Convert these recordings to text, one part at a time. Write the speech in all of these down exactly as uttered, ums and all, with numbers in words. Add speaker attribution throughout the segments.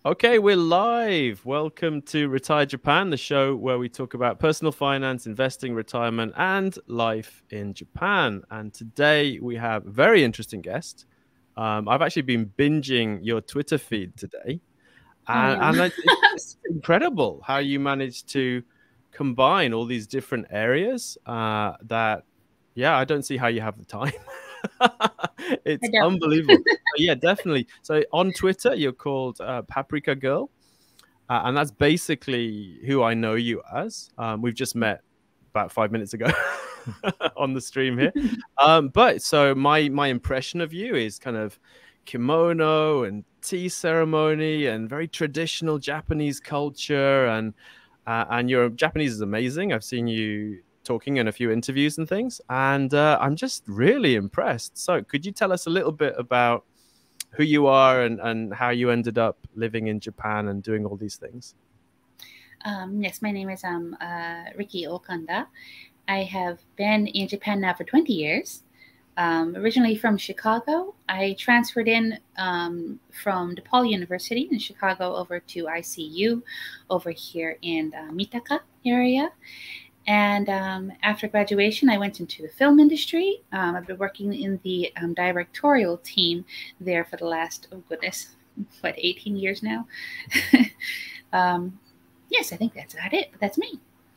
Speaker 1: Okay, we're live. Welcome to Retire Japan, the show where we talk about personal finance, investing, retirement, and life in Japan. And today we have a very interesting guest. Um, I've actually been binging your Twitter feed today,
Speaker 2: Oh
Speaker 1: and,
Speaker 2: yeah.
Speaker 1: and it's, it's just incredible how you managed to combine all these different areas uh, that, yeah, I don't see how you have the time.
Speaker 2: I
Speaker 1: It's
Speaker 2: don't.
Speaker 1: unbelievable. But yeah, definitely. So on Twitter, you're called uh, Paprika Girl, uh, and that's basically who I know you as. Um, we've just met about five minutes ago on the stream here. Um, but so my my impression of you is kind of kimono and tea ceremony and very traditional Japanese culture, and uh, and your Japanese is amazing. I've seen you talking in a few interviews and things, and uh, I'm just really impressed. So could you tell us a little bit about who you are and, and how you ended up living in Japan and doing all these things?
Speaker 2: Um, yes, my name is um, uh, Riki Okanda. I have been in Japan now for twenty years. Um, originally from Chicago, I transferred in um, from DePaul University in Chicago over to I C U over here in uh, Mitaka area. And um, after graduation, I went into the film industry. Um, I've been working in the um, directorial team there for the last, oh goodness, what, eighteen years now? um, yes, I think that's about it. But that's me.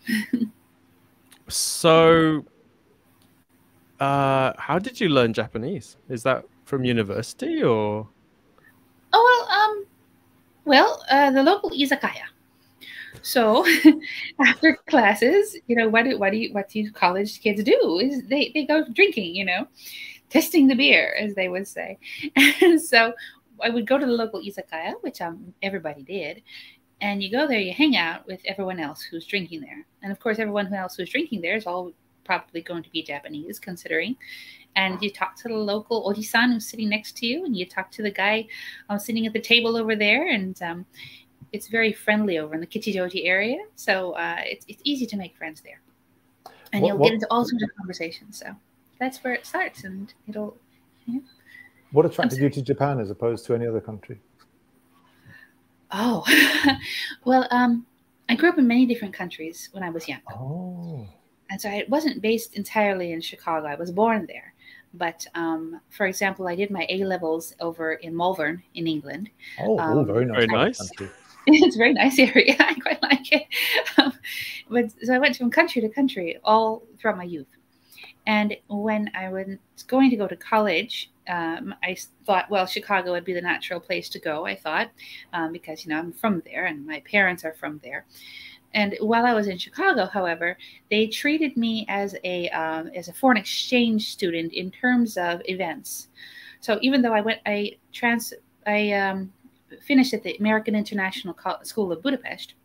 Speaker 1: So, uh, how did you learn Japanese? Is that from university or?
Speaker 2: Oh, well, um, well, uh, the local izakaya. So after classes, you know, what do what do you what do college kids do? Is they they go drinking, you know, testing the beer, as they would say. And so I would go to the local izakaya, which um everybody did, and you go there, you hang out with everyone else who's drinking there, and of course, everyone else who's drinking there is all probably going to be Japanese, considering. And you talk to the local oji-san who's sitting next to you, and you talk to the guy um, sitting at the table over there, and um, it's very friendly over in the Kichijoji area, so uh, it's it's easy to make friends there, and
Speaker 3: What
Speaker 2: you'll get
Speaker 3: what
Speaker 2: into all sorts of conversations. So that's where it starts, and it'll. Yeah.
Speaker 3: what attracted you to Japan as opposed to any other country?
Speaker 2: Oh, well, um, I grew up in many different countries when I was young,
Speaker 3: Oh,
Speaker 2: and so I wasn't based entirely in Chicago. I was born there, but um, for example, I did my A levels over in Malvern in England.
Speaker 3: oh, oh,
Speaker 2: Um,
Speaker 3: very nice
Speaker 1: Very
Speaker 3: part of the
Speaker 1: nice.
Speaker 3: country.
Speaker 2: It's a very nice area. I quite like it. Um, but so I went from country to country all throughout my youth. And when I was going to go to college, um, I thought, well, Chicago would be the natural place to go. I thought, um, because you know I'm from there and my parents are from there. And while I was in Chicago, however, they treated me as a um, as a foreign exchange student in terms of events. So even though I went, I trans, I um, finished at the American International School of Budapest.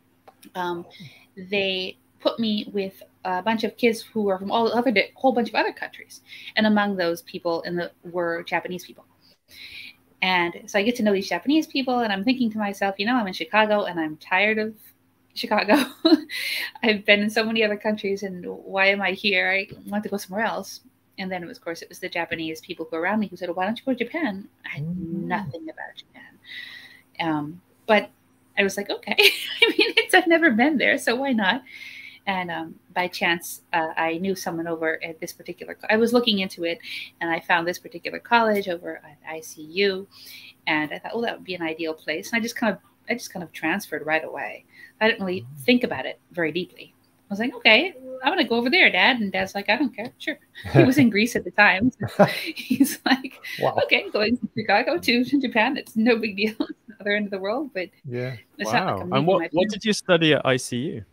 Speaker 2: Um, they put me with a bunch of kids who were from all other, a whole bunch of other countries, and among those people in the were Japanese people. And so I get to know these Japanese people, and I'm thinking to myself, you know, I'm in Chicago, and I'm tired of Chicago. I've been in so many other countries, and why am I here? I want to go somewhere else. And then, of course, it was the Japanese people who were around me who said, well, why don't you go to Japan? I had
Speaker 3: Mm.
Speaker 2: nothing about Japan. Um, but I was like, okay. I mean, it's, I've never been there, so why not? And um, by chance, uh, I knew someone over at this particular. I was looking into it, and I found this particular college over at I C U, and I thought, oh, that would be an ideal place. And I just kind of, I just kind of transferred right away. I didn't really think about it very deeply. I was like, okay, I'm gonna go over there, Dad. And Dad's like, I don't care. Sure. He was in Greece at the time. So he's like,
Speaker 3: Wow.
Speaker 2: okay, going from Chicago to Japan. It's no big deal. It's the other end of the world, but
Speaker 3: Yeah.
Speaker 2: it's not like
Speaker 1: Wow.
Speaker 2: I'm
Speaker 1: And
Speaker 2: leaving
Speaker 1: what,
Speaker 2: my
Speaker 1: what
Speaker 2: parents.
Speaker 1: did you study at I C U?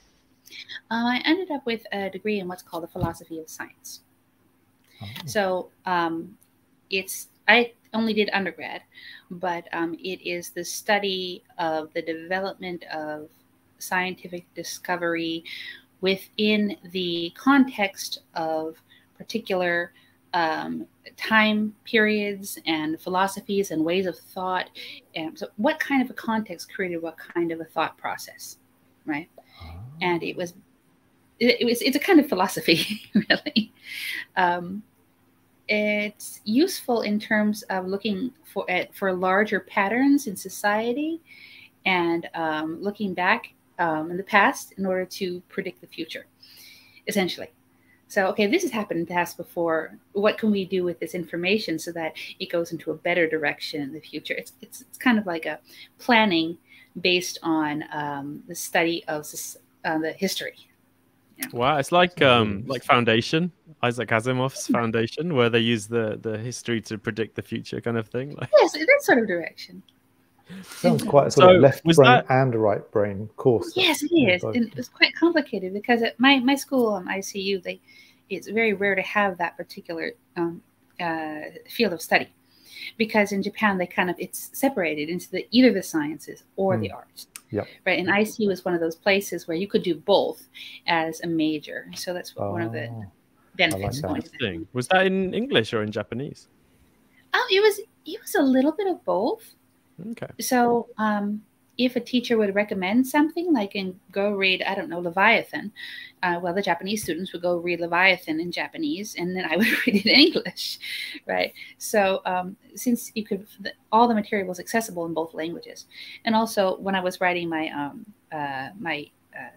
Speaker 2: Um, I ended up with a degree in what's called the philosophy of science.
Speaker 3: Oh.
Speaker 2: So um, it's I only did undergrad, but um, it is the study of the development of scientific discovery within the context of particular um, time periods and philosophies and ways of thought. And so, what kind of a context created what kind of a thought process, right? And it was, it, it was, it's a kind of philosophy, really. Um, it's useful in terms of looking for at, for larger patterns in society and um, looking back um, in the past in order to predict the future, essentially. So, okay, this has happened in the past before. What can we do with this information so that it goes into a better direction in the future? It's it's, it's kind of like a planning based on um, the study of uh, the history. Yeah.
Speaker 1: Wow, it's like um like Foundation, Isaac Asimov's Foundation, where they use the the history to predict the future, kind of thing. Like...
Speaker 2: Yes, that sort of direction.
Speaker 3: Sounds quite a sort
Speaker 1: So,
Speaker 3: of left
Speaker 1: was
Speaker 3: brain
Speaker 1: that-
Speaker 3: and right brain course.
Speaker 2: Yes, it is. And it was quite complicated because at my my school, um, I C U, they it's very rare to have that particular um, uh, field of study, because in Japan they kind of it's separated into the either the sciences or mm. the arts.
Speaker 3: Yep.
Speaker 2: Right. And I C U is one of those places where you could do both as a major. So that's oh, one of the benefits.
Speaker 3: Like
Speaker 2: of
Speaker 1: that. Was that in English or in Japanese?
Speaker 2: Oh, it was it was a little bit of both.
Speaker 1: Okay.
Speaker 2: So um, if a teacher would recommend something like and go read, I don't know, Leviathan, uh, well, the Japanese students would go read Leviathan in Japanese, and then I would read it in English, right? So um, since you could, the, all the material was accessible in both languages, and also when I was writing my um, uh, my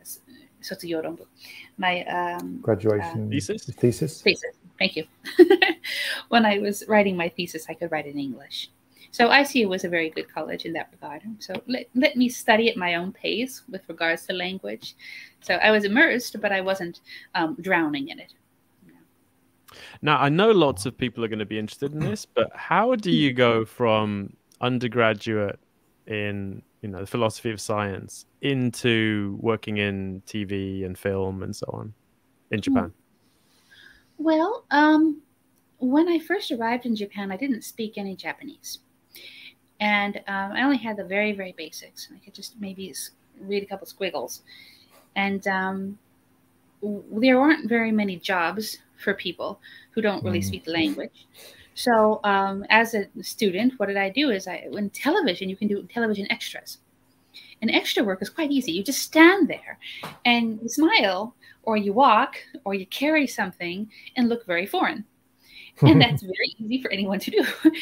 Speaker 2: uh, my um,
Speaker 3: graduation
Speaker 1: uh, thesis,
Speaker 3: thesis,
Speaker 2: thesis. Thank you. When I was writing my thesis, I could write in English. So I C U was a very good college in that regard. So let, let me study at my own pace with regards to language. So I was immersed, but I wasn't um, drowning in it. Yeah.
Speaker 1: Now, I know lots of people are going to be interested in this, but how do you go from undergraduate in, you know, the philosophy of science into working in T V and film and so on in Japan?
Speaker 2: Well, um, when I first arrived in Japan, I didn't speak any Japanese. And um, I only had the very, very basics. I could just maybe read a couple squiggles. And um, there aren't very many jobs for people who don't really speak the language. So um, as a student, what did I do is I, in television, you can do television extras. And extra work is quite easy. You just stand there and you smile, or you walk, or you carry something and look very foreign. And that's very easy for anyone to do.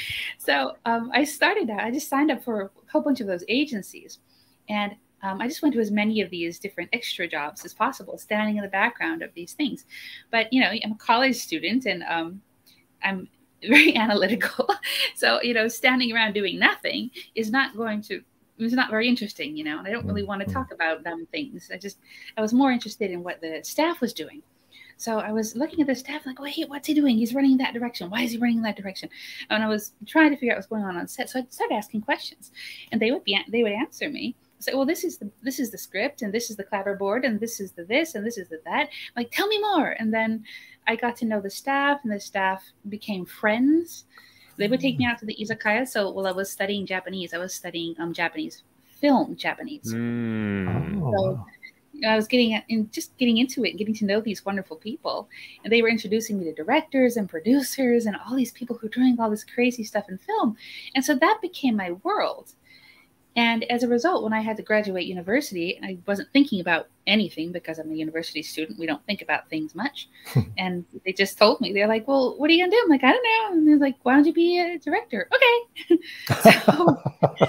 Speaker 2: So um, I started out, I just signed up for a whole bunch of those agencies. And um, I just went to as many of these different extra jobs as possible, standing in the background of these things. But, you know, I'm a college student and um, I'm very analytical. So, you know, standing around doing nothing is not going to, it's not very interesting, you know, and I don't really want to talk about dumb things. I just, I was more interested in what the staff was doing. So I was looking at the staff like, wait, what's he doing? He's running in that direction. Why is he running in that direction? And I was trying to figure out what's going on on set. So I started asking questions, and they would be they would answer me. Say, well, this is the this is the script, and this is the clapperboard, and this is the this, and this is the that. I'm like, tell me more. And then I got to know the staff, and the staff became friends. They would take me out to the izakaya. So while I was studying Japanese, I was studying um Japanese film Japanese.
Speaker 1: Mm.
Speaker 2: So I was getting in, just getting into it, getting to know these wonderful people, and they were introducing me to directors and producers and all these people who are doing all this crazy stuff in film, and so that became my world. And as a result, when I had to graduate university, I wasn't thinking about anything because I'm a university student. We don't think about things much, and they just told me, they're like, "Well, what are you gonna do?" I'm like, "I don't know." And they're like, "Why don't you be a director?" Okay. So,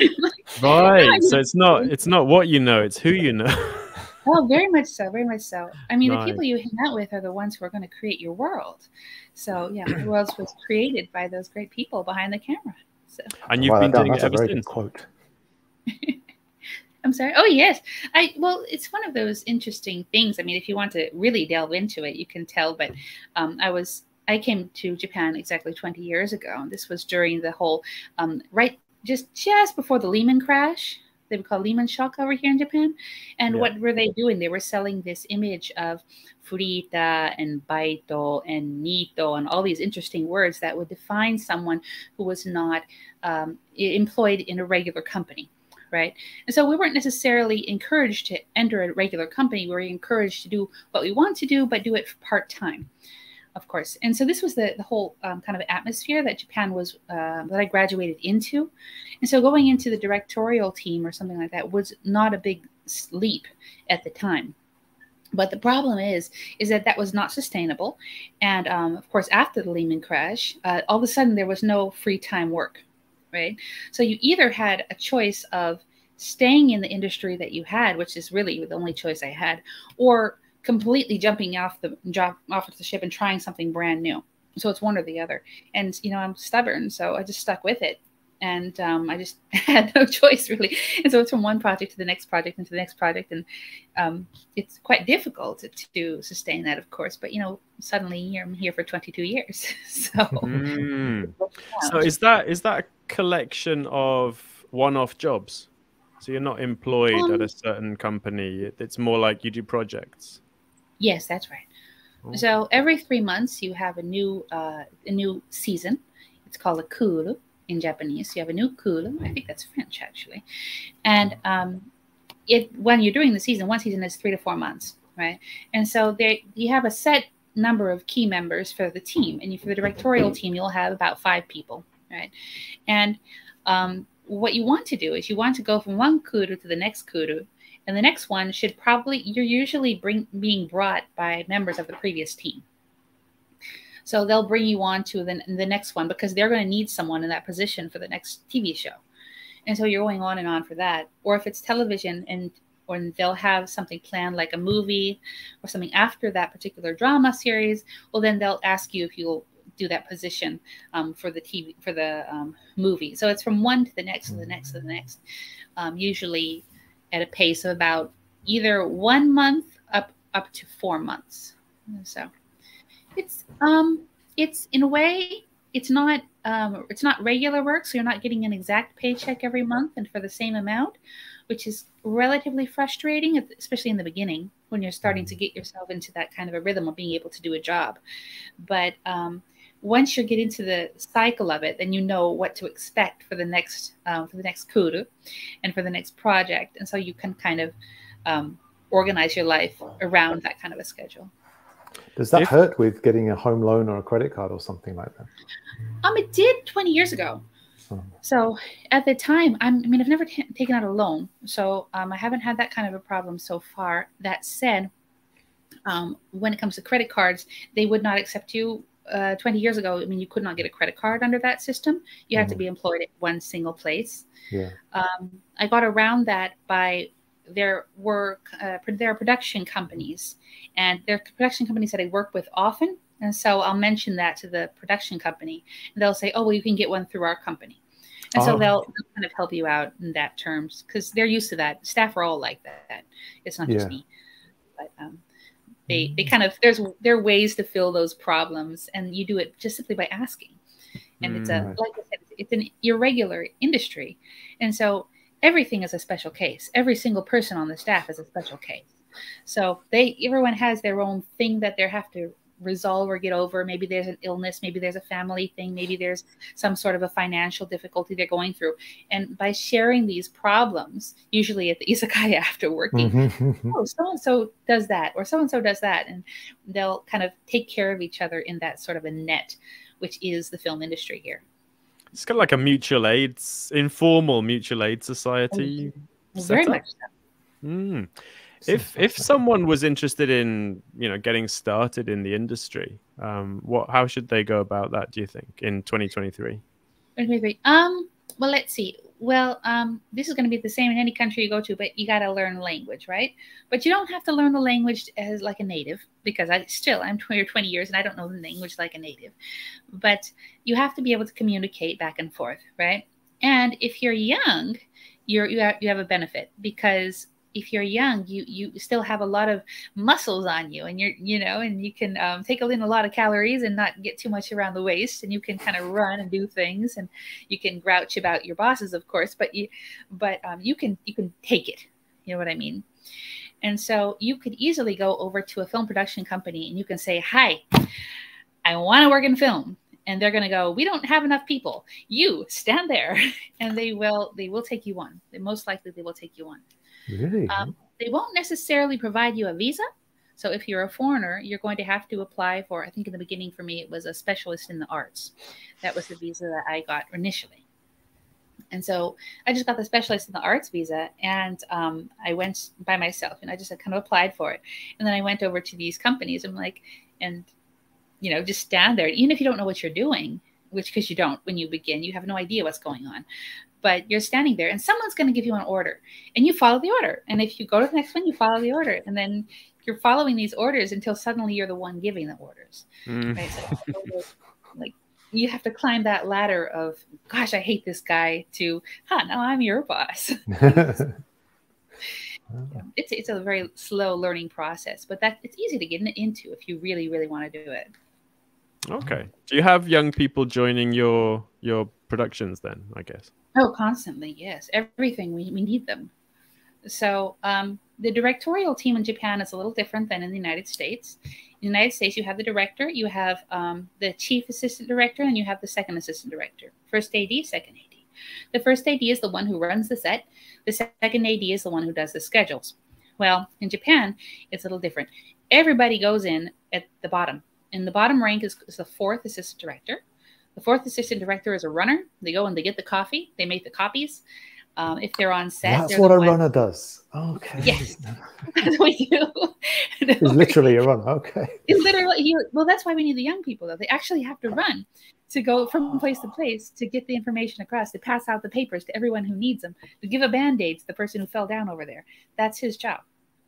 Speaker 1: right. So it's not it's not what you know; it's who you know.
Speaker 2: Oh, very much so, very much so. I mean,
Speaker 1: Nice.
Speaker 2: The people you hang out with are the ones who are going to create your world. So, yeah, my world was created by those great people behind the camera. So.
Speaker 1: And you've
Speaker 3: wow,
Speaker 1: been
Speaker 3: that,
Speaker 1: doing
Speaker 3: that's
Speaker 1: it
Speaker 3: a
Speaker 1: ever
Speaker 3: very
Speaker 1: since.
Speaker 3: good quote.
Speaker 2: I'm sorry. Oh, yes. I well, it's one of those interesting things. I mean, if you want to really delve into it, you can tell. But um, I was I came to Japan exactly twenty years ago, and this was during the whole um, right just just before the Lehman crash. They would call Lehman shock over here in Japan. And yeah. What were they doing? They were selling this image of furita and baito and nito and all these interesting words that would define someone who was not um, employed in a regular company, right? And so we weren't necessarily encouraged to enter a regular company. We were encouraged to do what we want to do, but do it part-time. Of course. And so this was the, the whole um, kind of atmosphere that Japan was, uh, that I graduated into. And so going into the directorial team or something like that was not a big leap at the time. But the problem is, is that that was not sustainable. And um, of course, after the Lehman crash, uh, all of a sudden there was no free time work, right? So you either had a choice of staying in the industry that you had, which is really the only choice I had, or completely jumping off the drop off the ship and trying something brand new. So it's one or the other. And, you know, I'm stubborn, so I just stuck with it. And um, I just had no choice, really. And so it's from one project to the next project and to the next project. And um, it's quite difficult to, to sustain that, of course. But, you know, suddenly I'm here for twenty-two years. So,
Speaker 1: mm. so is that is that a collection of one-off jobs? So you're not employed um, at a certain company. It's more like you do projects.
Speaker 2: Yes, that's right. Oh. So every three months you have a new uh, a new season. It's called a kuru in Japanese. You have a new kuru. I think that's French, actually. And um, it when you're doing the season, one season is three to four months, right? And so there you have a set number of key members for the team. And for the directorial team, you'll have about five people, right? And um, what you want to do is you want to go from one kuru to the next kuru. And the next one should probably, you're usually bring, being brought by members of the previous team. So they'll bring you on to the, the next one because they're going to need someone in that position for the next T V show. And so you're going on and on for that. Or if it's television and or they'll have something planned like a movie or something after that particular drama series, well, then they'll ask you if you'll do that position um, for the T V, for the um, movie. So it's from one to the next, to the next, to the next, um, usually at a pace of about either one month up up to four months. So it's um it's in a way it's not um it's not regular work, so you're not getting an exact paycheck every month and for the same amount, which is relatively frustrating, especially in the beginning when you're starting to get yourself into that kind of a rhythm of being able to do a job. But um once you get into the cycle of it, then you know what to expect for the next um, for the next kuru and for the next project, and so you can kind of um, organize your life around that kind of a schedule.
Speaker 3: Does that
Speaker 1: if,
Speaker 3: hurt with getting a home loan or a credit card or something like that?
Speaker 2: Um, it did twenty years ago. Oh. So at the time, I'm, I mean, I've never taken out a loan, so um, I haven't had that kind of a problem so far. That said, um, when it comes to credit cards, they would not accept you. Uh, twenty years ago, I mean, you could not get a credit card under that system. You had mm-hmm. to be employed at one single place.
Speaker 3: Yeah.
Speaker 2: Um, I got around that by there were uh, there are production companies, and there are production companies that I work with often. And so I'll mention that to the production company, and they'll say, "Oh, well, you can get one through our company." And oh. so they'll, they'll kind of help you out in that terms because they're used to that. Staff are all like that. It's not yeah. just me, but. Um, They, they kind of, there's there are ways to fill those problems, and you do it just simply by asking. And mm, it's a, right. like I said, it's an irregular industry. And so everything is a special case. Every single person on the staff is a special case. So they, everyone has their own thing that they have to resolve or get over. Maybe there's an illness, maybe there's a family thing, maybe there's some sort of a financial difficulty they're going through. And by sharing these problems, usually at the izakaya after working, mm-hmm. oh, so-and-so does that, or so-and-so does that. And they'll kind of take care of each other in that sort of a net, which is the film industry here. It's
Speaker 1: kind of like a mutual aid, informal mutual aid society.
Speaker 2: Oh, very much so.
Speaker 1: Mm. If if someone was interested in, you know, getting started in the industry, um, what how should they go about that, do you think, in twenty twenty-three?
Speaker 2: twenty twenty-three. Um, well, let's see. Well, um, this is going to be the same in any country you go to, but you got to learn language, right? But you don't have to learn the language as like a native, because I still I'm twenty years and I don't know the language like a native. But you have to be able to communicate back and forth, right? And if you're young, you're you have, you have a benefit, because if you're young, you you still have a lot of muscles on you, and you're you know, and you can um, take in a lot of calories and not get too much around the waist, and you can kind of run and do things, and you can grouch about your bosses, of course, but you but um, you can you can take it. You know what I mean? And so you could easily go over to a film production company and you can say, "Hi, I want to work in film." And they're going to go, "We don't have enough people. You stand there," and they will they will take you on. They most likely they will take you on.
Speaker 3: Really?
Speaker 2: Um, they won't necessarily provide you a visa. So if you're a foreigner, you're going to have to apply for, I think in the beginning for me, it was a specialist in the arts. That was the visa that I got initially. And so I just got the specialist in the arts visa, and um, I went by myself, and I just kind of applied for it. And then I went over to these companies. I'm like, and, you know, just stand there. Even if you don't know what you're doing, which, because you don't, when you begin, you have no idea what's going on. But you're standing there and someone's going to give you an order and you follow the order. And if you go to the next one, you follow the order. And then you're following these orders until suddenly you're the one giving the orders. Mm. Right? So, like, you have to climb that ladder of, gosh, I hate this guy, to, huh, now I'm your boss. it's, it's a very slow learning process, but that it's easy to get into if you really, really want to do it.
Speaker 1: Okay. Do you have young people joining your your productions then, I guess?
Speaker 2: Oh, constantly, yes. Everything, we, we need them. So um, the directorial team in Japan is a little different than in the United States. In the United States, you have the director, you have um, the chief assistant director, and you have the second assistant director. First A D, second A D. The first A D is the one who runs the set. The second A D is the one who does the schedules. Well, in Japan, it's a little different. Everybody goes in at the bottom. And the bottom rank is, is the fourth assistant director. The fourth assistant director is a runner. They go and they get the coffee. They make the copies. Um, if they're on set,
Speaker 3: that's what a one... runner does. Okay.
Speaker 2: Yes, that's what you do.
Speaker 3: It's literally a runner. Okay.
Speaker 2: It's literally you, well. That's why we need the young people, though. They actually have to run to go from place to place to get the information across, to pass out the papers to everyone who needs them, to give a band-aid to the person who fell down over there. That's his job.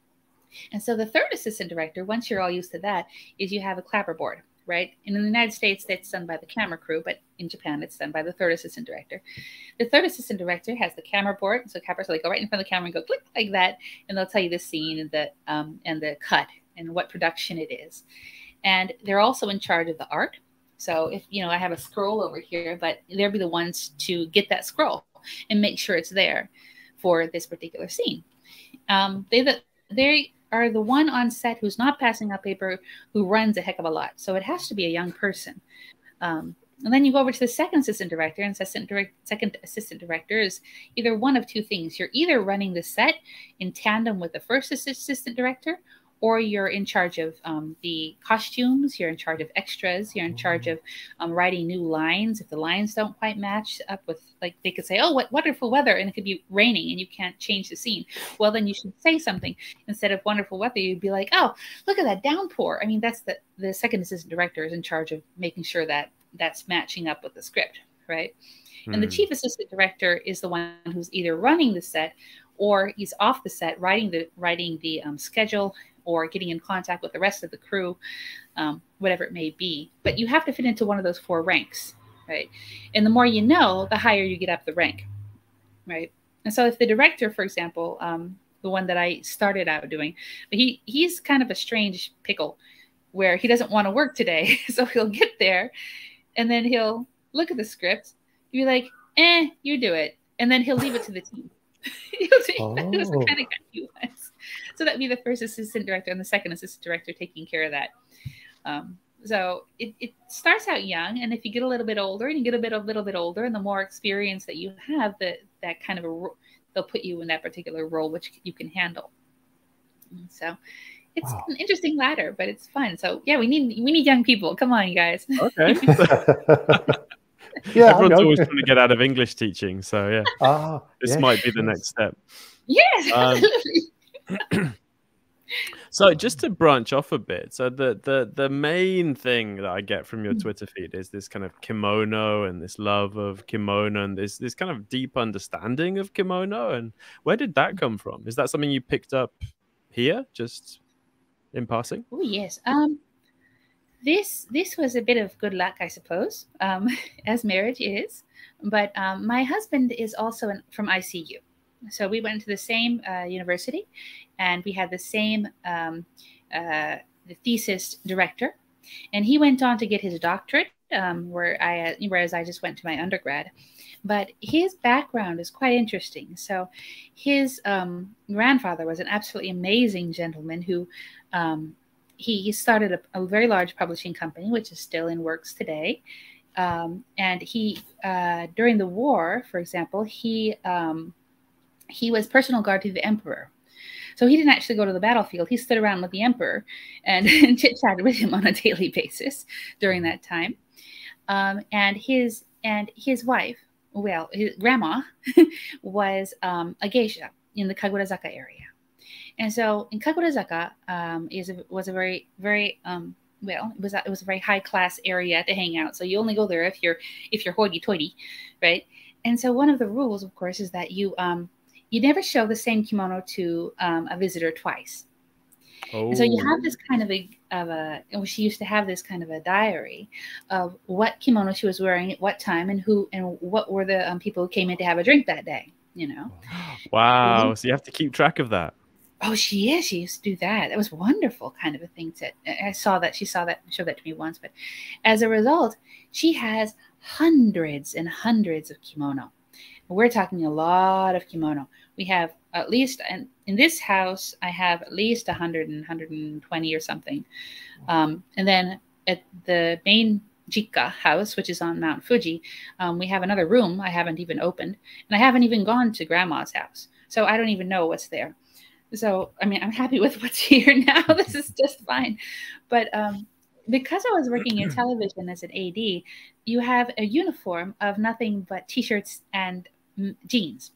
Speaker 2: And so the third assistant director, once you're all used to that, is you have a clapperboard, right? And in the United States, that's done by the camera crew, but in Japan, it's done by the third assistant director. The third assistant director has the camera board. So cameras, so they go right in front of the camera and go click like that, and they'll tell you the scene and the um, and the cut and what production it is. And they're also in charge of the art. So if, you know, I have a scroll over here, but they'll be the ones to get that scroll and make sure it's there for this particular scene. Um, they the they are the one on set who's not passing out paper, who runs a heck of a lot. So it has to be a young person. Um, and then you go over to the second assistant director, and assistant direct, second assistant director is either one of two things. You're either running the set in tandem with the first assistant director, or you're in charge of um, the costumes, you're in charge of extras, you're in charge of um, writing new lines. If the lines don't quite match up with, like, they could say, oh, what wonderful weather, and it could be raining and you can't change the scene. Well, then you should say something. Instead of wonderful weather, you'd be like, oh, look at that downpour. I mean, that's the, the second assistant director is in charge of making sure that that's matching up with the script, right? Mm. And the chief assistant director is the one who's either running the set, or he's off the set writing the, writing the um, schedule, or getting in contact with the rest of the crew, um, whatever it may be. But you have to fit into one of those four ranks, right? And the more you know, the higher you get up the rank, right? And so if the director, for example, um, the one that I started out doing, he he's kind of a strange pickle where he doesn't want to work today. So he'll get there and then he'll look at the script, be like, eh, you do it. And then he'll leave it to the team. He'll do, oh. That's the kind of guy he was. So that'd be the first assistant director and the second assistant director taking care of that. Um, so it, it starts out young, and if you get a little bit older, and you get a bit a little bit older, and the more experience that you have, that that kind of a they'll put you in that particular role which you can handle. So it's wow. an interesting ladder, but it's fun. So yeah, we need we need young people. Come on, you guys. Okay.
Speaker 1: Yeah, everyone's always trying to get out of English teaching, so yeah,
Speaker 3: ah,
Speaker 1: this
Speaker 3: yes.
Speaker 1: might be the next step.
Speaker 2: Yes.
Speaker 1: Um, so just to branch off a bit, so the the the main thing that I get from your Twitter feed is this kind of kimono and this love of kimono and this this kind of deep understanding of kimono. And where did that come from? Is that something you picked up here, just in passing?
Speaker 2: Oh yes. Um, this this was a bit of good luck, I suppose, um, as marriage is. But um, my husband is also in, from I C U. So we went to the same uh, university, and we had the same um, uh, the thesis director. And he went on to get his doctorate, um, where I, whereas I just went to my undergrad. But his background is quite interesting. So his um, grandfather was an absolutely amazing gentleman who um, he, he started a, a very large publishing company, which is still in works today. Um, and he, uh, during the war, for example, he um, he was personal guard to the emperor. So he didn't actually go to the battlefield. He stood around with the emperor and, and chit-chatted with him on a daily basis during that time. Um, and his and his wife well, his grandma was um, a geisha in the Kagurazaka area. And so in Kagurazaka um, is a, was a very, very, um, well, it was a, it was a very high class area to hang out. So you only go there if you're if you're hoity-toity, right? And so one of the rules, of course, is that you um, you never show the same kimono to um, a visitor twice.
Speaker 1: Oh.
Speaker 2: And so you have this kind of a, of a, she used to have this kind of a diary of what kimono she was wearing at what time and who, and what were the um, people who came in to have a drink that day, you know?
Speaker 1: Wow. So you have to keep track of that.
Speaker 2: Oh, she is. She used to do that. That was wonderful kind of a thing. To, I saw that. She saw that, showed that to me once. But as a result, she has hundreds and hundreds of kimono. We're talking a lot of kimono. We have at least, and in this house, I have at least one hundred and one hundred twenty or something. Um, and then at the main Jikka house, which is on Mount Fuji, um, we have another room I haven't even opened. And I haven't even gone to grandma's house. So I don't even know what's there. So, I mean, I'm happy with what's here now. This is just fine. But um, because I was working in television as an A D, you have a uniform of nothing but T-shirts and mm, jeans.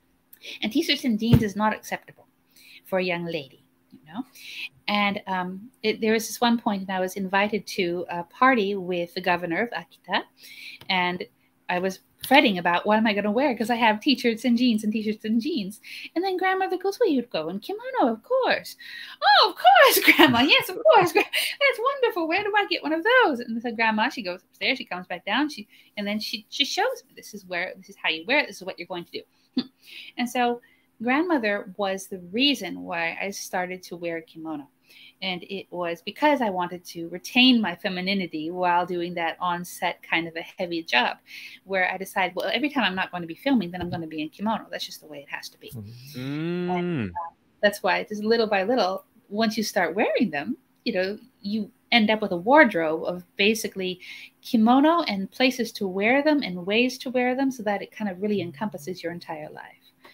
Speaker 2: And T-shirts and jeans is not acceptable for a young lady, you know. And um, it, there was this one point, and I was invited to a party with the governor of Akita, and I was fretting about what am I going to wear because I have T-shirts and jeans and T-shirts and jeans. And then grandmother goes, well, you'd go in kimono, of course. Oh, of course, grandma. Yes, of course. That's wonderful. Where do I get one of those? And so grandma, she goes upstairs. She comes back down. She and then she she shows me this is where this is how you wear it. This is what you're going to do. And so grandmother was the reason why I started to wear kimono. And it was because I wanted to retain my femininity while doing that on-set kind of a heavy job, where I decided, well, every time I'm not going to be filming, then I'm going to be in kimono. That's just the way it has to be.
Speaker 1: Mm.
Speaker 2: And, uh, that's why just little by little, once you start wearing them, you know, you end up with a wardrobe of basically kimono and places to wear them and ways to wear them so that it kind of really encompasses your entire life.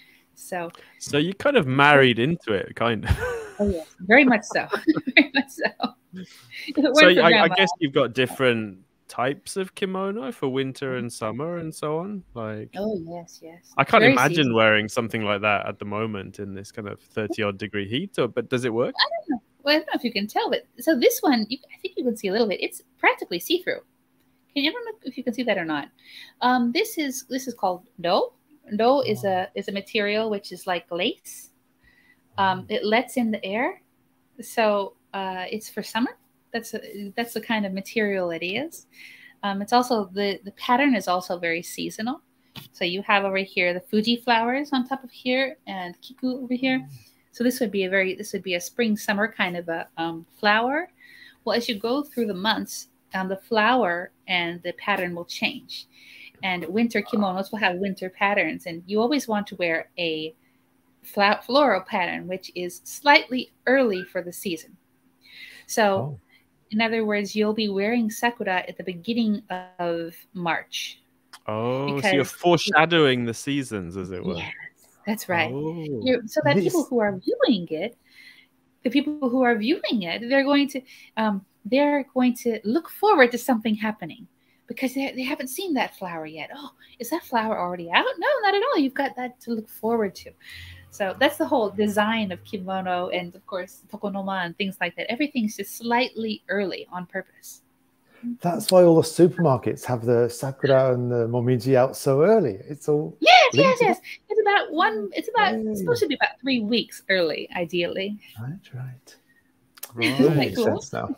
Speaker 2: So,
Speaker 1: so you kind of married into it, kind of.
Speaker 2: Oh yes, very much so. Very much so.
Speaker 1: So I, I guess you've got different types of kimono for winter and summer and so on. Like,
Speaker 2: oh yes, yes.
Speaker 1: I can't
Speaker 2: very
Speaker 1: imagine
Speaker 2: seasonal.
Speaker 1: wearing something like that at the moment in this kind of thirty odd degree heat. Or, but does it work?
Speaker 2: I don't know. Well, I don't know if you can tell, but so this one, you, I think you can see a little bit. It's practically see-through. Can you? I don't know if you can see that or not. Um, this is this is called do. Do is a is a material which is like lace. Um, it lets in the air, so uh, it's for summer. That's a, that's the kind of material it is. Um, it's also the the pattern is also very seasonal. So you have over here the Fuji flowers on top of here, and Kiku over here. So this would be a very this would be a spring summer kind of a um, flower. Well, as you go through the months, um, the flower and the pattern will change. And winter kimonos will have winter patterns, and you always want to wear a floral pattern, which is slightly early for the season. So, oh. in other words, you'll be wearing sakura at the beginning of March.
Speaker 1: Oh, so you're foreshadowing the seasons, as it were.
Speaker 2: Yes, that's right.
Speaker 1: Oh.
Speaker 2: You're, so that
Speaker 3: This...
Speaker 2: people who are viewing it, the people who are viewing it, they're going to, um, they're going to look forward to something happening. Because they, they haven't seen that flower yet. Oh, is that flower already out? No, not at all. You've got that to look forward to. So that's the whole design of kimono and, of course, tokonoma and things like that. Everything's just slightly early on purpose.
Speaker 3: That's why all the supermarkets have the sakura and the momiji out so early. It's all
Speaker 2: yes, yes, yes. It's about one. It's about
Speaker 3: oh.
Speaker 2: it's supposed to be about three weeks early, ideally.
Speaker 3: Right, right.
Speaker 1: Right.
Speaker 3: That makes cool? sense now.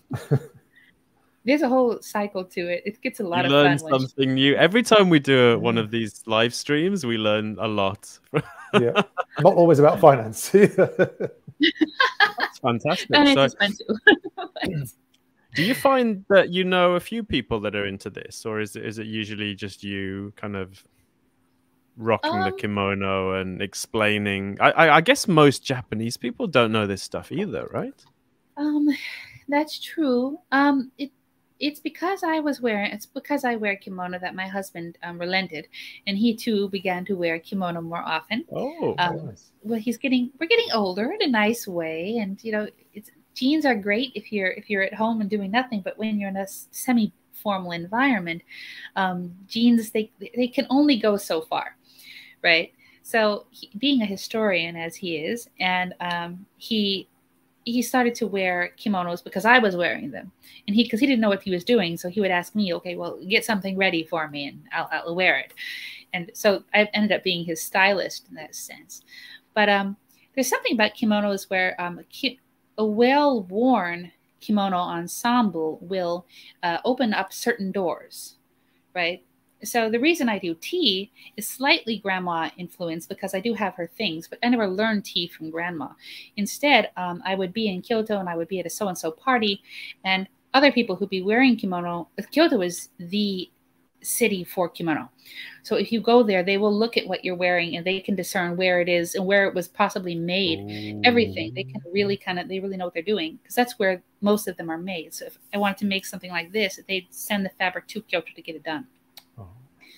Speaker 2: There's a whole cycle to it. It gets a lot
Speaker 1: you
Speaker 2: of
Speaker 1: learn
Speaker 2: fun.
Speaker 1: something new every time we do a, one of these live streams. We learn a lot.
Speaker 3: Yeah, not always about finance.
Speaker 1: That's fantastic.
Speaker 2: And
Speaker 1: so,
Speaker 2: it's fun too.
Speaker 1: do you find that you know a few people that are into this, or is it is it usually just you kind of rocking um, the kimono and explaining? I, I I guess most Japanese people don't know this stuff either, right?
Speaker 2: Um, that's true. Um, it. It's because I was wearing, it's because I wear kimono that my husband um, relented, and he too began to wear kimono more often.
Speaker 1: Oh,
Speaker 2: um,
Speaker 3: nice.
Speaker 2: Well, he's getting, we're getting older in a nice way, and you know, it's jeans are great if you're if you're at home and doing nothing, but when you're in a semi formal environment, um, jeans, they, they can only go so far, right? So he, being a historian as he is, and um, he he started to wear kimonos because I was wearing them, and he because he didn't know what he was doing, so he would ask me, okay, well, get something ready for me, and I'll, I'll wear it. And so I ended up being his stylist in that sense. But um, there's something about kimonos where um, a, ki a well-worn kimono ensemble will uh, open up certain doors, right? So the reason I do tea is slightly grandma influenced because I do have her things, but I never learned tea from grandma. Instead, um, I would be in Kyoto and I would be at a so-and-so party, and other people who'd be wearing kimono. Kyoto is the city for kimono. So if you go there, they will look at what you're wearing and they can discern where it is and where it was possibly made. Ooh. Everything. They can really kind of, they really know what they're doing because that's where most of them are made. So if I wanted to make something like this, they'd send the fabric to Kyoto to get it done. Oh.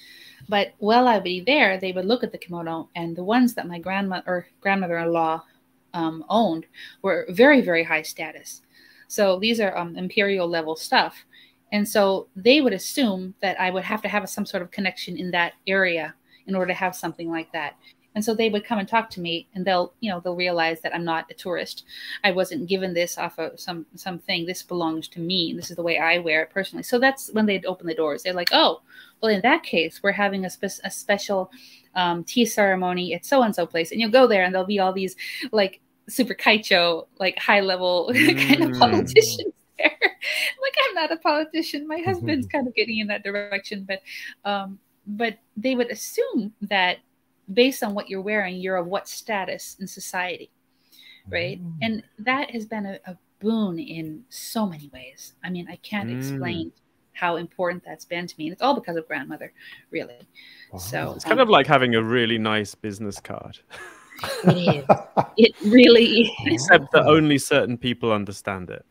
Speaker 2: But while I would be there, they would look at the kimono, and the ones that my grandma or grandmother-in-law um, owned were very, very high status. So these are um, imperial level stuff. And so they would assume that I would have to have some sort of connection in that area in order to have something like that. And so they would come and talk to me, and they'll, you know, they'll realize that I'm not a tourist. I wasn't given this off of some something. This belongs to me. And this is the way I wear it personally. So that's when they'd open the doors. They're like, oh, well, in that case, we're having a, spe a special um, tea ceremony at so-and-so place. And you'll go there and there'll be all these like super kaicho, like high level mm. kind of politicians there. Like, I'm not a politician. My husband's kind of getting in that direction. But, um, but they would assume that based on what you're wearing, you're of what status in society, right? Mm. And that has been a, a boon in so many ways. I mean, I can't mm. explain how important that's been to me. And it's all because of grandmother, really. Wow. So
Speaker 1: it's kind um, of like having a really nice business card.
Speaker 2: It is. It really is.
Speaker 1: Except that only certain people understand it.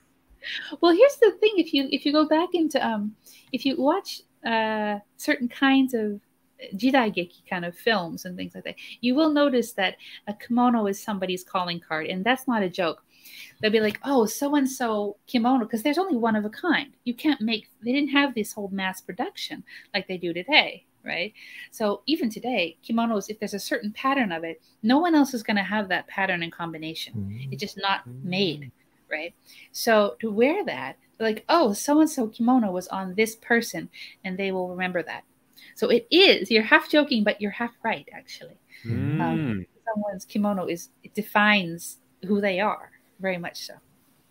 Speaker 2: Well, here's the thing. If you if you go back into um if you watch uh certain kinds of jidaigeki kind of films and things like that, you will notice that a kimono is somebody's calling card, and that's not a joke. They'll be like, oh, so-and-so kimono, because there's only one of a kind. You can't make, they didn't have this whole mass production like they do today, right? So even today, kimonos, if there's a certain pattern of it, no one else is going to have that pattern and combination. Mm-hmm. It's just not made, right? So to wear that, like, oh, so-and-so kimono was on this person, and they will remember that. So it is, you're half joking, but you're half right, actually. Mm. Um, someone's kimono is, it defines who they are. Very much so.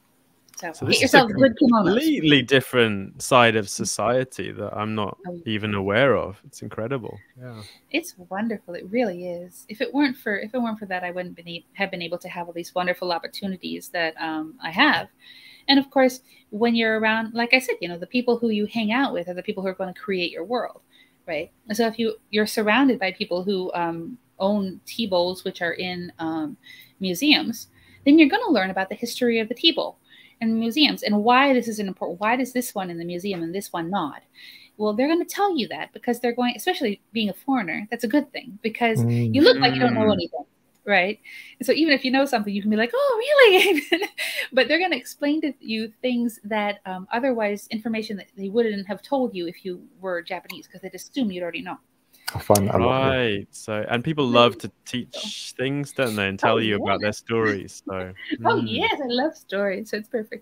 Speaker 2: So,
Speaker 1: so
Speaker 2: get yourself
Speaker 1: a
Speaker 2: good kimonos.
Speaker 1: Completely different side of society that I'm not oh, even aware of. It's incredible. Yeah,
Speaker 2: it's wonderful. It really is. If it weren't for if it weren't for that, I wouldn't been, have been able to have all these wonderful opportunities that um, I have. And of course, when you're around, like I said, you know, the people who you hang out with are the people who are going to create your world, right? And so if you you're surrounded by people who um, own tea bowls, which are in um, museums, then you're going to learn about the history of the tea bowl and museums and why this is an important. Why does this one in the museum and this one not? Well, they're going to tell you that because they're going, especially being a foreigner, that's a good thing because mm. you look like you don't know anything, right? And so even if you know something, you can be like, oh, really? But they're going to explain to you things that um, otherwise information that they wouldn't have told you if you were Japanese because they'd assume you'd already know.
Speaker 3: I find that a lot.
Speaker 1: Right. So, and people love to teach things, don't they, and tell oh, you yeah. about their stories. So,
Speaker 2: oh mm. yes, I love stories. So it's perfect.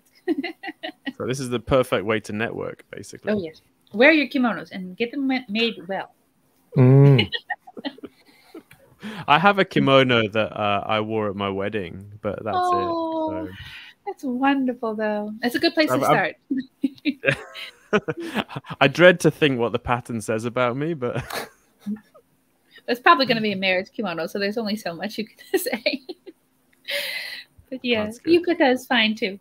Speaker 1: So this is the perfect way to network, basically.
Speaker 2: Oh yes, wear your kimonos and get them made well.
Speaker 3: Mm.
Speaker 1: I have a kimono that uh, I wore at my wedding, but that's
Speaker 2: oh,
Speaker 1: it. So.
Speaker 2: That's wonderful, though. That's a good place
Speaker 1: I've,
Speaker 2: to start.
Speaker 1: I dread to think what the pattern says about me, but.
Speaker 2: It's probably going to be a marriage kimono, so there's only so much you can say. But yeah, yukata is fine too.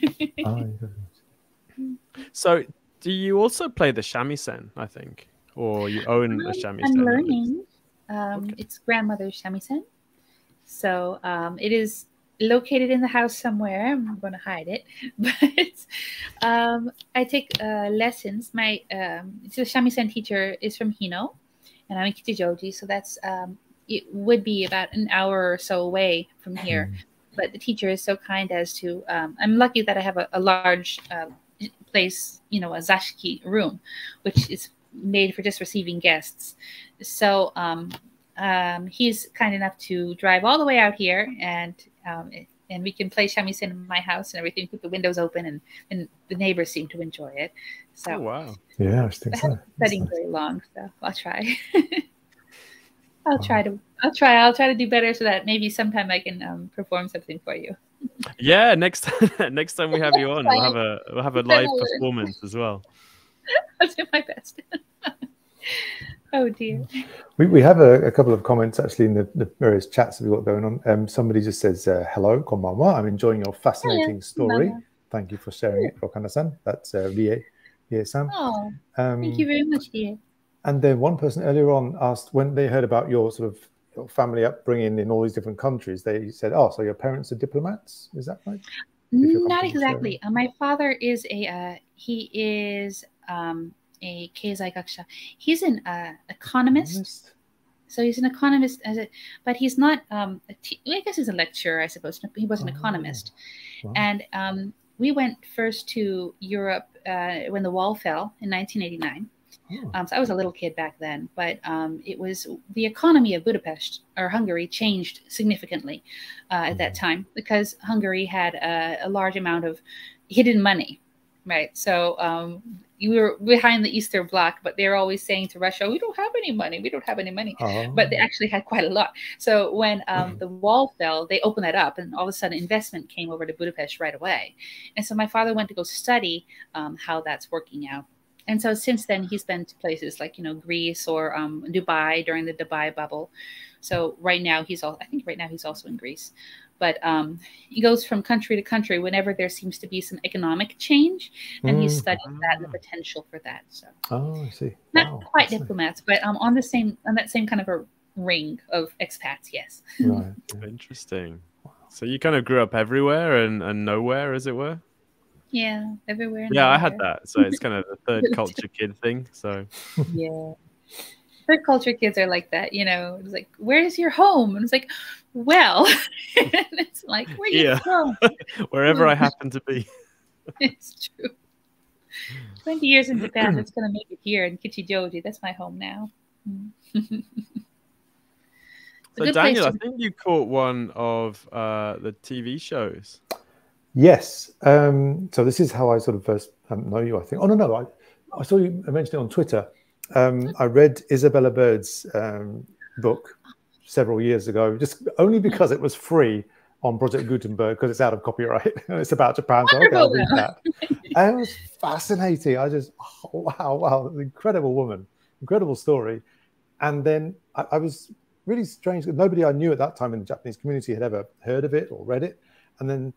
Speaker 1: So, do you also play the shamisen, I think? Or you own a shamisen?
Speaker 2: I'm learning. Um, okay. It's grandmother's shamisen. So, um, it is located in the house somewhere. I'm going to hide it. But um, I take uh, lessons. My um, the shamisen teacher is from Hino. And I'm in Kichijoji, so that's um, it would be about an hour or so away from here. Mm. But the teacher is so kind as to, um, I'm lucky that I have a, a large uh, place, you know, a zashiki room, which is made for just receiving guests. So um, um, he's kind enough to drive all the way out here, and um, and we can play shamisen in my house and everything. Keep the windows open, and, and the neighbors seem to enjoy it. So
Speaker 1: oh, wow,
Speaker 3: yeah, I think
Speaker 2: I
Speaker 3: so.
Speaker 2: haven't been studying
Speaker 3: nice.
Speaker 2: very long, so I'll try. I'll wow. try to. I'll try. I'll try to do better so that maybe sometime I can um, perform something for you.
Speaker 1: Yeah, next time, next time we have you on, we'll have a we'll have a live performance as well.
Speaker 2: I'll do my best. Oh dear.
Speaker 3: We we have a, a couple of comments actually in the, the various chats that we've got going on. Um, somebody just says, uh, "Hello, konbanwa. I'm enjoying your fascinating
Speaker 2: Hello.
Speaker 3: story.
Speaker 2: Hello.
Speaker 3: Thank you for sharing it, Rokana-san." That's uh, Rie, Rie-san.
Speaker 2: Oh,
Speaker 3: um,
Speaker 2: thank you very much, dear.
Speaker 3: And then one person earlier on asked, when they heard about your sort of your family upbringing in all these different countries, they said, "Oh, so your parents are diplomats? Is that right?"
Speaker 2: Not exactly. Uh, my father is a uh, he is um, a keizai gakusha. He's an uh, economist. economist. So he's an economist, as a, but he's not. Um, a t I guess he's a lecturer, I suppose. He was an oh, economist, wow. And um, we went first to Europe uh, when the wall fell in nineteen eighty-nine. Oh. Um, so I was a little kid back then, but um, it was the economy of Budapest or Hungary changed significantly uh, at that time because Hungary had a, a large amount of hidden money, right? So um, you were behind the Eastern Bloc, but they're always saying to Russia, "We don't have any money. We don't have any money." Oh. But they actually had quite a lot. So when um, the wall fell, they opened that up, and all of a sudden investment came over to Budapest right away. And so my father went to go study um, how that's working out. And so since then, he's been to places like, you know, Greece or um, Dubai during the Dubai bubble. So right now he's all, I think right now he's also in Greece. But um, he goes from country to country whenever there seems to be some economic change. And mm. he's studying that and the potential for that. So
Speaker 3: oh, I see.
Speaker 2: Not
Speaker 3: wow.
Speaker 2: quite That's diplomats, nice. But um, on the same, on that same kind of a ring of expats, yes.
Speaker 3: Right.
Speaker 1: Interesting. So you kind of grew up everywhere and, and nowhere, as it were?
Speaker 2: Yeah, everywhere.
Speaker 1: Yeah,
Speaker 2: nowhere.
Speaker 1: I had that. So it's kind of a third culture kid thing. So
Speaker 2: yeah, third culture kids are like that. You know, it's like, "Where's your home?" And it's like, "Well," and it's like, "Where you
Speaker 1: yeah.
Speaker 2: from?"
Speaker 1: Wherever I happen to be.
Speaker 2: It's true. Twenty years in Japan, that's gonna make it here in Kichijoji. That's my home now.
Speaker 1: So Daniel, to... I think you caught one of uh, the T V shows.
Speaker 3: Yes. Um, so this is how I sort of first um, know you, I think. Oh, no, no. I, I saw you mention it on Twitter. Um, I read Isabella Bird's um, book several years ago, just only because it was free on Project Gutenberg, because it's out of copyright. It's about Japan. So okay, I'll read that. And it was fascinating. I just, oh, wow, wow. Incredible woman. Incredible story. And then I, I was really strange. Nobody I knew at that time in the Japanese community had ever heard of it or read it. And then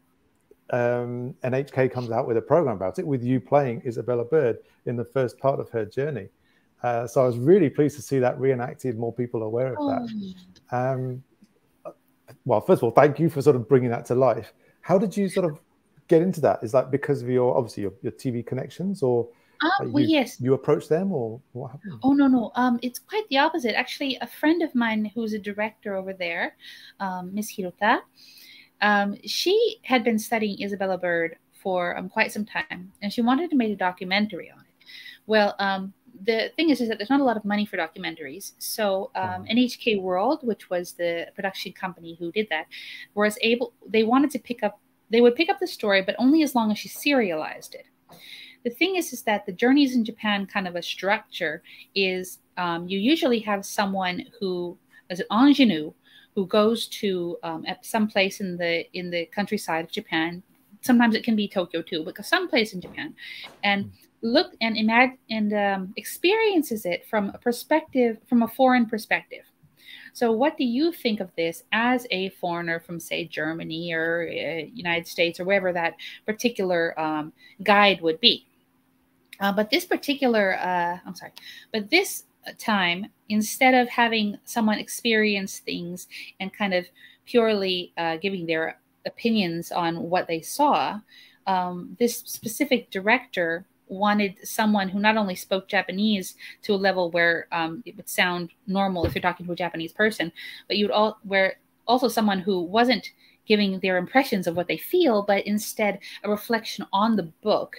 Speaker 3: Um, N H K comes out with a program about it, with you playing Isabella Bird in the first part of her journey. Uh, so I was really pleased to see that reenacted, more people aware of
Speaker 2: oh.
Speaker 3: that. Um, well, first of all, thank you for sort of bringing that to life. How did you sort of get into that? Is that because of your, obviously, your, your T V connections, or
Speaker 2: um,
Speaker 3: you,
Speaker 2: well, yes.
Speaker 3: you approached them, or what happened?
Speaker 2: Oh, no, no. Um, it's quite the opposite. Actually, a friend of mine who's a director over there, um, Miss Hirota, Um, she had been studying Isabella Bird for um, quite some time, and she wanted to make a documentary on it. Well, um, the thing is, is that there's not a lot of money for documentaries. So um, N H K World, which was the production company who did that, was able, they wanted to pick up, they would pick up the story, but only as long as she serialized it. The thing is, is that the Journeys in Japan kind of a structure is um, you usually have someone who, as an ingenue, who goes to um, at some place in the in the countryside of Japan. Sometimes it can be Tokyo too, but some place in Japan, and look and imagine and um, experiences it from a perspective, from a foreign perspective. So, what do you think of this as a foreigner from, say, Germany or uh, United States or wherever that particular um, guide would be? Uh, but this particular, uh, I'm sorry, but this time, instead of having someone experience things and kind of purely uh, giving their opinions on what they saw, um, this specific director wanted someone who not only spoke Japanese to a level where um, it would sound normal if you're talking to a Japanese person, but you would all where also someone who wasn't giving their impressions of what they feel, but instead a reflection on the book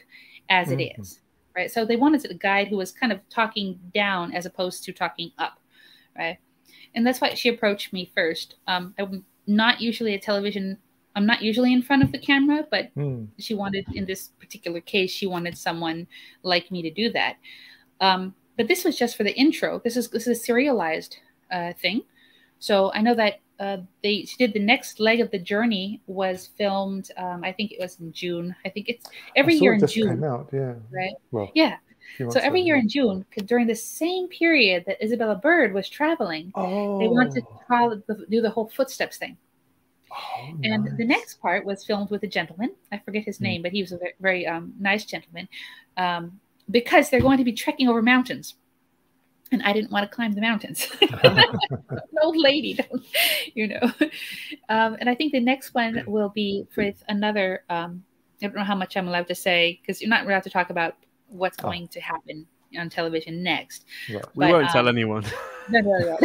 Speaker 2: as it
Speaker 3: Mhm.
Speaker 2: is, right? So they wanted a guide who was kind of talking down as opposed to talking up, right? And that's why she approached me first. Um, I'm not usually a television. I'm not usually in front of the camera, but
Speaker 3: Mm.
Speaker 2: she wanted, in this particular case, she wanted someone like me to do that. Um, but this was just for the intro. This is this is a serialized uh, thing. So I know that uh, they she did the next leg of the journey was filmed. Um, I think it was in June. I think it's every
Speaker 3: I saw
Speaker 2: year
Speaker 3: it
Speaker 2: in
Speaker 3: just
Speaker 2: June,
Speaker 3: came out. Yeah.
Speaker 2: right?
Speaker 3: Well,
Speaker 2: Yeah.
Speaker 3: a few
Speaker 2: So
Speaker 3: months
Speaker 2: every
Speaker 3: ago,
Speaker 2: year
Speaker 3: yeah.
Speaker 2: in June, 'cause during the same period that Isabella Bird was traveling, they wanted to
Speaker 3: Oh.
Speaker 2: follow the, do the whole footsteps thing.
Speaker 3: Oh,
Speaker 2: And the
Speaker 3: nice.
Speaker 2: next part was filmed with a gentleman. I forget his
Speaker 3: Mm.
Speaker 2: name, but he was a very, very um, nice gentleman. Um, because they're going to be trekking over mountains. And I didn't want to climb the mountains. An old lady, don't, you know. Um, and I think the next one will be with another, um, I don't know how much I'm allowed to say, because you're not allowed to talk about what's
Speaker 3: Oh.
Speaker 2: going to happen on television next.
Speaker 3: Right.
Speaker 1: We
Speaker 2: But,
Speaker 1: won't tell
Speaker 2: um,
Speaker 1: anyone.
Speaker 2: No, no, no.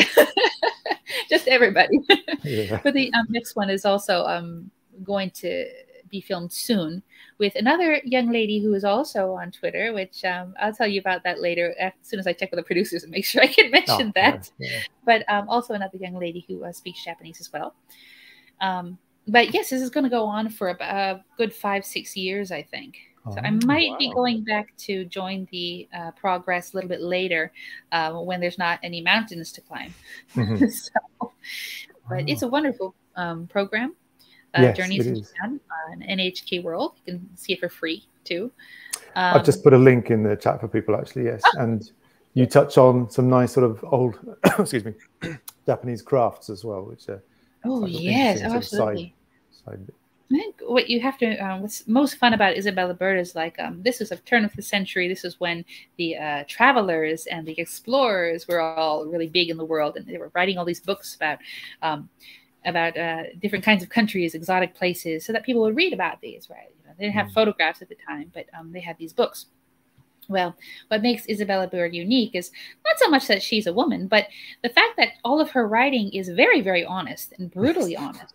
Speaker 2: Just everybody.
Speaker 3: Yeah.
Speaker 2: But the um, next one is also um, going to be filmed soon with another young lady who is also on Twitter, which um, I'll tell you about that later as soon as I check with the producers and make sure I can mention
Speaker 3: Oh,
Speaker 2: that.
Speaker 3: yeah, yeah.
Speaker 2: But um, also another young lady who uh, speaks Japanese as well. Um, but yes, this is going to go on for a, a good five, six years, I think. So I
Speaker 3: Oh,
Speaker 2: might
Speaker 1: wow.
Speaker 2: be going back to join the uh, progress a little bit later uh, when there's not any mountains to climb.
Speaker 3: Mhm.
Speaker 2: So, but it's a wonderful um, program. Uh,
Speaker 3: Yes,
Speaker 2: Journeys
Speaker 3: it
Speaker 2: in
Speaker 3: is.
Speaker 2: Japan on N H K World. You can see it for free too.
Speaker 3: I've
Speaker 2: Um,
Speaker 3: just put a link in the chat for people, actually. Yes, and you touch on some nice sort of old, excuse me, Japanese crafts as well, which are
Speaker 2: oh
Speaker 3: like
Speaker 2: yes,
Speaker 3: interesting
Speaker 2: oh,
Speaker 3: sort of side
Speaker 2: absolutely.
Speaker 3: side bit.
Speaker 2: I think what you have to, um, what's most fun about Isabella Bird is like, um, this is a turn of the century. This is when the uh, travelers and the explorers were all really big in the world, and they were writing all these books about um, about uh, different kinds of countries, exotic places, so that people would read about these. Right? You know, they didn't have
Speaker 3: Mm.
Speaker 2: photographs at the time, but um, they had these books. Well, what makes Isabella Bird unique is not so much that she's a woman, but the fact that all of her writing is very, very honest and brutally honest.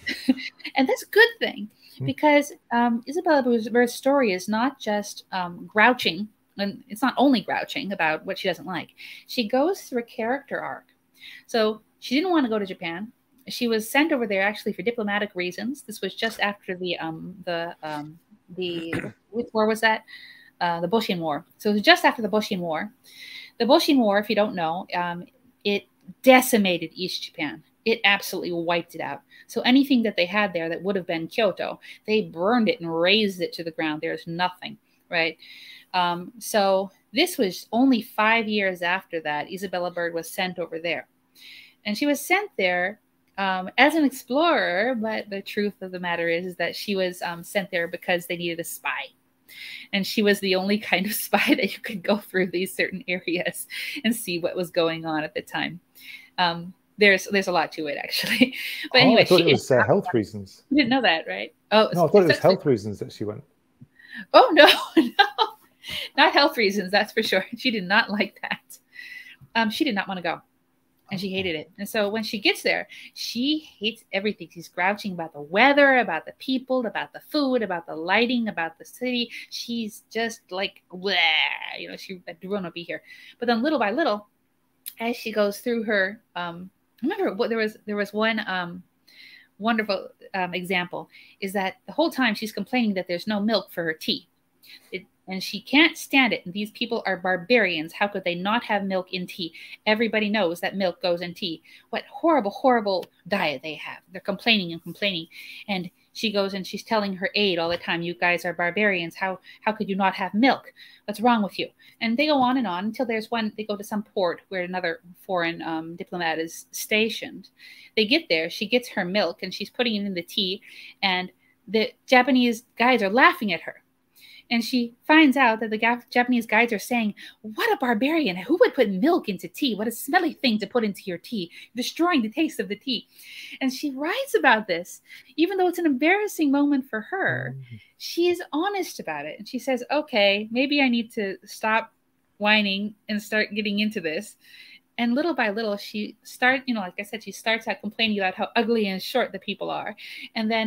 Speaker 2: And that's a good thing because um, Isabella Bird's story is not just um, grouching, and it's not only grouching about what she doesn't like. She goes through a character arc. So she didn't want to go to Japan. She was sent over there actually for diplomatic reasons. This was just after the um, the um, the which war was that? Uh, the Boshin War. So it was just after the Boshin War. The Boshin War, if you don't know, um, it decimated East Japan. It absolutely wiped it out. So anything that they had there that would have been Kyoto, they burned it and razed it to the ground. There's nothing, right? Um, so this was only five years after that. Isabella Bird was sent over there. And she was sent there um, as an explorer, but the truth of the matter is, is that she was um, sent there because they needed a spy. And she was the only kind of spy that you could go through these certain areas and see what was going on at the time. Um, there's there's a lot to it, actually. But
Speaker 3: Oh,
Speaker 2: anyway,
Speaker 3: I thought
Speaker 2: she
Speaker 3: it was uh, health reasons.
Speaker 2: You didn't know that, right? Oh,
Speaker 3: No, I thought it was
Speaker 2: so,
Speaker 3: health reasons that she went.
Speaker 2: Oh, no, no. Not health reasons, that's for sure. She did not like that. Um, she did not want to go. And she hated it. And so when she gets there, she hates everything. She's grouching about the weather, about the people, about the food, about the lighting, about the city. She's just like, bleh, you know, she I don't want to be here. But then little by little, as she goes through her, um, remember what there was, there was one um, wonderful um, example is that the whole time she's complaining that there's no milk for her tea. It, and she can't stand it. These people are barbarians. How could they not have milk in tea? Everybody knows that milk goes in tea. What horrible, horrible diet they have. They're complaining and complaining. And she goes and she's telling her aide all the time, you guys are barbarians. How how could you not have milk? What's wrong with you? And they go on and on until there's one, they go to some port where another foreign um, diplomat is stationed. They get there, she gets her milk and she's putting it in the tea. And the Japanese guys are laughing at her. And she finds out that the Japanese guides are saying, what a barbarian. Who would put milk into tea? What a smelly thing to put into your tea, destroying the taste of the tea. And she writes about this, even though it's an embarrassing moment for her. Mm-hmm. She is honest about it. And she says, okay, maybe I need to stop whining and start getting into this. And little by little, she starts, you know, like I said, she starts out complaining about how ugly and short the people are. And then yeah.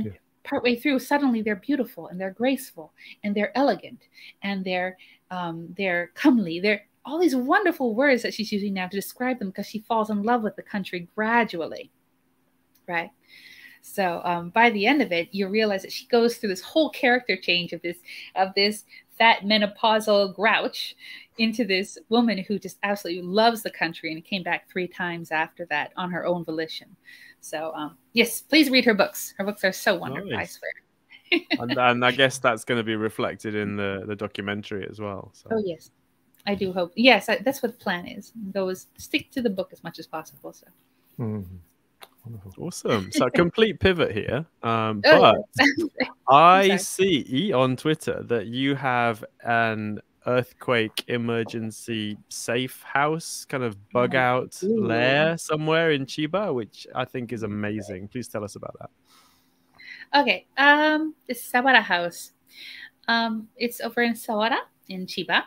Speaker 2: partway through, suddenly they're beautiful and they're graceful and they're elegant and they're um, they're comely. They're all these wonderful words that she's using now to describe them because she falls in love with the country gradually, right? So um, by the end of it, you realize that she goes through this whole character change of this of this fat menopausal grouch into this woman who just absolutely loves the country and came back three times after that on her own volition. So um, yes, please read her books. Her books are so wonderful, nice. I swear.
Speaker 1: and, and I guess that's going to be reflected in the, the documentary as well. So.
Speaker 2: Oh, yes. I do hope. Yes, I, that's what the plan is. Go is stick to the book as much as possible. So.
Speaker 3: Mm-hmm.
Speaker 1: Awesome. So a complete pivot here. Um,
Speaker 2: oh,
Speaker 1: but I see on Twitter that you have an earthquake emergency safe house, kind of bug out
Speaker 2: Ooh.
Speaker 1: lair somewhere in Chiba, which I think is amazing. Please tell us about that.
Speaker 2: Okay. Um, the Sawara house. Um, it's over in Sawara in Chiba.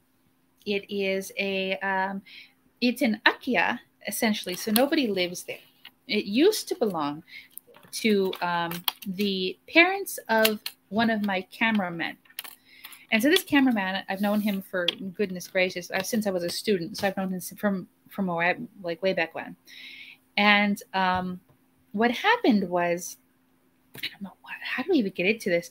Speaker 2: It is a, um, it's an Akiya essentially. So nobody lives there. It used to belong to um, the parents of one of my cameramen. And so this cameraman, I've known him for goodness gracious, uh, since I was a student. So I've known him from, from a, like way back when. And um, what happened was, I don't know, what, how do we even get into this?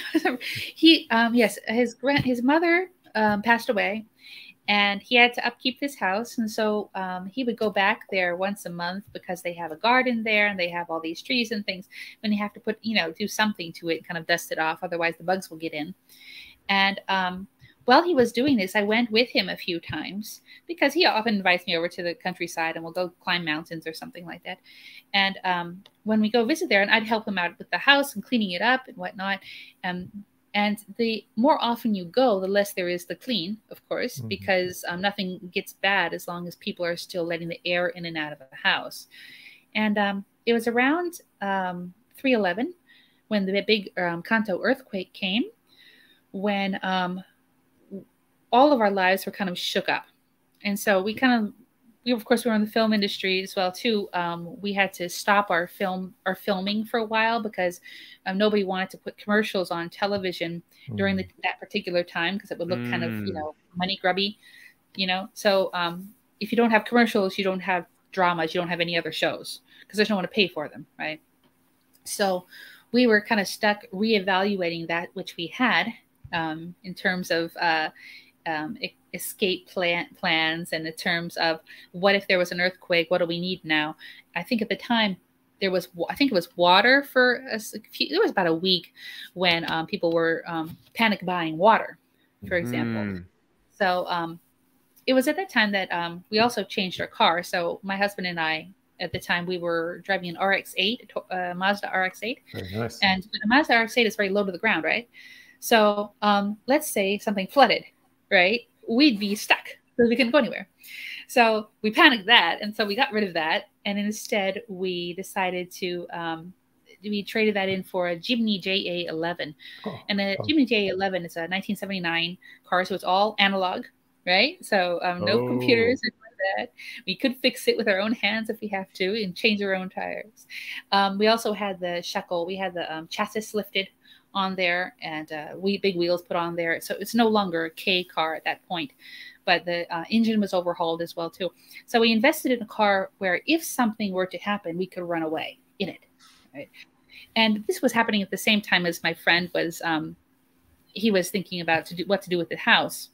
Speaker 2: he, um, yes, his grand, his mother um, passed away. And he had to upkeep this house. And so um, he would go back there once a month because they have a garden there and they have all these trees and things. And you have to put, you know, do something to it, kind of dust it off. Otherwise the bugs will get in. And um, while he was doing this, I went with him a few times because he often invites me over to the countryside and we'll go climb mountains or something like that. And um, when we go visit there, and I'd help him out with the house and cleaning it up and whatnot. Um, And the more often you go, the less there is to clean, of course, mm-hmm. because um, nothing gets bad as long as people are still letting the air in and out of the house. And um, it was around um, three eleven when the big um, Kanto earthquake came, when um, all of our lives were kind of shook up. And so we kind of, we of course, we were in the film industry as well, too. Um, we had to stop our film, our filming for a while because um, nobody wanted to put commercials on television mm. during the, that particular time because it would look mm. kind of, you know, money grubby, you know. So um, if you don't have commercials, you don't have dramas, you don't have any other shows because there's no one to pay for them, right? So we were kind of stuck reevaluating that which we had um, in terms of uh, um, escape plan plans and in terms of what if there was an earthquake, what do we need now? I think at the time there was, I think it was water for a few, it was about a week when um, people were um, panic buying water, for example. Mm. So um, it was at that time that um, we also changed our car. So my husband and I, at the time, we were driving an R X eight, a Mazda R X eight.
Speaker 3: Very nice.
Speaker 2: And a Mazda R X eight is very low to the ground, right? So um, let's say something flooded, right? We'd be stuck because we couldn't go anywhere. So we panicked that. And so we got rid of that. And instead, we decided to, um, we traded that in for a Jimny J A eleven. Oh, and the oh. Jimny J A eleven is a nineteen seventy-nine car. So it's all analog, right? So um, no oh. computers and that. We could fix it with our own hands if we have to and change our own tires. Um, we also had the shackle. We had the um, chassis lifted on there and uh, we big wheels put on there. So it's no longer a K car at that point, but the uh, engine was overhauled as well too. So we invested in a car where if something were to happen, we could run away in it. Right? And this was happening at the same time as my friend was, um, he was thinking about to do, what to do with the house.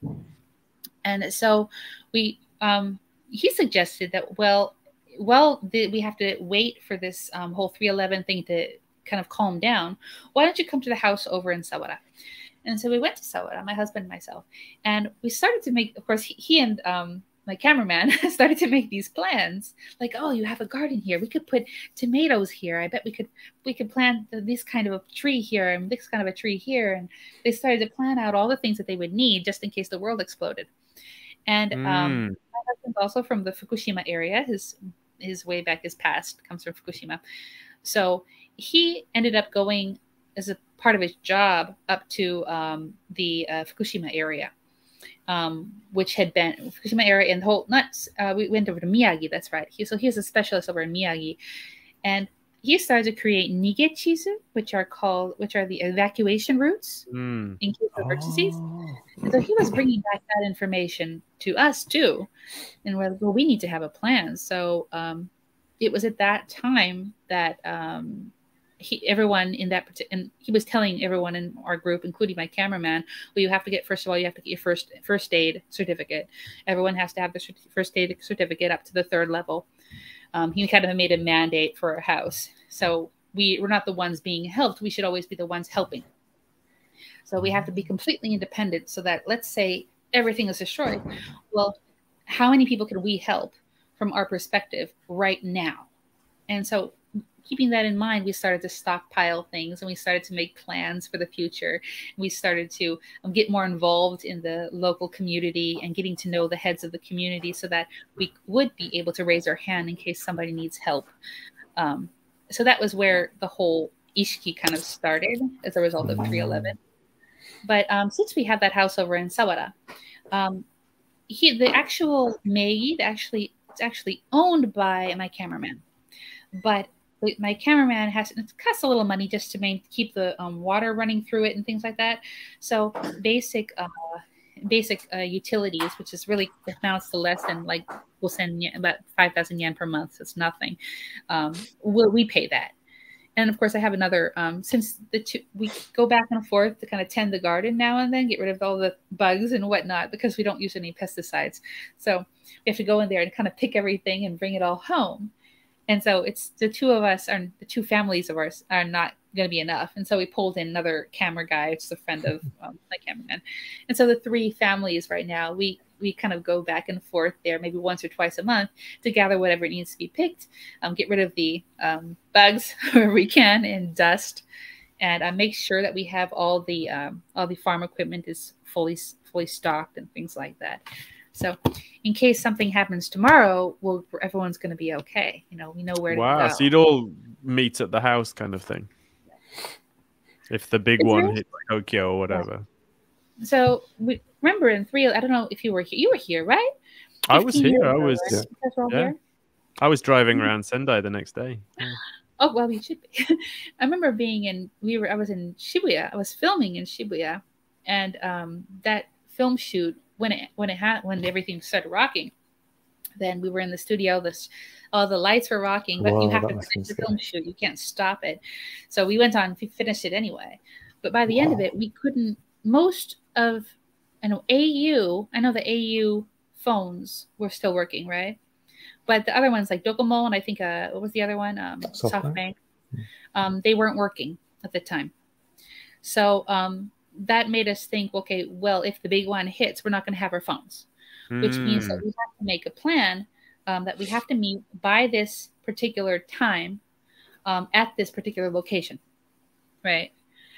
Speaker 2: And so we, um, he suggested that, well, well, the, we have to wait for this um, whole three eleven thing to kind of calm down. Why don't you come to the house over in Sawara? And so we went to Sawara, my husband and myself, and we started to make, of course, he, he and um, my cameraman started to make these plans. Like, oh, you have a garden here. We could put tomatoes here. I bet we could we could plant this kind of a tree here and this kind of a tree here. And they started to plan out all the things that they would need just in case the world exploded. And mm. um, my husband's also from the Fukushima area. His his way back, his past comes from Fukushima. So he ended up going as a part of his job up to um, the uh, Fukushima area, um, which had been Fukushima area and the whole, not, uh, we went over to Miyagi. That's right. He, so he was a specialist over in Miyagi. And he started to create nigechizu, which are called, which are the evacuation routes
Speaker 1: Mm.
Speaker 2: in case of emergencies.
Speaker 3: Oh.
Speaker 2: And so he was bringing back that information to us too. And we're like, well, we need to have a plan. So um, it was at that time that um, he, everyone in that, and he was telling everyone in our group, including my cameraman, well, you have to get, first of all, you have to get your first first aid certificate. Everyone has to have their first aid certificate up to the third level. Um, he kind of made a mandate for our house. So we, we're not the ones being helped. We should always be the ones helping. So we have to be completely independent so that, let's say everything is destroyed. Well, how many people can we help from our perspective right now? And so keeping that in mind, we started to stockpile things and we started to make plans for the future. We started to um, get more involved in the local community and getting to know the heads of the community so that we would be able to raise our hand in case somebody needs help. Um, so that was where the whole Ishiki kind of started as a result of three eleven. But um, since we have that house over in Sawara, um, he, the actual maid actually, it's actually owned by my cameraman. But my cameraman has, it costs a little money just to main, keep the um, water running through it and things like that. So basic uh, basic uh, utilities, which is really amounts to less than, like, we'll send about five thousand yen per month. So it's nothing. Um, we'll, we pay that. And of course I have another, um, since the two, we go back and forth to kind of tend the garden now and then, get rid of all the bugs and whatnot, because we don't use any pesticides. So we have to go in there and kind of pick everything and bring it all home. And so it's the two of us, are the two families of ours are not going to be enough. And so we pulled in another camera guy, just a friend of um, my cameraman. And so the three families right now, we, we kind of go back and forth there maybe once or twice a month to gather whatever needs to be picked, um, get rid of the um, bugs where we can and dust, and uh, make sure that we have all the um, all the farm equipment is fully fully stocked and things like that. So in case something happens tomorrow, well, everyone's going to be okay. You know, we know where
Speaker 1: Wow.
Speaker 2: to go.
Speaker 1: So you'd all meet at the house kind of thing. If the big
Speaker 2: Is
Speaker 1: one
Speaker 2: there?
Speaker 1: hit Tokyo or whatever.
Speaker 2: So we, remember in three, I don't know if you were here. You were here, right?
Speaker 1: I was
Speaker 2: fifteen
Speaker 1: here.
Speaker 2: years
Speaker 1: I
Speaker 2: ago,
Speaker 1: was,
Speaker 2: right?
Speaker 3: yeah.
Speaker 2: You guys were all
Speaker 1: yeah.
Speaker 2: here?
Speaker 1: I was driving around Sendai the next day. Yeah.
Speaker 2: Oh, well, we should be. I remember being in, we were, I was in Shibuya. I was filming in Shibuya. And um, that film shoot, when it, when it had, when everything started rocking, then we were in the studio, this, all the lights were rocking, but
Speaker 3: Wow,
Speaker 2: you have
Speaker 3: that
Speaker 2: to
Speaker 3: must
Speaker 2: finish
Speaker 3: be
Speaker 2: the film shoot. You can't stop it. So we went on, we finished it anyway. But by the end of
Speaker 3: Wow.
Speaker 2: it, we couldn't, most of, I know A U, I know the A U phones were still working, right? But the other ones like Docomo and I think, uh, what was the other one? Um,
Speaker 3: SoftBank.
Speaker 2: SoftBank. Um, they weren't working at the time. So um, that made us think, okay, well, if the big one hits, we're not going to have our phones, which means that we have to make a plan um, that we have to meet by this particular time um, at this particular location, right?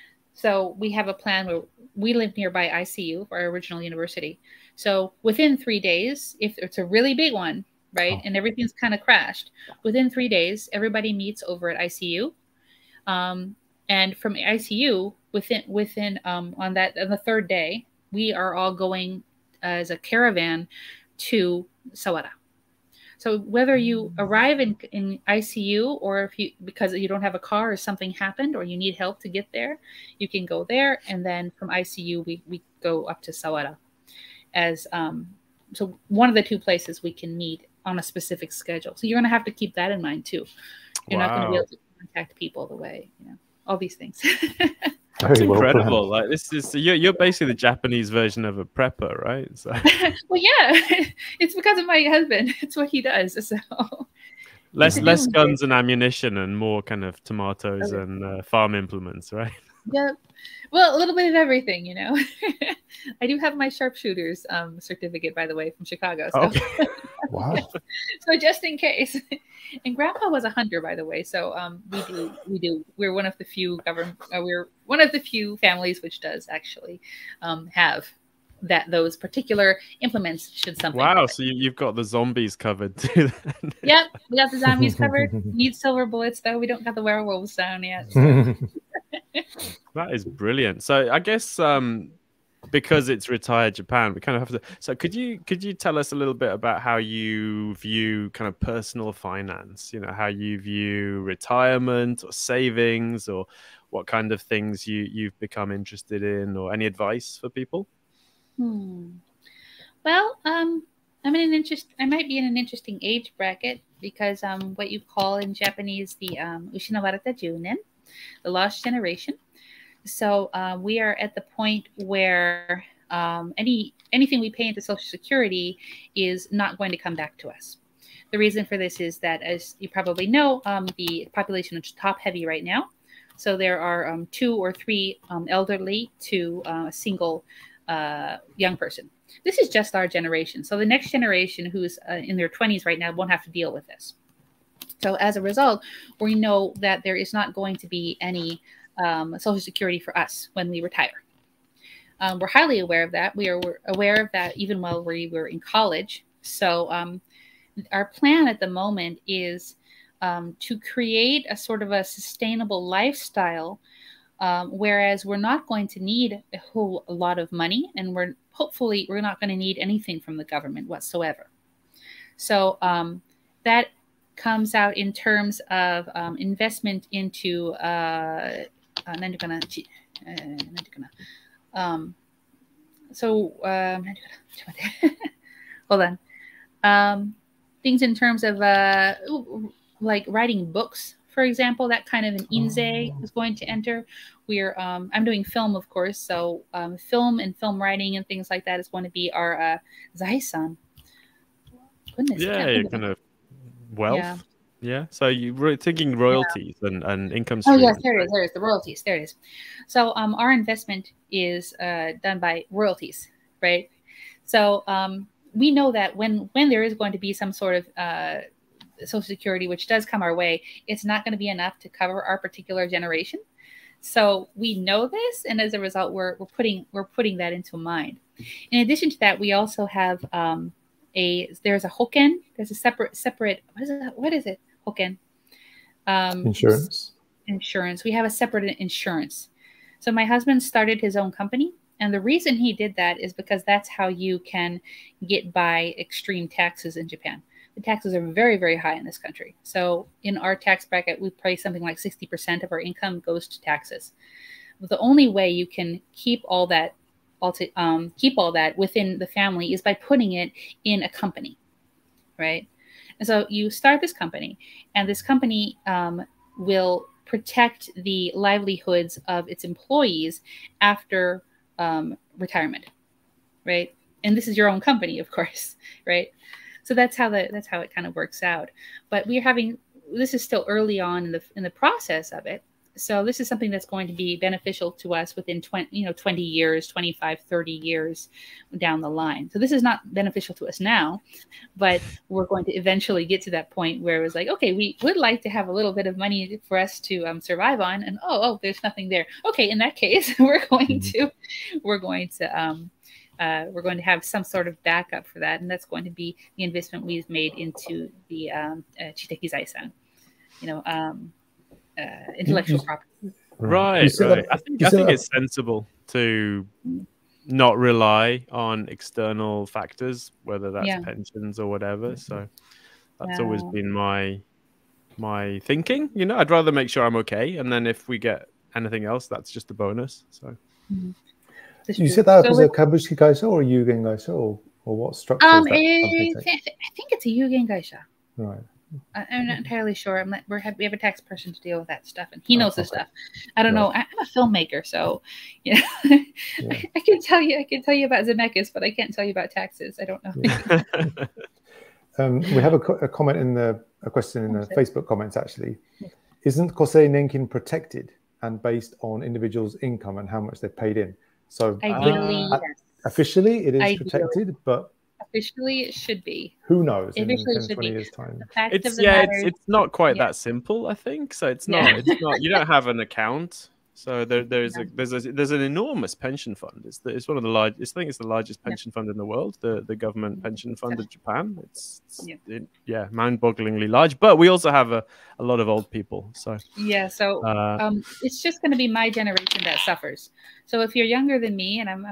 Speaker 2: So we have a plan where we live nearby I C U for our original university. So within three days, if it's a really big one, right,
Speaker 3: Oh.
Speaker 2: and everything's kind of crashed, within three days, everybody meets over at I C U. Um, and from I C U, within within um, on that on the third day, we are all going as a caravan to Sawara. So whether you arrive in, in I C U or if you, because you don't have a car or something happened or you need help to get there, you can go there. And then from I C U, we, we go up to Sawara as, um, so one of the two places we can meet on a specific schedule. So you're going to have to keep that in mind too. You're
Speaker 1: Wow.
Speaker 2: not going to be able to contact people the way, you know, all these things.
Speaker 1: That's
Speaker 3: Very well
Speaker 1: incredible.
Speaker 3: planned.
Speaker 1: Like this is you're you're basically the Japanese version of a prepper, right? So
Speaker 2: Well, yeah, it's because of my husband. It's what he does. So
Speaker 1: less
Speaker 2: It's a
Speaker 1: less
Speaker 2: doom
Speaker 1: guns
Speaker 2: day.
Speaker 1: and ammunition and more kind of tomatoes
Speaker 2: Okay.
Speaker 1: and uh, farm implements, right?
Speaker 2: Yeah, well, a little bit of everything, you know. I do have my sharpshooters um, certificate, by the way, from Chicago. So,
Speaker 1: Okay.
Speaker 3: Wow.
Speaker 2: so just in case. And Grandpa was a hunter, by the way. So um, we do, we do. We're one of the few government. Uh, we're one of the few families which does actually um, have that those particular implements. Should something.
Speaker 1: Wow.
Speaker 2: happen.
Speaker 1: So you, you've got the zombies covered too. Then.
Speaker 2: Yep, we got the zombies covered. Need silver bullets though. We don't got the werewolves down yet.
Speaker 1: That is brilliant. So I guess um, because it's Retired Japan, we kind of have to. So could you could you tell us a little bit about how you view kind of personal finance? You know, how you view retirement or savings, or what kind of things you you've become interested in, or any advice for people?
Speaker 2: Hmm. Well, um, I'm in an interest. I might be in an interesting age bracket because um, what you call in Japanese the um, Ushinawareta Junen, the lost generation. So uh, we are at the point where um, any anything we pay into Social Security is not going to come back to us. The reason for this is that, as you probably know, um, the population is top heavy right now. So there are um, two or three um, elderly to uh, a single uh, young person. This is just our generation. So the next generation, who's uh, in their twenties right now, won't have to deal with this. So as a result, we know that there is not going to be any Um, Social Security for us when we retire. Um, we're highly aware of that. We are we're aware of that even while we were in college. So um, our plan at the moment is um, to create a sort of a sustainable lifestyle, um, whereas we're not going to need a whole a lot of money, and we're hopefully we're not going to need anything from the government whatsoever. So um, that comes out in terms of um, investment into uh, Uh, um, so uh, hold on. Um, things in terms of uh, like writing books, for example, that kind of an inze is going to enter. We're um, I'm doing film, of course, so um, film and film writing and things like that is going to be our uh, zaisan. Goodness,
Speaker 1: Yeah, you're kind of wealth.
Speaker 2: Yeah.
Speaker 1: Yeah, so you're thinking royalties yeah. and, and income
Speaker 2: streams. Oh,
Speaker 1: yes,
Speaker 2: there it is. There it is. The royalties. There it is. So um, our investment is uh, done by royalties, right? So um, we know that when, when there is going to be some sort of uh, Social Security, which does come our way, it's not going to be enough to cover our particular generation. So we know this, and as a result, we're, we're, putting, we're putting that into mind. In addition to that, we also have um, a, there's a hoken. There's a separate, separate, what is it? What is it? Hoken. Um,
Speaker 3: insurance.
Speaker 2: Insurance. We have a separate insurance. So my husband started his own company. And the reason he did that is because that's how you can get by extreme taxes in Japan. The taxes are very, very high in this country. So in our tax bracket, we pay something like sixty percent of our income goes to taxes. But the only way you can keep all that, all to, um, keep all that within the family is by putting it in a company, right? And so you start this company, and this company um, will protect the livelihoods of its employees after um, retirement, right? And this is your own company, of course, right? So that's how the that's how it kind of works out. But we're having this is still early on in the in the process of it. So this is something that's going to be beneficial to us within twenty, you know, twenty years, twenty-five, thirty years down the line. So this is not beneficial to us now, but we're going to eventually get to that point where it was like, okay, we would like to have a little bit of money for us to um, survive on. And oh, oh, there's nothing there. Okay, in that case, we're going to, we're going to, um, uh, we're going to have some sort of backup for that. And that's going to be the investment we've made into the um, uh, Chiteki Zaisan, you know, um, Uh, intellectual property.
Speaker 1: Right, right. I think I think it's sensible to not rely on external factors, whether that's yeah. pensions or whatever. So that's yeah. always been my my thinking. You know, I'd rather make sure I'm okay, and then if we get anything else, that's just a bonus. So
Speaker 2: mm-hmm.
Speaker 3: you set that up so as a kabushiki gaisha or a yugen gaisha, or or what structure?
Speaker 2: Um,
Speaker 3: is that
Speaker 2: it, I think it's a yugen gaisha.
Speaker 3: Right.
Speaker 2: I'm not entirely sure. I'm not, we're have, we have a tax person to deal with that stuff, and he knows oh, okay. this stuff. I don't right. know. I'm a filmmaker, so you know, yeah. I can tell you. I can tell you about Zemeckis, but I can't tell you about taxes. I don't know.
Speaker 3: Yeah. um, we have a, co a comment in the a question in the okay. Facebook comments actually. Yeah. Isn't Kosei Nenkin protected and based on individuals' income and how much they've paid in? So
Speaker 2: ideally,
Speaker 3: uh,
Speaker 2: yes.
Speaker 3: officially it is
Speaker 2: ideally.
Speaker 3: protected, but
Speaker 2: officially it should be.
Speaker 3: Who knows?
Speaker 2: Officially
Speaker 3: in
Speaker 2: it should
Speaker 3: twenty
Speaker 2: be.
Speaker 3: years time.
Speaker 1: It's yeah,
Speaker 2: matter,
Speaker 1: it's it's not quite
Speaker 2: yeah.
Speaker 1: that simple. I think so. It's not. Yeah. It's not. You don't have an account, so there there's a there's a there's an enormous pension fund. It's the, it's one of the largest. I think it's the largest pension yeah. fund in the world. The the government pension fund of Japan. It's, it's yeah, it, yeah mind-bogglingly large. But we also have a a lot of old people. So
Speaker 2: yeah, so uh, um, it's just going to be my generation that suffers. So if you're younger than me, and I'm, I'm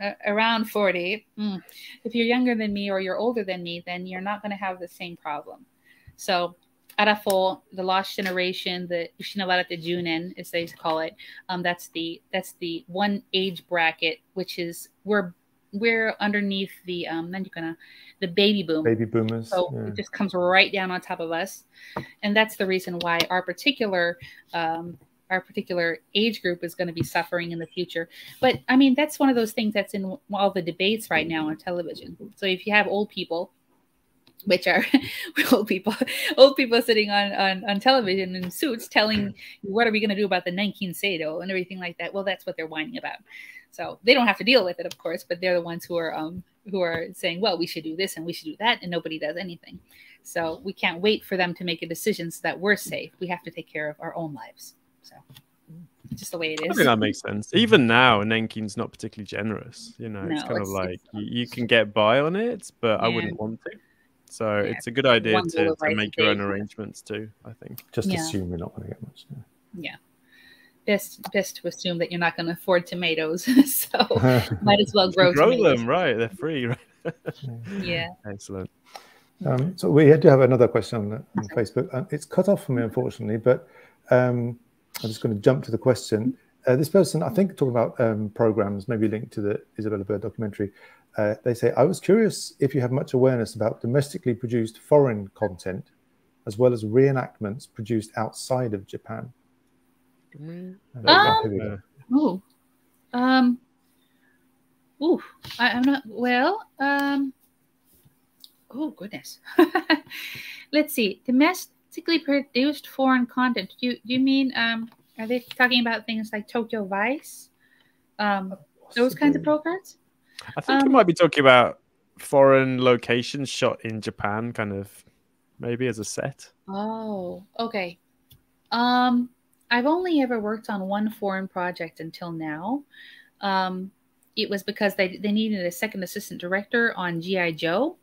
Speaker 2: uh, around forty, mm, if you're younger than me or you're older than me, then you're not going to have the same problem. So, Arafo, the lost generation, the Ushinawarate Junen, as they call it, um, that's the that's the one age bracket, which is we're we're underneath the um, the baby boom.
Speaker 3: Baby boomers.
Speaker 2: So
Speaker 3: yeah.
Speaker 2: it just comes right down on top of us, and that's the reason why our particular um, our particular age group is going to be suffering in the future. But I mean, that's one of those things that's in all the debates right now on television. So if you have old people, which are old people, old people sitting on, on, on television in suits telling you, what are we going to do about the Nankin Seido and everything like that? Well, that's what they're whining about. So they don't have to deal with it, of course, but they're the ones who are um, who are saying, well, we should do this and we should do that, and nobody does anything. So we can't wait for them to make a decision so that we're safe. We have to take care of our own lives. So it's just the way it is.
Speaker 1: I think that makes sense. Even now, Nankin's not particularly generous. You know,
Speaker 2: No,
Speaker 1: it's kind
Speaker 2: it's,
Speaker 1: of like
Speaker 2: it's,
Speaker 1: you, you can get by on it, but
Speaker 2: yeah.
Speaker 1: I wouldn't want to. So
Speaker 2: yeah.
Speaker 1: it's a good idea
Speaker 2: One
Speaker 1: to, to
Speaker 2: right
Speaker 1: make your own
Speaker 2: day.
Speaker 1: arrangements too, I think.
Speaker 3: Just
Speaker 2: Yeah.
Speaker 3: assume you're not going to get much. Yeah.
Speaker 2: Yeah. Best, best to assume that you're not going to afford tomatoes, so might as well grow,
Speaker 1: grow
Speaker 2: tomatoes.
Speaker 1: them, right? They're free, right?
Speaker 2: Yeah.
Speaker 1: Excellent.
Speaker 3: Um, so we do have another question on, on Facebook. Um, it's cut off for me, unfortunately, but um, I'm just going to jump to the question. Uh, this person, I think, talking about um, programs, maybe linked to the Isabella Bird documentary. Uh, they say, I was curious if you have much awareness about domestically produced foreign content, as well as reenactments produced outside of Japan.
Speaker 2: Um,
Speaker 3: Uh,
Speaker 2: Ooh. Um, ooh, I, I'm not, well, um, oh, goodness. Let's see. Domestically produced foreign content. Do you, do you mean, um, are they talking about things like Tokyo Vice? Um, those kinds of programs?
Speaker 1: I think
Speaker 2: um,
Speaker 1: you might be talking about foreign locations shot in Japan, kind of maybe as a set.
Speaker 2: Oh, okay. Um, I've only ever worked on one foreign project until now. Um, it was because they, they needed a second assistant director on G I Joe.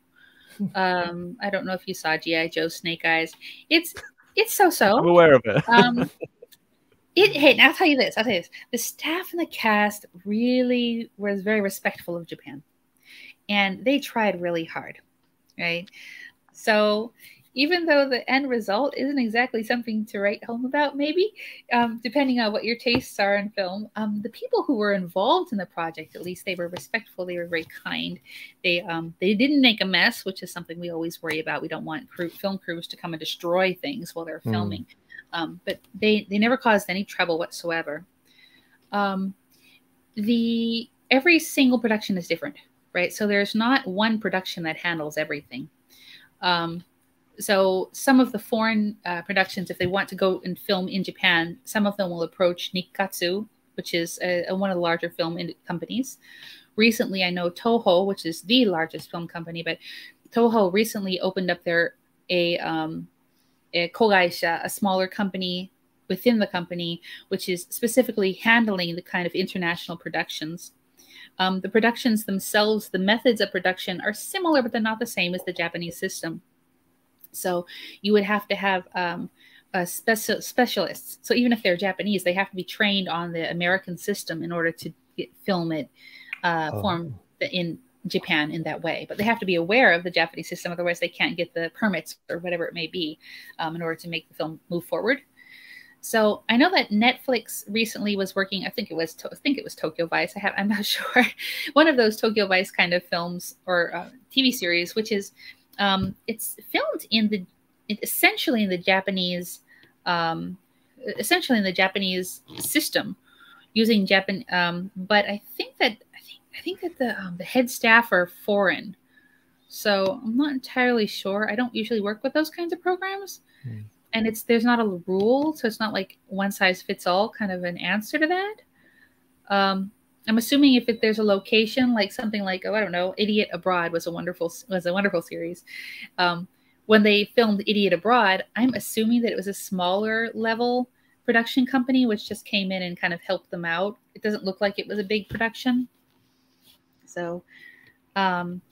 Speaker 2: Um, I don't know if you saw G I Joe Snake Eyes. It's it's so-so.
Speaker 1: I'm aware of it.
Speaker 2: um, it hey, now I'll tell you this. I'll tell you this. The staff and the cast really was very respectful of Japan, and they tried really hard, right? So even though the end result isn't exactly something to write home about, maybe, um, depending on what your tastes are in film, um, the people who were involved in the project, at least they were respectful, they were very kind. They um, they didn't make a mess, which is something we always worry about. We don't want crew, film crews to come and destroy things while they're
Speaker 3: Mm.
Speaker 2: filming. Um, but they, they never caused any trouble whatsoever. Um, the every single production is different, right? So there's not one production that handles everything. Um, So some of the foreign uh, productions, if they want to go and film in Japan, some of them will approach Nikkatsu, which is a, a, one of the larger film companies. Recently, I know Toho, which is the largest film company, but Toho recently opened up their a, um, a kogaisha, a smaller company within the company, which is specifically handling the kind of international productions. Um, the productions themselves, the methods of production are similar, but they're not the same as the Japanese system. So you would have to have um, a special specialists. So even if they're Japanese, they have to be trained on the American system in order to get, film it, uh,
Speaker 3: Oh.
Speaker 2: form the, in Japan in that way. But they have to be aware of the Japanese system, otherwise they can't get the permits or whatever it may be um, in order to make the film move forward. So I know that Netflix recently was working. I think it was I think it was Tokyo Vice. I have I'm not sure. One of those Tokyo Vice kind of films or uh, T V series, which is. Um, it's filmed in the essentially in the Japanese, um, essentially in the Japanese system, using Japan. Um, but I think that I think I think that the um, the head staff are foreign, so I'm not entirely sure. I don't usually work with those kinds of programs, mm. and it's there's not a rule, so it's not like one size fits all kind of an answer to that. Um, I'm assuming if it, there's a location like something like, oh, I don't know, Idiot Abroad was a wonderful was a wonderful series. Um, when they filmed Idiot Abroad, I'm assuming that it was a smaller level production company which just came in and kind of helped them out. It doesn't look like it was a big production. So um,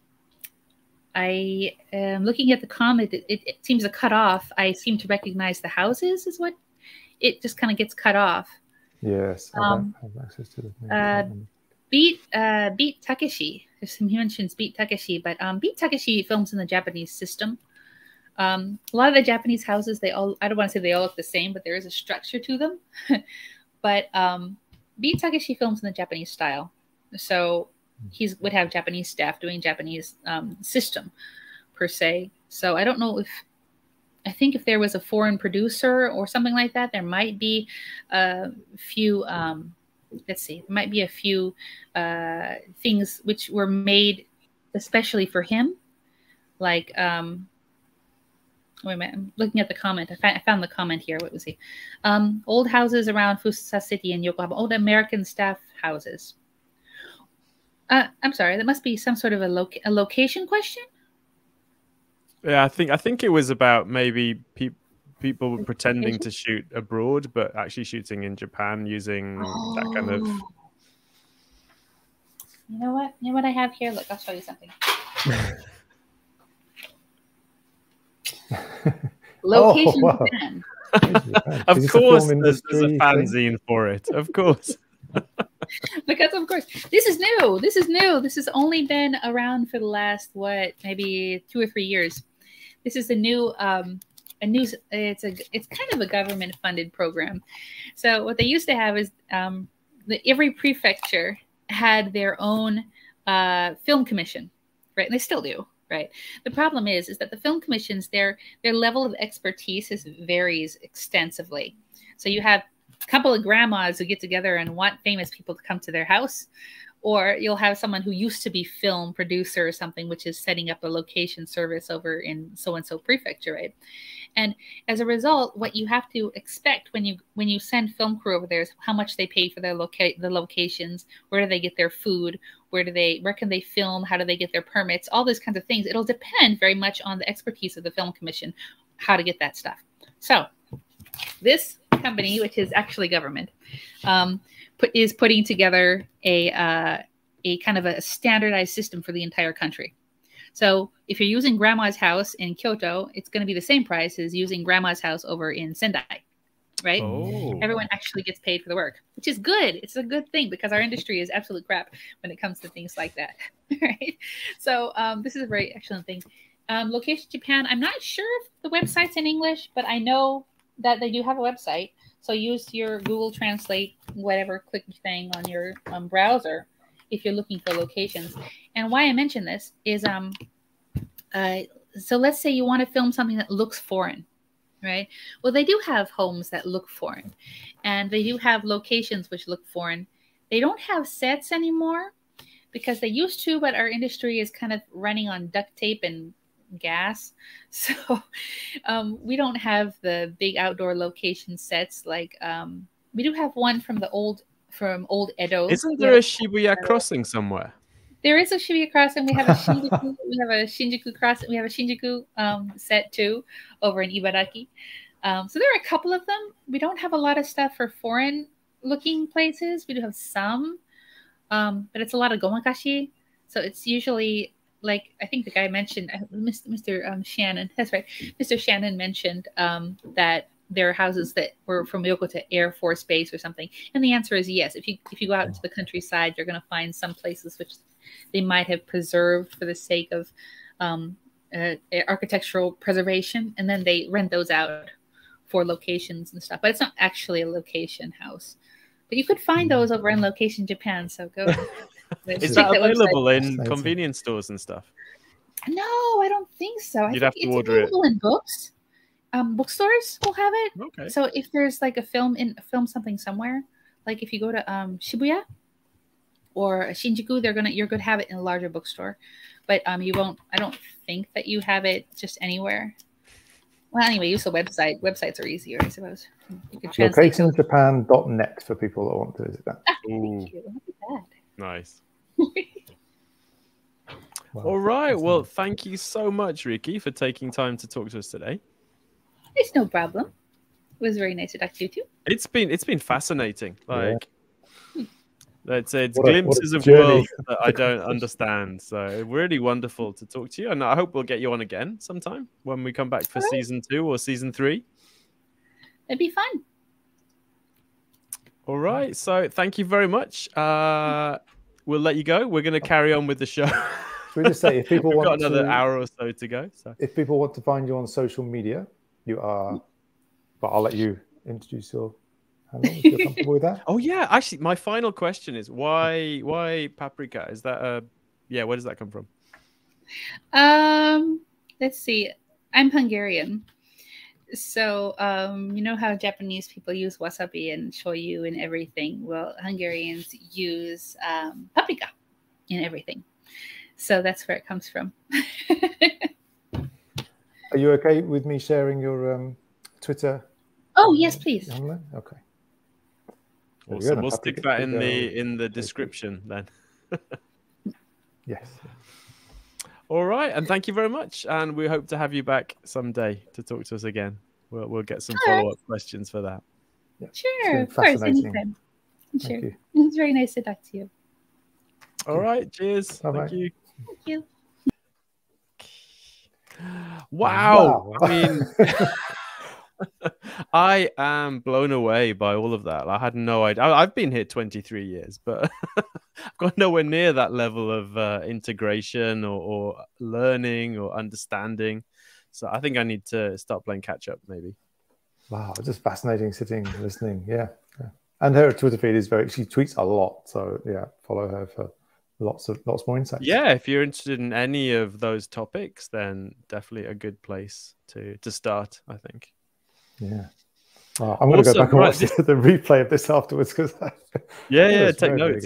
Speaker 2: I am looking at the comment. It, it, it seems to cut off. I seem to recognize the houses is what it just kind of gets cut off.
Speaker 3: Yes, I
Speaker 2: um,
Speaker 3: have access to the
Speaker 2: uh, Beat uh, Beat Takeshi. He mentions Beat Takeshi, but um, Beat Takeshi films in the Japanese system. Um, a lot of the Japanese houses, they all, I don't want to say they all look the same, but there is a structure to them. But um, Beat Takeshi films in the Japanese style. So he would have Japanese staff doing Japanese um, system per se. So I don't know if, I think if there was a foreign producer or something like that, there might be a few, um, let's see, there might be a few uh, things which were made especially for him. Like, um, wait a minute, I'm looking at the comment. I, fi I found the comment here. What was he? Um, old houses around Fusa City and Yokohama, old American staff houses. Uh, I'm sorry, that must be some sort of a, loc a location question?
Speaker 1: Yeah, I think I think it was about maybe pe people were pretending to shoot abroad, but actually shooting in Japan using oh. that kind of.
Speaker 2: You know what? You know what I have here? Look, I'll show you something. Location
Speaker 3: oh, wow.
Speaker 2: Japan.
Speaker 1: Of course, there's, there's a fanzine for it. Of course.
Speaker 2: Because of course, this is new. This is new. This has only been around for the last what, maybe two or three years. This is a new, um, a new. It's a, it's kind of a government-funded program. So what they used to have is um, the, every prefecture had their own uh, film commission, right? And they still do, right? The problem is, is that the film commissions, their their level of expertise is, varies extensively. So you have a couple of grandmas who get together and want famous people to come to their house, or you'll have someone who used to be film producer or something, which is setting up a location service over in so-and-so prefecture, right? And as a result, what you have to expect when you when you send film crew over there is how much they pay for their loca the locations, where do they get their food, where do they where can they film, how do they get their permits, all those kinds of things. It'll depend very much on the expertise of the film commission, how to get that stuff. So this company, which is actually government, um, put, is putting together a uh, a kind of a standardized system for the entire country. So if you're using grandma's house in Kyoto, it's going to be the same price as using grandma's house over in Sendai, right?
Speaker 1: Oh.
Speaker 2: Everyone actually gets paid for the work, which is good. It's a good thing because our industry is absolute crap when it comes to things like that, right? So um, this is a very excellent thing. Um, Location Japan, I'm not sure if the website's in English, but I know that they do have a website. So use your Google Translate, whatever click thing on your um, browser if you're looking for locations. And why I mention this is, um, uh, so let's say you want to film something that looks foreign, right? Well, they do have homes that look foreign, and they do have locations which look foreign. They don't have sets anymore because they used to, but our industry is kind of running on duct tape and gas. So um, we don't have the big outdoor location sets. Like um, we do have one from the old, from old Edo.
Speaker 1: Isn't there a Shibuya crossing somewhere?
Speaker 2: There is a Shibuya crossing. We have a Shinjuku. we have a Shinjuku crossing. We have a Shinjuku um, set too over in Ibaraki. Um, so there are a couple of them. We don't have a lot of stuff for foreign looking places. We do have some, um, but it's a lot of gomakashi. So it's usually like, I think the guy mentioned, Mister Um, Shannon, that's right. Mister Shannon mentioned um, that there are houses that were from Yokoto Air Force Base or something. And the answer is yes. If you, if you go out into the countryside, you're going to find some places which they might have preserved for the sake of um, uh, architectural preservation. And then they rent those out for locations and stuff. But it's not actually a location house. But you could find those over in Location Japan. So go.
Speaker 1: Is that available website. in convenience stores and stuff?
Speaker 2: No, I don't think so. I
Speaker 1: You'd
Speaker 2: think
Speaker 1: have to
Speaker 2: it's
Speaker 1: order
Speaker 2: available
Speaker 1: it.
Speaker 2: in books. Um, bookstores will have it.
Speaker 1: Okay.
Speaker 2: So if there's like a film in film something somewhere, like if you go to um, Shibuya or Shinjuku, they're gonna you're gonna have it in a larger bookstore. But um, you won't. I don't think that you have it just anywhere. Well, anyway, use the website. Websites are easier, I suppose. You can
Speaker 3: location japan dot net for people that want to visit that.
Speaker 2: Ah, thank you. Look at that.
Speaker 1: Nice.
Speaker 3: Wow,
Speaker 1: all right. Well, nice. Thank you so much, Riki, for taking time to talk to us today.
Speaker 2: It's no problem. It was very nice to talk to you too.
Speaker 1: It's been it's been fascinating. Like
Speaker 2: yeah.
Speaker 1: it's it's
Speaker 3: what
Speaker 1: glimpses
Speaker 3: a,
Speaker 1: of worlds that I don't understand. So really wonderful to talk to you, and I hope we'll get you on again sometime when we come back for right. season two or season three.
Speaker 2: It'd be fun.
Speaker 1: All right. So thank you very much. Uh, we'll let you go. We're going to carry on with the show.
Speaker 3: Should we just say, if people
Speaker 1: We've
Speaker 3: want
Speaker 1: got another
Speaker 3: to,
Speaker 1: hour or so to go. So
Speaker 3: if people want to find you on social media, you are. But I'll let you introduce your handle if you're comfortable with that.
Speaker 1: Oh yeah, actually, my final question is why why paprika? Is that a yeah? Where does that come from?
Speaker 2: Um, let's see. I'm Hungarian, so um, you know how Japanese people use wasabi and shoyu and everything. Well, Hungarians use um, paprika in everything, so that's where it comes from.
Speaker 3: Are you okay with me sharing your um, Twitter?
Speaker 2: Oh yes, please.
Speaker 3: Handle? Okay.
Speaker 1: Awesome. We'll stick that in the in the description then.
Speaker 3: Yes.
Speaker 1: All right, and thank you very much, and we hope to have you back someday to talk to us again. We'll we'll get some
Speaker 2: All right.
Speaker 1: follow up questions for that.
Speaker 3: Yeah.
Speaker 2: Sure, of course, anytime. Sure.
Speaker 3: You.
Speaker 2: It's very nice to talk to you.
Speaker 1: All right, cheers.
Speaker 3: Bye-bye.
Speaker 1: Thank you.
Speaker 2: Thank you.
Speaker 1: Wow.
Speaker 3: Wow.
Speaker 1: I mean, I am blown away by all of that. I had no idea. I- I've been here twenty-three years, but I've got nowhere near that level of uh, integration or, or learning or understanding. So I think I need to start playing catch up, maybe.
Speaker 3: Wow, just fascinating sitting listening. Yeah. yeah. And her Twitter feed is very, she tweets a lot. So yeah, follow her for lots of lots more insights.
Speaker 1: Yeah, if you're interested in any of those topics, then definitely a good place to to start, I think.
Speaker 3: Yeah. Oh, I'm going to go back and
Speaker 1: right,
Speaker 3: watch
Speaker 1: this...
Speaker 3: the replay of this afterwards because
Speaker 1: yeah, yeah, take notes.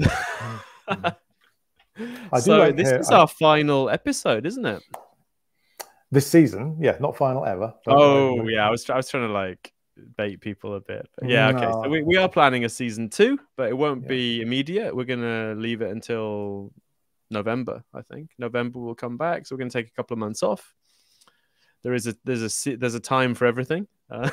Speaker 3: I do
Speaker 1: so
Speaker 3: like
Speaker 1: this
Speaker 3: her,
Speaker 1: is
Speaker 3: I,
Speaker 1: our final episode, isn't it?
Speaker 3: This season, yeah, not final ever.
Speaker 1: Oh, yeah, I was I was trying to like bait people a bit. But yeah, okay.
Speaker 3: No.
Speaker 1: So we, we are planning a season two, but it won't
Speaker 3: Yeah.
Speaker 1: be immediate. We're gonna leave it until November, I think. November we'll come back. So we're gonna take a couple of months off. There is a there's a there's a time for everything. Uh,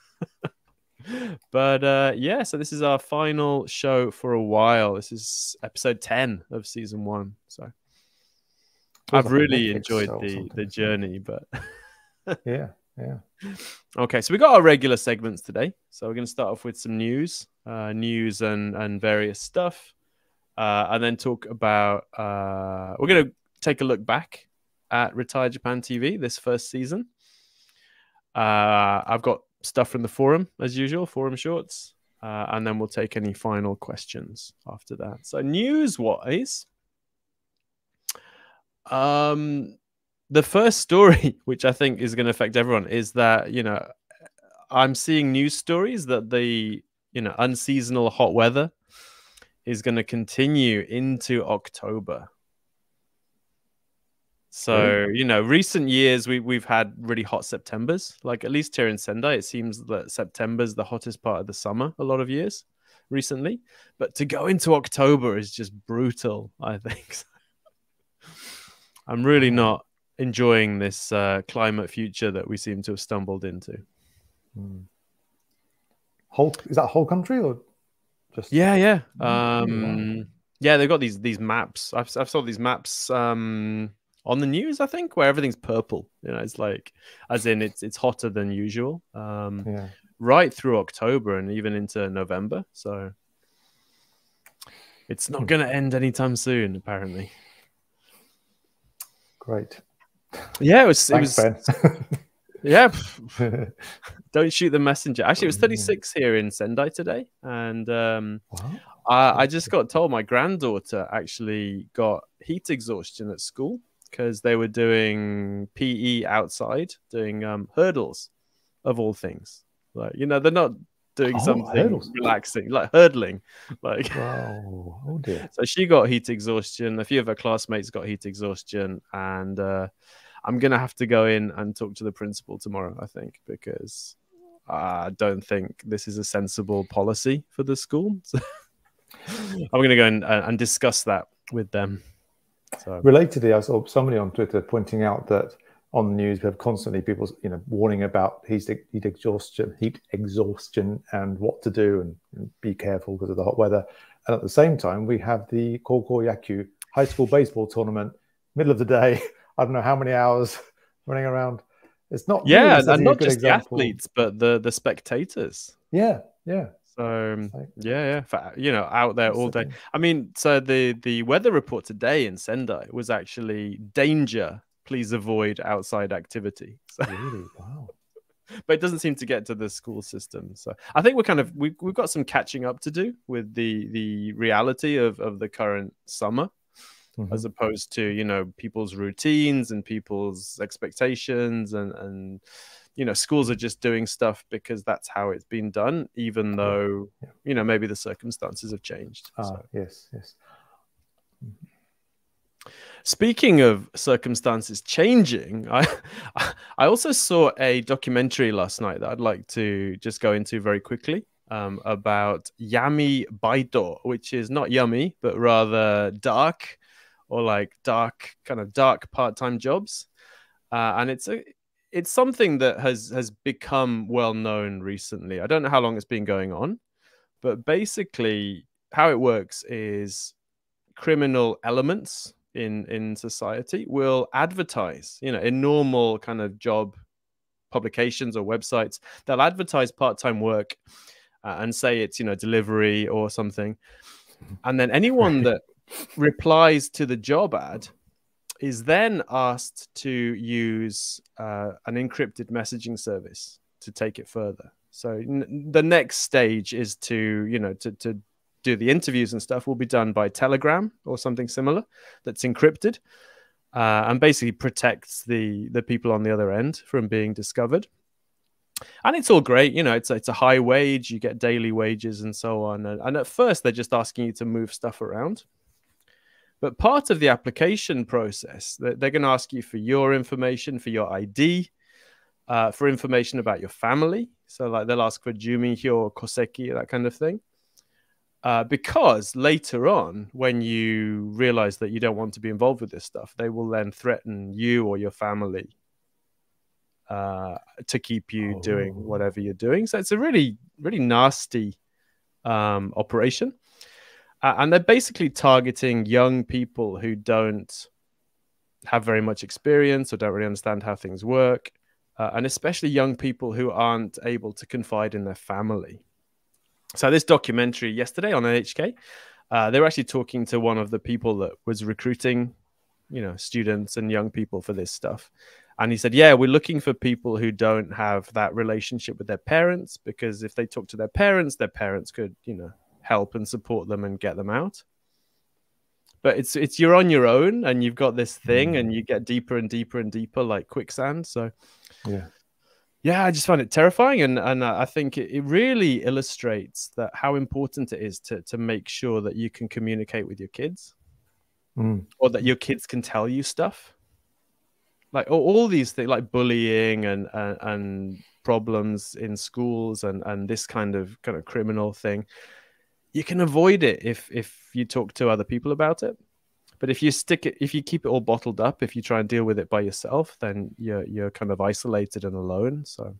Speaker 1: but uh, yeah, so this is our final show for a while. This is episode ten of season one. So I've
Speaker 3: like
Speaker 1: really enjoyed the the journey, but
Speaker 3: yeah, yeah.
Speaker 1: Okay, so we got our regular segments today. So we're going to start off with some news, uh, news and and various stuff, uh, and then talk about. Uh, we're going to take a look back at RetireJapan T V this first season. Uh, I've got stuff from the forum as usual, forum shorts, uh, and then we'll take any final questions after that. So news-wise, um. the first story, which I think is going to affect everyone, is that, you know, I'm seeing news stories that the, you know, unseasonal hot weather is going to continue into October. So, really? you know, recent years, we, we've had really hot Septembers. Like, at least here in Sendai, it seems that September's the hottest part of the summer a lot of years recently. But to go into October is just brutal, I think. I'm really not enjoying this uh, climate future that we seem to have stumbled into.
Speaker 3: Hmm. Whole is that whole country or just?
Speaker 1: Yeah, yeah, um,
Speaker 3: oh, wow.
Speaker 1: yeah. They've got these these maps. I've I've saw these maps um, on the news. I think where everything's purple. You know, it's like as in it's it's hotter than usual. Um,
Speaker 3: yeah.
Speaker 1: Right through October and even into November. So it's not going to end anytime soon, apparently.
Speaker 3: Great.
Speaker 1: Yeah, it was.
Speaker 3: Thanks,
Speaker 1: it was.
Speaker 3: Ben.
Speaker 1: Yeah. Don't shoot the messenger. Actually, it was thirty-six here in Sendai today, and um,
Speaker 3: wow.
Speaker 1: I, I just got told my granddaughter actually got heat exhaustion at school because they were doing P E outside, doing um, hurdles, of all things. Like, you know, they're not doing
Speaker 3: oh,
Speaker 1: something
Speaker 3: hurdles.
Speaker 1: relaxing, like hurdling. Like,
Speaker 3: wow. Oh dear.
Speaker 1: So she got heat exhaustion. A few of her classmates got heat exhaustion, and uh, I'm gonna have to go in and talk to the principal tomorrow, I think, because I don't think this is a sensible policy for the school. So I'm gonna go and, uh, and discuss that with them. So
Speaker 3: relatedly, I saw somebody on Twitter pointing out that on the news we have constantly people, you know, warning about heat, heat exhaustion, heat exhaustion, and what to do and, and be careful because of the hot weather. And at the same time, we have the Koukou Yaku high school baseball tournament, middle of the day. I don't know how many hours running around. It's not
Speaker 1: yeah,
Speaker 3: really
Speaker 1: and not just
Speaker 3: example.
Speaker 1: the athletes, but the the spectators.
Speaker 3: Yeah, yeah.
Speaker 1: So
Speaker 3: like,
Speaker 1: yeah, yeah, for, you know, out there all day.
Speaker 3: thing.
Speaker 1: I mean, so the the weather report today in Sendai was actually danger. Please avoid outside activity. So,
Speaker 3: really, wow.
Speaker 1: but it doesn't seem to get to the school system. So I think we're kind of we we've got some catching up to do with the the reality of of the current summer, mm-hmm. as opposed to, you know, people's routines and people's expectations, and and you know, schools are just doing stuff because that's how it's been done, even though yeah. Yeah. you know, maybe the circumstances have changed.
Speaker 3: Ah,
Speaker 1: so.
Speaker 3: yes, yes.
Speaker 1: Speaking of circumstances changing, I I also saw a documentary last night that I'd like to just go into very quickly, um, about Yami Baido, which is not yummy, but rather dark, or like dark, kind of dark part-time jobs. Uh, and it's a it's something that has has become well known recently. I don't know how long it's been going on, but basically how it works is criminal elements in in society will advertise, you know, in normal kind of job publications or websites, they'll advertise part-time work, uh, and say it's, you know, delivery or something, and then anyone that replies to the job ad is then asked to use uh, an encrypted messaging service to take it further. So n the next stage is to, you know, to to do the interviews and stuff will be done by Telegram or something similar that's encrypted, uh, and basically protects the the people on the other end from being discovered. And it's all great, you know, it's it's a high wage, you get daily wages and so on. And, and at first they're just asking you to move stuff around. But part of the application process, they're, they're going to ask you for your information, for your I D, uh, for information about your family. So like they'll ask for Juminhyo or Koseki, that kind of thing. Uh, because later on, when you realize that you don't want to be involved with this stuff, they will then threaten you or your family uh, to keep you oh. doing whatever you're doing. So it's a really, really nasty um, operation. Uh, and they're basically targeting young people who don't have very much experience or don't really understand how things work. Uh, and especially young people who aren't able to confide in their family. So this documentary yesterday on N H K, uh, they were actually talking to one of the people that was recruiting, you know, students and young people for this stuff. And he said, yeah, we're looking for people who don't have that relationship with their parents, because if they talk to their parents, their parents could, you know, help and support them and get them out. But it's, it's you're on your own and you've got this thing and you get deeper and deeper and deeper like quicksand. So
Speaker 3: yeah.
Speaker 1: Yeah, I just find it terrifying, and and I think it, it really illustrates that how important it is to to make sure that you can communicate with your kids,
Speaker 3: mm.
Speaker 1: or that your kids can tell you stuff, like all, all these things, like bullying and, and and problems in schools and and this kind of kind of criminal thing. You can avoid it if if you talk to other people about it. But if you stick it, if you keep it all bottled up, if you try and deal with it by yourself, then you're you're kind of isolated and alone. So,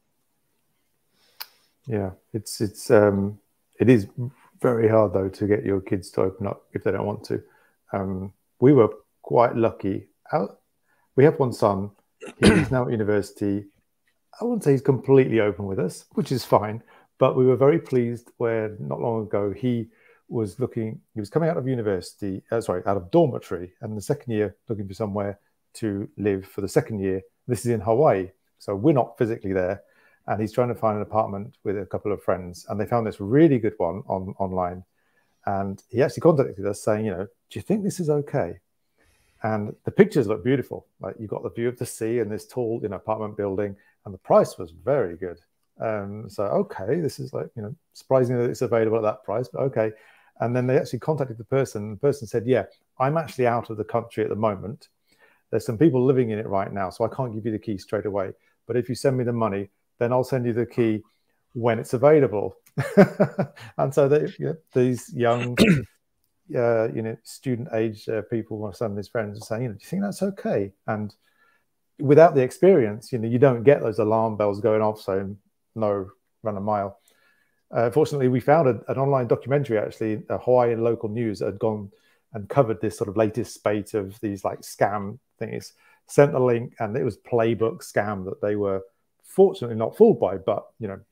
Speaker 3: yeah, it's it's um, it is very hard though to get your kids to open up if they don't want to. Um, we were quite lucky. Out, we have one son. He's now at university. I wouldn't say he's completely open with us, which is fine. But we were very pleased where not long ago he was looking, he was coming out of university, uh, sorry, out of dormitory, and the second year looking for somewhere to live for the second year. This is in Hawaii, so we're not physically there, and he's trying to find an apartment with a couple of friends, and they found this really good one on online, and he actually contacted us saying, you know, do you think this is okay? And the pictures look beautiful, like you've got the view of the sea and this tall, you know, apartment building, and the price was very good. Um, so okay, this is like, you know, surprising that it's available at that price, but okay. And then they actually contacted the person. The person said, yeah, I'm actually out of the country at the moment. There's some people living in it right now, so I can't give you the key straight away. But if you send me the money, then I'll send you the key when it's available. And so they, you know, these young, uh, you know, student-age uh, people, or some of his friends, are saying, you know, do you think that's okay? And without the experience, you know, you don't get those alarm bells going off, so no, run a mile. Uh, fortunately, we found a, an online documentary, actually, a Hawaiian local news that had gone and covered this sort of latest spate of these like scam things, sent the link, and it was playbook scam that they were fortunately not fooled by, but, you know,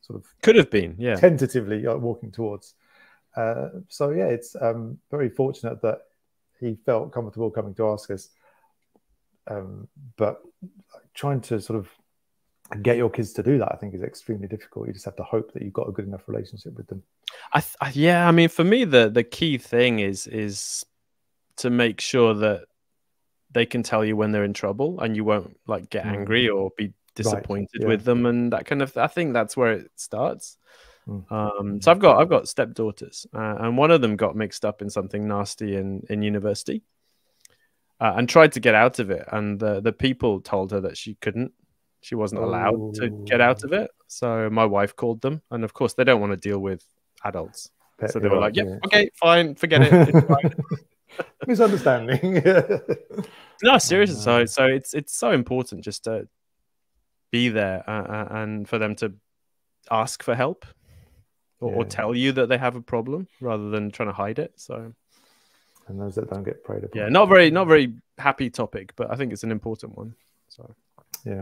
Speaker 3: sort of
Speaker 1: could have been, yeah,
Speaker 3: tentatively uh, walking towards. Uh, so yeah, it's um, very fortunate that he felt comfortable coming to ask us. Um, but trying to sort of get your kids to do that, I think, is extremely difficult. You just have to hope that you've got a good enough relationship with them.
Speaker 1: I, th I yeah, I mean, for me, the the key thing is is to make sure that they can tell you when they're in trouble, and you won't like get angry mm. or be disappointed right. yeah. with them, and that kind of. I think that's where it starts. Mm. Um, so I've got I've got stepdaughters, uh, and one of them got mixed up in something nasty in in university, uh, and tried to get out of it, and the the people told her that she couldn't. She wasn't allowed oh. to get out of it. So my wife called them, and of course they don't want to deal with adults. Pet so they were like, "Yep, yeah, okay, fine, forget it." It's fine.
Speaker 3: Misunderstanding.
Speaker 1: No, seriously. So so it's it's so important just to be there uh, and for them to ask for help or, yeah. or tell you that they have a problem rather than trying to hide it. So.
Speaker 3: And those that don't get preyed upon.
Speaker 1: Yeah, not very not very happy topic, but I think it's an important one. So
Speaker 3: yeah.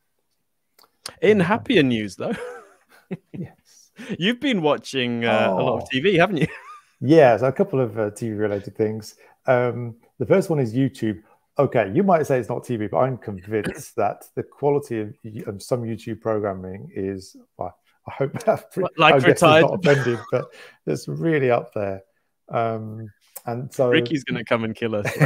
Speaker 1: In happier news, though,
Speaker 3: yes,
Speaker 1: you've been watching uh, oh. a lot of T V, haven't you?
Speaker 3: Yeah, so a couple of uh, T V-related things. Um, the first one is YouTube. Okay, you might say it's not T V, but I'm convinced that the quality of, of some YouTube programming is. Well, I hope that
Speaker 1: like retired,
Speaker 3: not offended, but it's really up there. Um, and so
Speaker 1: Ricky's going to come and kill us.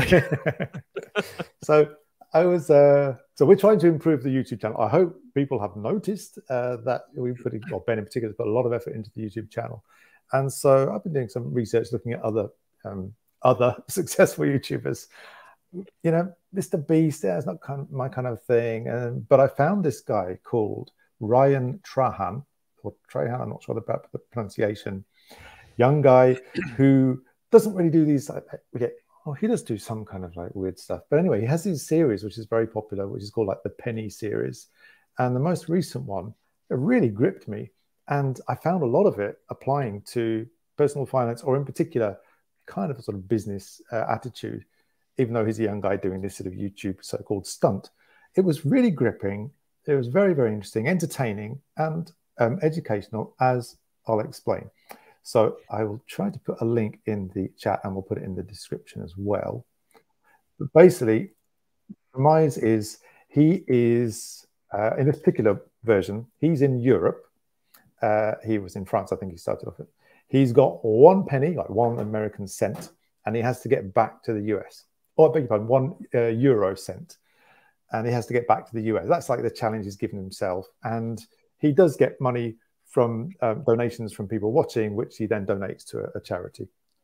Speaker 3: So. I was uh, so we're trying to improve the YouTube channel. I hope people have noticed uh, that we put, in, or Ben in particular, has put a lot of effort into the YouTube channel. And so I've been doing some research, looking at other um, other successful YouTubers. You know, Mister Beast, yeah, it's not kind of my kind of thing. Um, but I found this guy called Ryan Trahan, or Trahan, I'm not sure about the pronunciation. Young guy who doesn't really do these. Like, we get. Oh, he does do some kind of like weird stuff. But anyway, he has these series, which is very popular, which is called like the Penny series. And the most recent one, it really gripped me. And I found a lot of it applying to personal finance, or in particular, kind of a sort of business uh, attitude, even though he's a young guy doing this sort of YouTube so-called stunt. It was really gripping. It was very, very interesting, entertaining, and um, educational, as I'll explain. So I will try to put a link in the chat, and we'll put it in the description as well. But basically, premise is he is, uh, in this particular version, he's in Europe. Uh, he was in France, I think he started off with. He's got one penny, like one American cent, and he has to get back to the U S. Or I beg your pardon, one uh, euro cent. And he has to get back to the U S. That's like the challenge he's given himself. And he does get money from um, donations from people watching, which he then donates to a, a charity.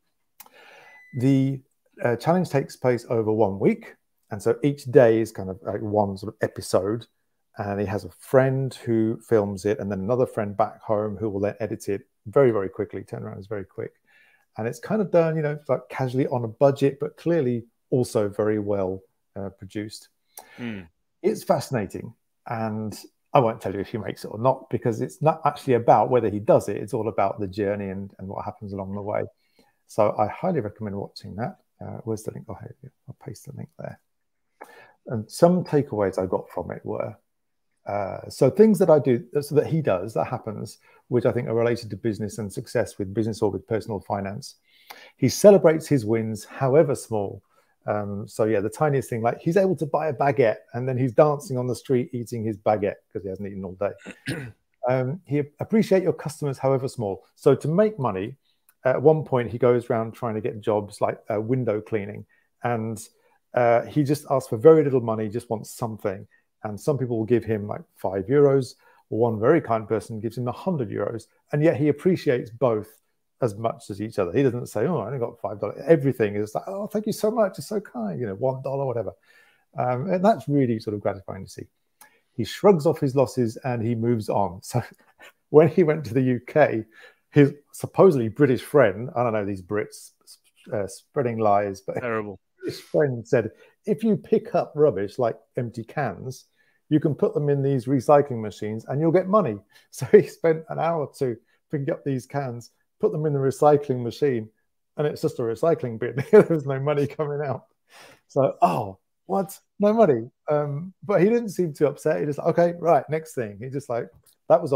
Speaker 3: The uh, challenge takes place over one week. And so each day is kind of like one sort of episode. And he has a friend who films it, and then another friend back home who will then edit it very, very quickly. Turnaround is very quick. And it's kind of done, you know, like casually on a budget, but clearly also very well uh, produced. Mm. It's fascinating. And I won't tell you if he makes it or not, because it's not actually about whether he does it. It's all about the journey and, and what happens along the way. So I highly recommend watching that. Uh, where's the link? Oh, here we go. I'll paste the link there. And some takeaways I got from it were, uh, so things that I do, so that he does, that happens, which I think are related to business and success with business or with personal finance. He celebrates his wins, however small. Um, so yeah, the tiniest thing, like he's able to buy a baguette and then he's dancing on the street eating his baguette because he hasn't eaten all day. um, he appreciate your customers, however small. So to make money, at one point he goes around trying to get jobs like uh, window cleaning, and uh, he just asks for very little money, just wants something. And some people will give him like five euros. One very kind person gives him a hundred euros, and yet he appreciates both as much as each other. He doesn't say, "Oh, I only got five dollars." Everything is like, "Oh, thank you so much. It's so kind." You know, one dollar, whatever. Um, and that's really sort of gratifying to see. He shrugs off his losses and he moves on. So when he went to the U K, his supposedly British friend, I don't know, these Brits uh, spreading lies, but
Speaker 1: terrible.
Speaker 3: His friend said, if you pick up rubbish like empty cans, you can put them in these recycling machines and you'll get money. So he spent an hour or two picking up these cans, put them in the recycling machine, and it's just a recycling bin. There's no money coming out. So, oh, what? No money. Um, but he didn't seem too upset. He just, okay, right, next thing. He just like, that was a loss.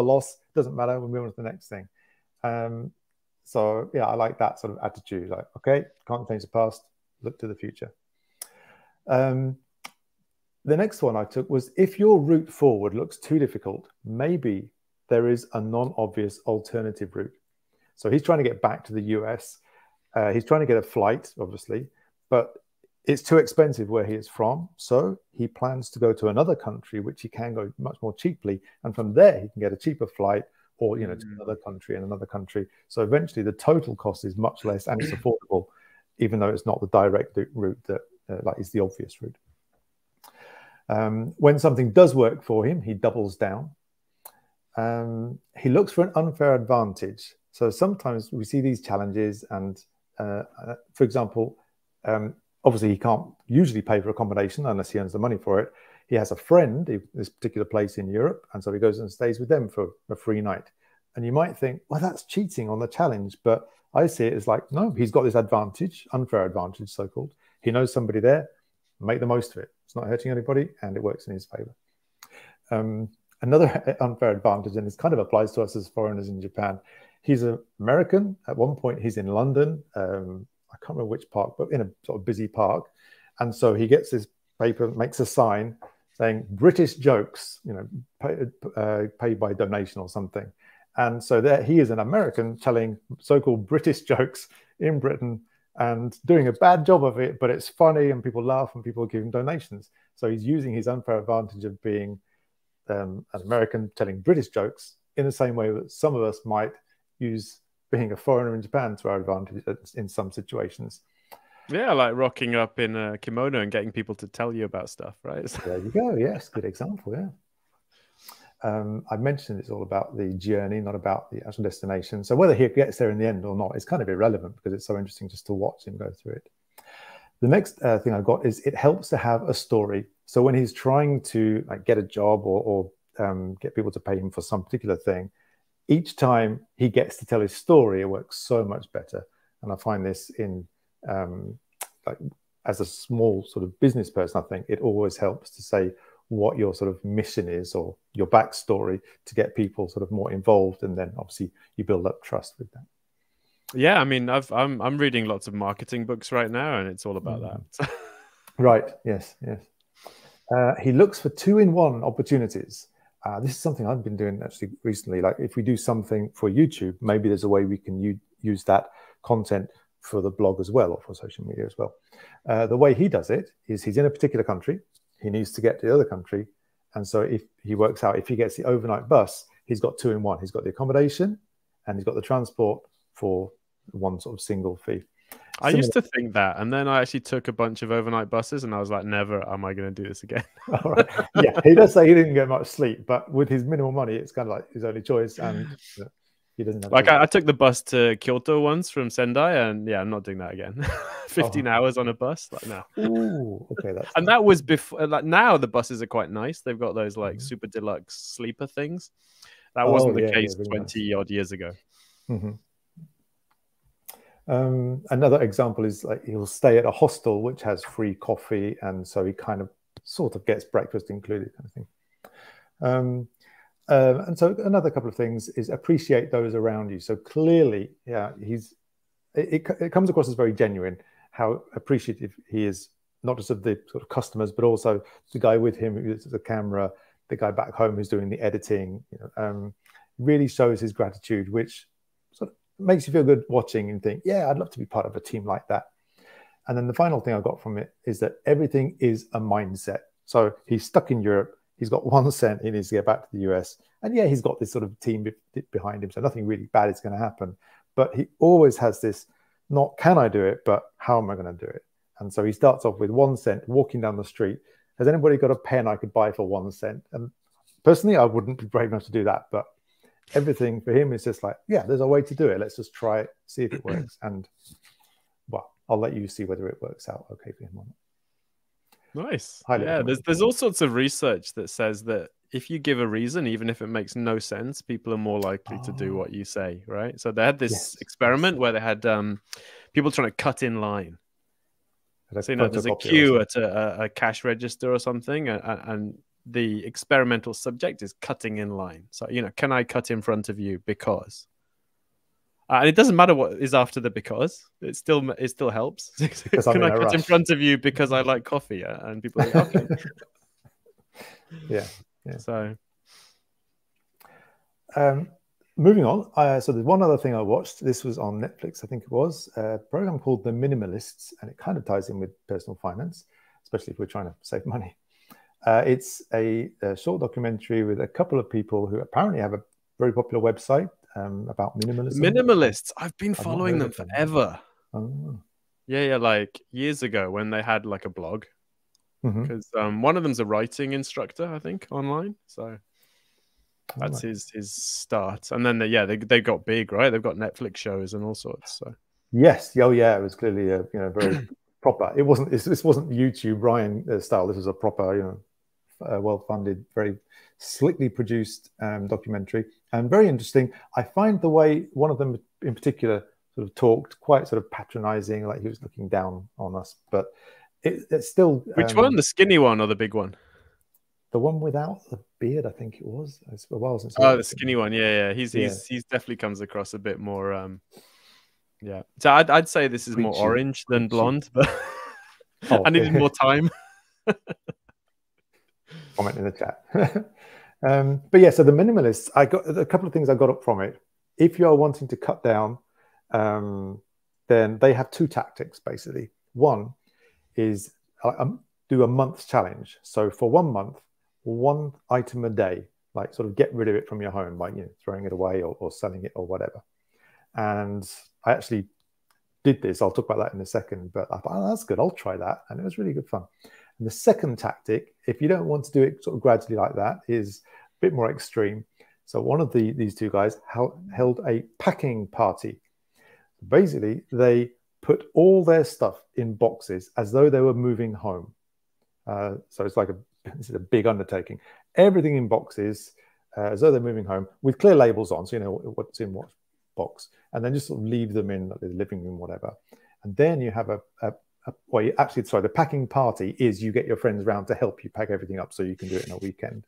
Speaker 3: Doesn't matter. We'll move on to the next thing. Um, so yeah, I like that sort of attitude. Like, okay, can't change the past. Look to the future. Um, the next one I took was, if your route forward looks too difficult, maybe there is a non-obvious alternative route. So he's trying to get back to the U S. Uh, he's trying to get a flight, obviously, but it's too expensive where he is from. So he plans to go to another country, which he can go much more cheaply. And from there, he can get a cheaper flight, or, you know, to another country and another country. So eventually the total cost is much less and it's affordable, even though it's not the direct route that uh, like is the obvious route. Um, when something does work for him, he doubles down. Um, he looks for an unfair advantage. So sometimes we see these challenges and, uh, uh, for example, um, obviously he can't usually pay for accommodation unless he earns the money for it. He has a friend in this particular place in Europe, and so he goes and stays with them for a free night. And you might think, well, that's cheating on the challenge. But I see it as like, no, he's got this advantage, unfair advantage, so-called. He knows somebody there, make the most of it. It's not hurting anybody, and it works in his favor. Um, another unfair advantage, and this kind of applies to us as foreigners in Japan. He's an American. At one point, he's in London. Um, I can't remember which park, but in a sort of busy park. And so he gets his paper, makes a sign saying British jokes, you know, pay, uh, paid by donation or something. And so there he is, an American telling so-called British jokes in Britain and doing a bad job of it, but it's funny and people laugh and people give him donations. So he's using his unfair advantage of being um, an American telling British jokes in the same way that some of us might use being a foreigner in Japan to our advantage in some situations.
Speaker 1: Yeah, like rocking up in a kimono and getting people to tell you about stuff, right?
Speaker 3: There you go. Yes, good example. Yeah. Um, I mentioned it's all about the journey, not about the actual destination. So whether he gets there in the end or not, it's kind of irrelevant because it's so interesting just to watch him go through it. The next uh, thing I got is it helps to have a story. So when he's trying to like get a job or, or um, get people to pay him for some particular thing, each time he gets to tell his story, it works so much better. And I find this in um, like as a small sort of business person, I think it always helps to say what your sort of mission is or your backstory to get people sort of more involved, and then obviously you build up trust with that.
Speaker 1: Yeah, I mean, I've, I'm I'm reading lots of marketing books right now, and it's all about mm. that.
Speaker 3: Right. Yes. Yes. Uh, he looks for two-in-one opportunities. Uh, this is something I've been doing actually recently. Like if we do something for YouTube, maybe there's a way we can u- use that content for the blog as well, or for social media as well. Uh, the way he does it is he's in a particular country. He needs to get to the other country. And so if he works out, if he gets the overnight bus, he's got two in one. He's got the accommodation and he's got the transport for one sort of single fee.
Speaker 1: I Similar. used to think that. And then I actually took a bunch of overnight buses and I was like, never am I going to do this again.
Speaker 3: All right. Yeah, he does say he didn't get much sleep, but with his minimal money, it's kind of like his only choice. And you know, he doesn't have
Speaker 1: like I, I took the bus to Kyoto once from Sendai, and yeah, I'm not doing that again. fifteen oh. hours on a bus, like no.
Speaker 3: Ooh, okay, that's
Speaker 1: and that was before. Like now, the buses are quite nice. They've got those like mm-hmm. super deluxe sleeper things. That oh, wasn't the yeah, case yeah, twenty nice. odd years ago.
Speaker 3: Mm-hmm. Um, another example is like he'll stay at a hostel which has free coffee, and so he kind of sort of gets breakfast included, kind of thing. Um, Uh, and so another couple of things is appreciate those around you. So clearly, yeah, he's it, it comes across as very genuine how appreciative he is, not just of the sort of customers, but also the guy with him who's the camera, the guy back home who's doing the editing. You know, um, really shows his gratitude, which sort of makes you feel good watching and think, yeah, I'd love to be part of a team like that. And then the final thing I got from it is that everything is a mindset. So he's stuck in Europe. He's got one cent. He needs to get back to the U S. And yeah, he's got this sort of team be- behind him. So nothing really bad is going to happen. But he always has this, not can I do it, but how am I going to do it? And so he starts off with one cent, walking down the street. Has anybody got a pen I could buy for one cent? And personally, I wouldn't be brave enough to do that. But everything for him is just like, yeah, there's a way to do it. Let's just try it, see if it works. And well, I'll let you see whether it works out okay for him or not.
Speaker 1: Nice. Highly yeah, there's there's all sorts of research that says that if you give a reason, even if it makes no sense, people are more likely oh. to do what you say, right? So they had this yes. experiment yes. where they had um, people trying to cut in line. So, you know, there's a queue at a, a cash register or something, and, and the experimental subject is cutting in line. So, you know, can I cut in front of you because? Uh, and it doesn't matter what is after the because. It still it still helps. Can I cut rush. in front of you because I like coffee? And people are like, okay.
Speaker 3: yeah, yeah.
Speaker 1: So,
Speaker 3: um, moving on. Uh, so there's one other thing I watched. This was on Netflix, I think it was, a program called The Minimalists, and it kind of ties in with personal finance, especially if we're trying to save money. Uh, it's a, a short documentary with a couple of people who apparently have a very popular website um, about minimalism.
Speaker 1: Minimalists. I've been following them forever.
Speaker 3: Oh.
Speaker 1: Yeah, yeah, like years ago when they had like a blog. Because mm-hmm. um, one of them's a writing instructor, I think, online. So that's right. his his start. And then, they, yeah, they they got big, right? They've got Netflix shows and all sorts. So
Speaker 3: yes, oh yeah, it was clearly a you know very proper. It wasn't this wasn't YouTube Ryan style. This was a proper you know uh, well-funded, very slickly produced um, documentary, and very interesting. I find the way one of them in particular sort of talked quite sort of patronizing, like he was looking down on us, but it, it's still
Speaker 1: which
Speaker 3: um,
Speaker 1: one, the skinny one or the big one?
Speaker 3: The one without the beard, I think it was. It's a while since.
Speaker 1: Oh, the skinny one, yeah, yeah. He's yeah. he's he's definitely comes across a bit more. Um, yeah, so I'd I'd say this is Preachy. more orange than Preachy. blonde, but oh, I needed more time.
Speaker 3: Comment in the chat. um, but yeah, so the minimalists, I got a couple of things I got up from it. If you are wanting to cut down, um, then they have two tactics basically. One is um, do a month's challenge. So for one month, one item a day, like sort of get rid of it from your home by you know throwing it away or, or selling it or whatever. And I actually did this. I'll talk about that in a second, but I thought, oh, that's good. I'll try that. And it was really good fun. And the second tactic, if you don't want to do it sort of gradually like that, is a bit more extreme. So one of the these two guys held a packing party. Basically, they put all their stuff in boxes as though they were moving home. Uh, so it's like a this is a big undertaking. Everything in boxes uh, as though they're moving home with clear labels on, so you know what's in what box, and then just sort of leave them in like, the living room, whatever. And then you have a, a, a well, you actually, sorry, the packing party is you get your friends around to help you pack everything up so you can do it in a weekend.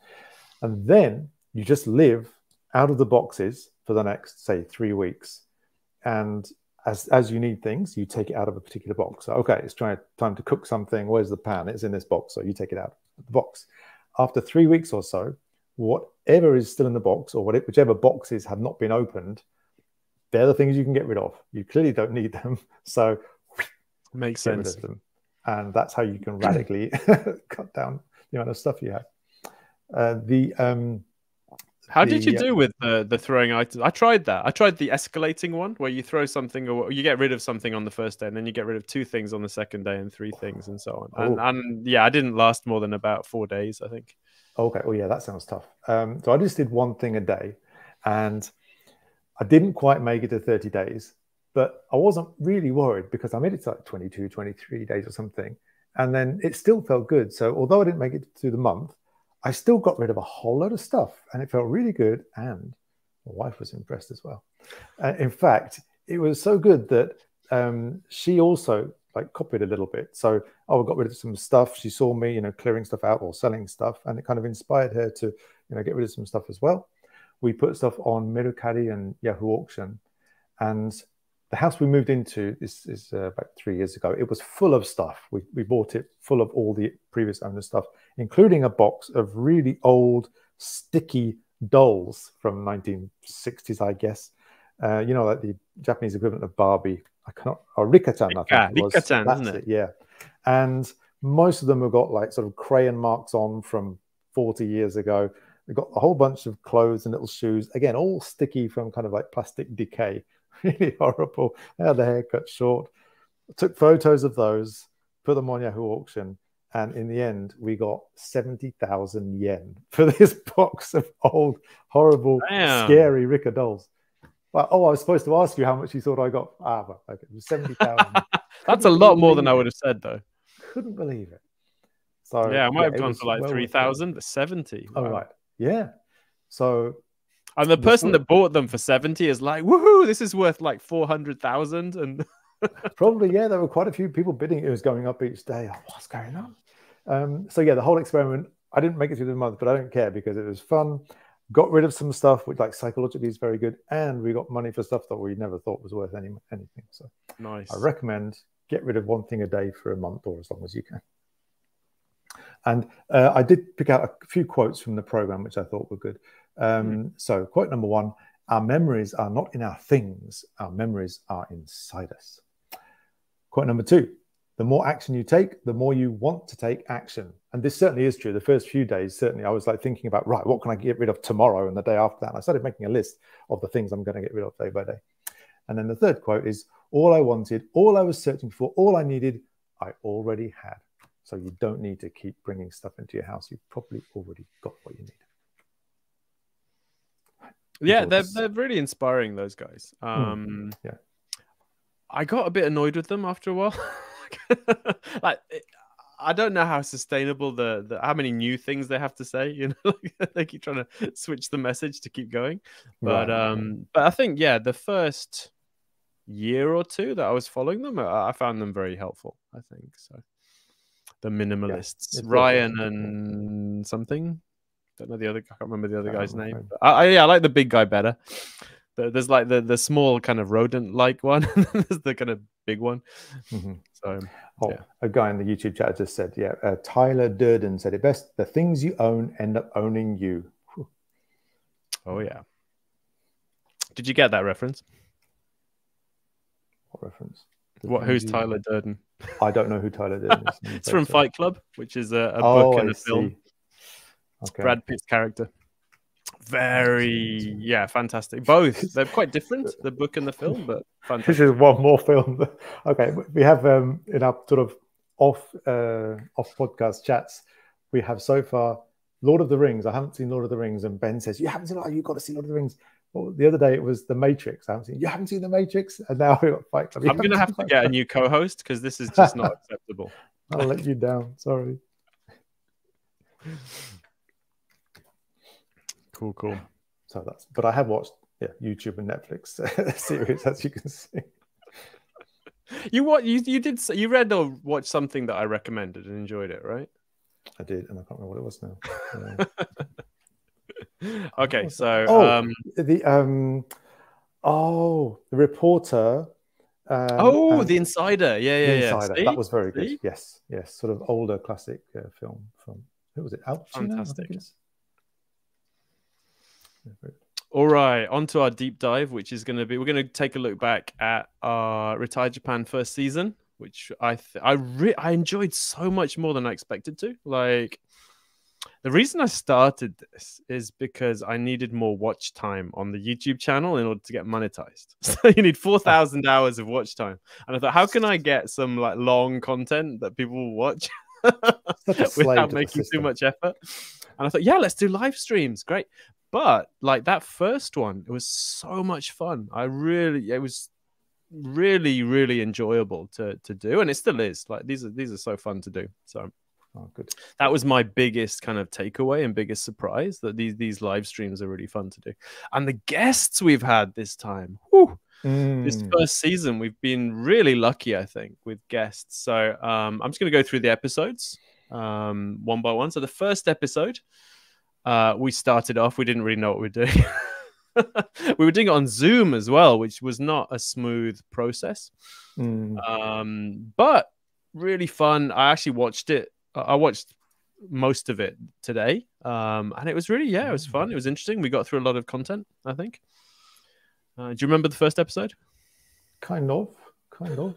Speaker 3: And then you just live out of the boxes for the next, say, three weeks. And as as you need things, you take it out of a particular box. So, okay, it's trying time to cook something. Where's the pan? It's in this box. So you take it out of the box. After three weeks or so, whatever is still in the box or whatever, whichever boxes have not been opened, they're the things you can get rid of. You clearly don't need them. So
Speaker 1: makes
Speaker 3: get
Speaker 1: sense.
Speaker 3: rid of them. And that's how you can radically cut down the amount of stuff you have. Uh, the um,
Speaker 1: How
Speaker 3: the,
Speaker 1: did you do with the the throwing items? I tried that. I tried the escalating one where you throw something or you get rid of something on the first day and then you get rid of two things on the second day and three things and so on. And,
Speaker 3: oh.
Speaker 1: and yeah, I didn't last more than about four days, I think.
Speaker 3: Okay. Oh yeah, that sounds tough. Um, so I just did one thing a day and I didn't quite make it to thirty days, but I wasn't really worried because I made it to like twenty-two, twenty-three days or something. And then it still felt good. So although I didn't make it through the month, I still got rid of a whole load of stuff and it felt really good. And my wife was impressed as well. Uh, in fact, it was so good that um, she also like copied a little bit. So oh, I got rid of some stuff. She saw me, you know, clearing stuff out or selling stuff, and it kind of inspired her to, you know, get rid of some stuff as well. We put stuff on Mercari and Yahoo Auction, and the house we moved into is, is uh, about three years ago. It was full of stuff. We, we bought it full of all the previous owner's stuff, including a box of really old, sticky dolls from nineteen sixties, I guess. Uh, you know, like the Japanese equivalent of Barbie. I cannot, or Rika-chan, I think it was.
Speaker 1: Rika-chan,
Speaker 3: That's
Speaker 1: isn't
Speaker 3: it?
Speaker 1: it?
Speaker 3: Yeah. And most of them have got like sort of crayon marks on from forty years ago. They've got a whole bunch of clothes and little shoes. Again, all sticky from kind of like plastic decay. Really horrible. They had the hair cut short. I took photos of those, put them on Yahoo Auction, and in the end, we got seventy thousand yen for this box of old, horrible, Damn. scary Rika dolls. Well, oh, I was supposed to ask you how much you thought I got. Ah, but okay, it was seventy thousand.
Speaker 1: That's a lot more than I would have said, though.
Speaker 3: Couldn't believe it. So
Speaker 1: yeah, I might
Speaker 3: yeah,
Speaker 1: have gone for like well three thousand, but seventy.
Speaker 3: Wow. Oh, right. Yeah. So.
Speaker 1: And the person that bought them for seventy is like, woohoo, this is worth like four hundred thousand. And
Speaker 3: probably, yeah, there were quite a few people bidding. It was going up each day. Oh, what's going on? Um, so, yeah, the whole experiment, I didn't make it through the month, but I don't care because it was fun. Got rid of some stuff which, like, psychologically is very good, and we got money for stuff that we never thought was worth any anything. So
Speaker 1: nice.
Speaker 3: I recommend get rid of one thing a day for a month or as long as you can. And uh, I did pick out a few quotes from the program which I thought were good. Um, mm. So quote number one: our memories are not in our things, our memories are inside us. Quote number two: the more action you take, the more you want to take action. And this certainly is true. The first few days, certainly, I was like thinking about, right, what can I get rid of tomorrow and the day after that? And I started making a list of the things I'm going to get rid of day by day. And then the third quote is, all I wanted, all I was searching for, all I needed, I already had. So you don't need to keep bringing stuff into your house. You've probably already got what you need.
Speaker 1: Yeah, they're, they're really inspiring, those guys. Um,
Speaker 3: mm, yeah.
Speaker 1: I got a bit annoyed with them after a while. Like, I don't know how sustainable the, the how many new things they have to say. You know, like, they keep trying to switch the message to keep going. But right. um, but I think yeah, the first year or two that I was following them, I found them very helpful. I think so. The minimalists, yeah, Ryan and something. Don't know the other. I can't remember the other guy's name. But I, I yeah, I like the big guy better. There's like the the small kind of rodent like one, and then there's the kind of big one. Mm-hmm. So
Speaker 3: oh, yeah. A guy in the YouTube chat just said, yeah, uh, Tyler Durden said it best: the things you own end up owning you. Whew.
Speaker 1: Oh yeah. Did you get that reference?
Speaker 3: What reference?
Speaker 1: The what? Who's Tyler Durden?
Speaker 3: I don't know who Tyler Durden is.
Speaker 1: It's from so. Fight Club, which is a, a
Speaker 3: oh,
Speaker 1: book and
Speaker 3: I
Speaker 1: a film.
Speaker 3: See. Okay.
Speaker 1: Brad Pitt's character. Very, yeah, fantastic. Both. They're quite different, the book and the film, but fantastic.
Speaker 3: This is one more film. Okay, we have um, in our sort of off uh, off podcast chats, we have so far Lord of the Rings. I haven't seen Lord of the Rings, and Ben says, you haven't seen it? Oh, you've got to see Lord of the Rings. Well, the other day it was The Matrix. I haven't seen. You haven't seen The Matrix, and now we got Fight Club.
Speaker 1: I'm going to have to get a new co-host because this is just not acceptable.
Speaker 3: I'll let you down. Sorry.
Speaker 1: Cool, cool.
Speaker 3: So that's. But I have watched yeah YouTube and Netflix series, as you can see.
Speaker 1: You what? You you did you read or watched something that I recommended and enjoyed it, right?
Speaker 3: I did, and I can't remember what it was now.
Speaker 1: Uh, okay, so
Speaker 3: oh,
Speaker 1: um,
Speaker 3: the um, oh, the reporter. Um,
Speaker 1: oh, The Insider. Yeah, yeah,
Speaker 3: the
Speaker 1: yeah.
Speaker 3: Insider.
Speaker 1: See?
Speaker 3: That was very
Speaker 1: See?
Speaker 3: good. Yes, yes. Sort of older classic uh, film from who was it? Al Pacino,
Speaker 1: fantastic.
Speaker 3: Yeah,
Speaker 1: all right, on to our deep dive, which is going to be, we're going to take a look back at our Retire Japan first season, which I th I re I enjoyed so much more than I expected to. Like, the reason I started this is because I needed more watch time on the YouTube channel in order to get monetized. So you need four thousand hours of watch time. And I thought, how can I get some like long content that people will watch without making too much effort? And I thought, yeah, let's do live streams. Great. But like that first one, it was so much fun. I really, it was really, really enjoyable to to do, and it still is. Like these are these are so fun to do. So,
Speaker 3: oh, good.
Speaker 1: That was my biggest kind of takeaway and biggest surprise, that these these live streams are really fun to do, and the guests we've had this time. Whew, mm. This first season, we've been really lucky, I think, with guests. So um, I'm just going to go through the episodes um, one by one. So the first episode. Uh, we started off, we didn't really know what we were doing. We were doing it on Zoom as well, which was not a smooth process. Mm. Um, but really fun. I actually watched it. I watched most of it today. Um, and it was really, yeah, it was fun. It was interesting. We got through a lot of content, I think. Uh, do you remember the first episode?
Speaker 3: Kind of, kind of.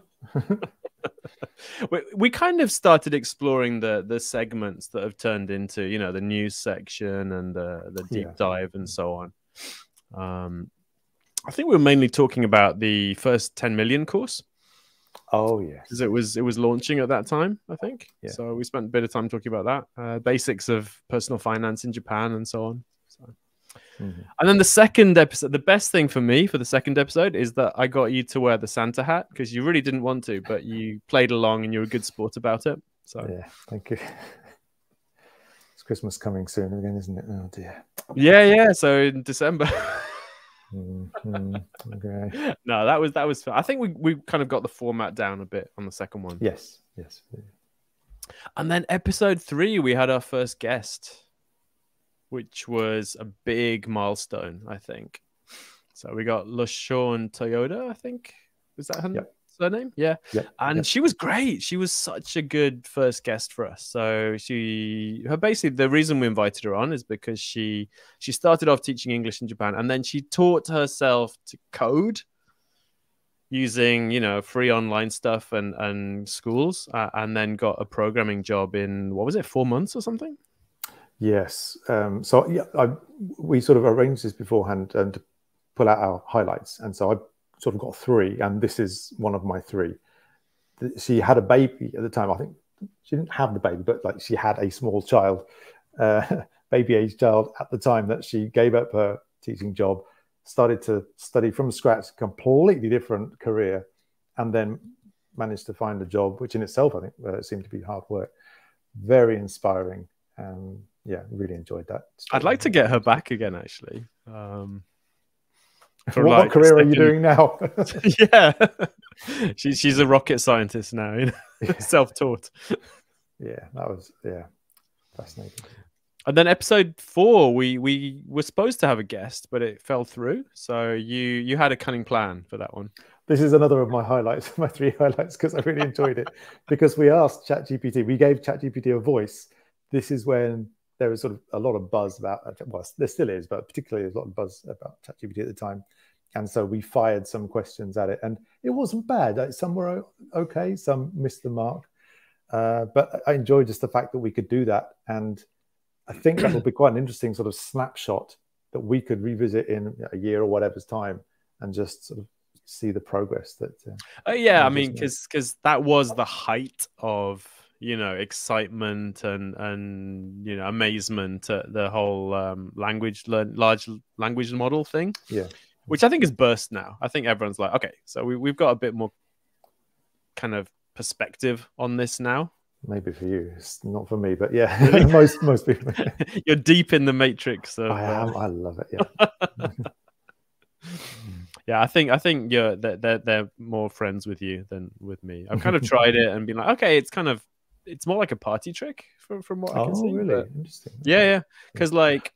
Speaker 1: we, we kind of started exploring the the segments that have turned into, you know, the news section and the the deep yeah. dive and so on. Um, I think we were mainly talking about the first ten million course.
Speaker 3: Oh yeah,
Speaker 1: because it was it was launching at that time, I think.
Speaker 3: Yeah.
Speaker 1: So we spent a bit of time talking about that, uh, basics of personal finance in Japan and so on. So. Mm-hmm. And then the second episode, the best thing for me for the second episode is that I got you to wear the Santa hat, because you really didn't want to, but you played along and you were a good sport about it. So
Speaker 3: yeah, thank you. It's Christmas coming soon again, isn't it? Oh dear.
Speaker 1: Yeah, yeah. So in December.
Speaker 3: mm-hmm. Okay.
Speaker 1: No, that was that was. I think we we kind of got the format down a bit on the second one.
Speaker 3: Yes, yes.
Speaker 1: And then episode three, we had our first guest, which was a big milestone, I think. So we got LaShawn Toyota, I think. Is that her
Speaker 3: Yep.
Speaker 1: surname? Yeah.
Speaker 3: Yep.
Speaker 1: And
Speaker 3: Yep.
Speaker 1: she was great. She was such a good first guest for us. So she, her basically, the reason we invited her on is because she she started off teaching English in Japan, and then she taught herself to code using, you know, free online stuff and and schools, uh, and then got a programming job in, what was it, four months or something?
Speaker 3: Yes. Um, so yeah, I, we sort of arranged this beforehand um, to pull out our highlights, and so I sort of got three, and this is one of my three. She had a baby at the time. I think she didn't have the baby, but like she had a small child, uh, baby-age child at the time that she gave up her teaching job, started to study from scratch, completely different career, and then managed to find a job, which in itself I think uh, seemed to be hard work. Very inspiring. Um, yeah, really enjoyed that.
Speaker 1: I'd like to get her back again, actually. Um,
Speaker 3: what, like what career are you doing now?
Speaker 1: Yeah, she's she's a rocket scientist now, you know? Yeah. Self-taught.
Speaker 3: Yeah, that was yeah fascinating.
Speaker 1: And then episode four, we we were supposed to have a guest, but it fell through. So you you had a cunning plan for that one.
Speaker 3: This is another of my highlights, my three highlights, because I really enjoyed it. Because we asked ChatGPT, we gave ChatGPT a voice. This is when there was sort of a lot of buzz about, well, there still is, but particularly a lot of buzz about ChatGPT at the time. And so we fired some questions at it, and it wasn't bad. Some were okay, some missed the mark. Uh, but I enjoyed just the fact that we could do that. And I think that will be quite an interesting sort of snapshot that we could revisit in a year or whatever's time and just sort of see the progress that. Uh,
Speaker 1: uh, yeah, I mean, because because that was the height of, you know, excitement and and you know, amazement at the whole um, language learn large language model thing.
Speaker 3: Yeah,
Speaker 1: which I think is burst now. I think everyone's like, okay, so we we've got a bit more kind of perspective on this now.
Speaker 3: Maybe for you, it's not for me, but yeah, really? most most people.
Speaker 1: You're deep in the matrix. Of,
Speaker 3: I am.
Speaker 1: Uh...
Speaker 3: I love it. Yeah.
Speaker 1: Yeah, I think I think you're they're, they're they're more friends with you than with me. I've kind of tried it and been like, okay, it's kind of it's more like a party trick from from what I can
Speaker 3: oh,
Speaker 1: see.
Speaker 3: really?
Speaker 1: But...
Speaker 3: Interesting.
Speaker 1: Yeah, yeah, because like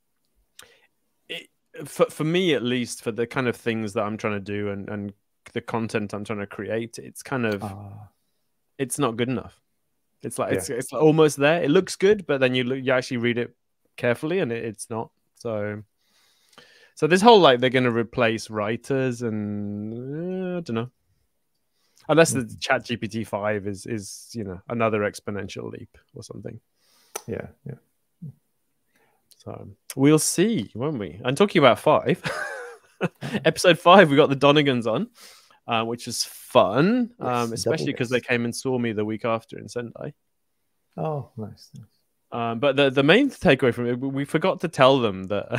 Speaker 1: it, for for me at least, for the kind of things that I'm trying to do and and the content I'm trying to create, it's kind of
Speaker 3: uh,
Speaker 1: it's not good enough. It's like
Speaker 3: yeah.
Speaker 1: it's it's almost there. It looks good, but then you look, you actually read it carefully, and it, it's not. So, so this whole like they're going to replace writers, and uh, I don't know, unless the Chat G P T five is is you know another exponential leap or something.
Speaker 3: Yeah, yeah.
Speaker 1: So we'll see, won't we? And talking about five, episode five, we got the Donegans on. Uh, which is fun, yes, um, especially because they came and saw me the week after in Sendai.
Speaker 3: Oh, nice. nice.
Speaker 1: Um, but the, the main takeaway from it, we forgot to tell them that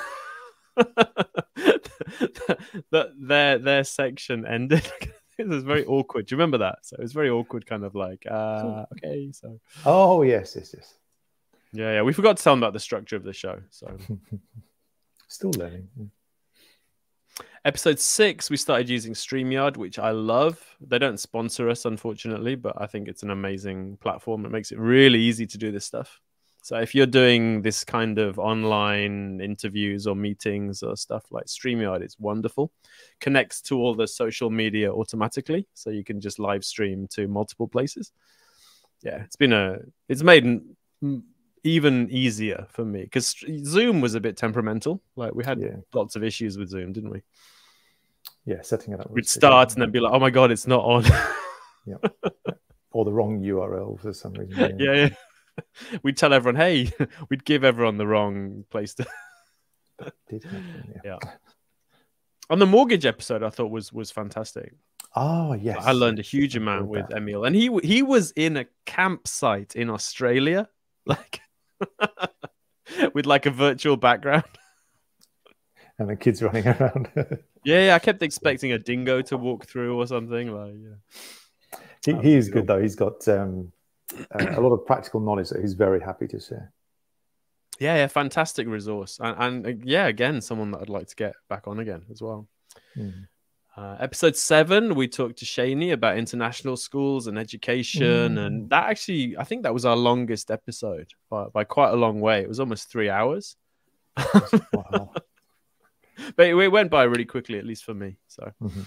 Speaker 1: that their their section ended. It was very awkward. Do you remember that? So it was very awkward, kind of like, uh, okay, so.
Speaker 3: Oh yes, yes, yes.
Speaker 1: Yeah, yeah. We forgot to tell them about the structure of the show. So
Speaker 3: still learning. Yeah.
Speaker 1: Episode six, we started using StreamYard, which I love. They don't sponsor us, unfortunately, but I think it's an amazing platform. It makes it really easy to do this stuff. So if you're doing this kind of online interviews or meetings or stuff, like StreamYard, it's wonderful. Connects to all the social media automatically, so you can just live stream to multiple places. Yeah, it's been a, it's made even easier for me because Zoom was a bit temperamental. Like we had yeah. lots of issues with Zoom, didn't we?
Speaker 3: Yeah, setting it up.
Speaker 1: We'd start and then be like, "Oh my god, it's not on."
Speaker 3: Yeah, or the wrong U R L for some reason.
Speaker 1: Yeah, yeah. We'd tell everyone, "Hey," we'd give everyone the wrong place to.
Speaker 3: Did happen, yeah.
Speaker 1: yeah. On the mortgage episode, I thought was was fantastic.
Speaker 3: Oh yes,
Speaker 1: I learned a huge amount with that. Emil, and he he was in a campsite in Australia, like with like a virtual background.
Speaker 3: And the kids running around.
Speaker 1: yeah, yeah, I kept expecting a dingo to walk through or something. Like, yeah.
Speaker 3: He, he is good though. He's got um, uh, a lot of practical knowledge that he's very happy to share.
Speaker 1: Yeah, yeah, fantastic resource, and, and uh, yeah, again, someone that I'd like to get back on again as well.
Speaker 3: Mm.
Speaker 1: Uh, episode seven, we talked to Shani about international schools and education. Mm. And that actually, I think that was our longest episode by, by quite a long way. It was almost three hours. Wow. But it, it went by really quickly, at least for me. So, mm-hmm.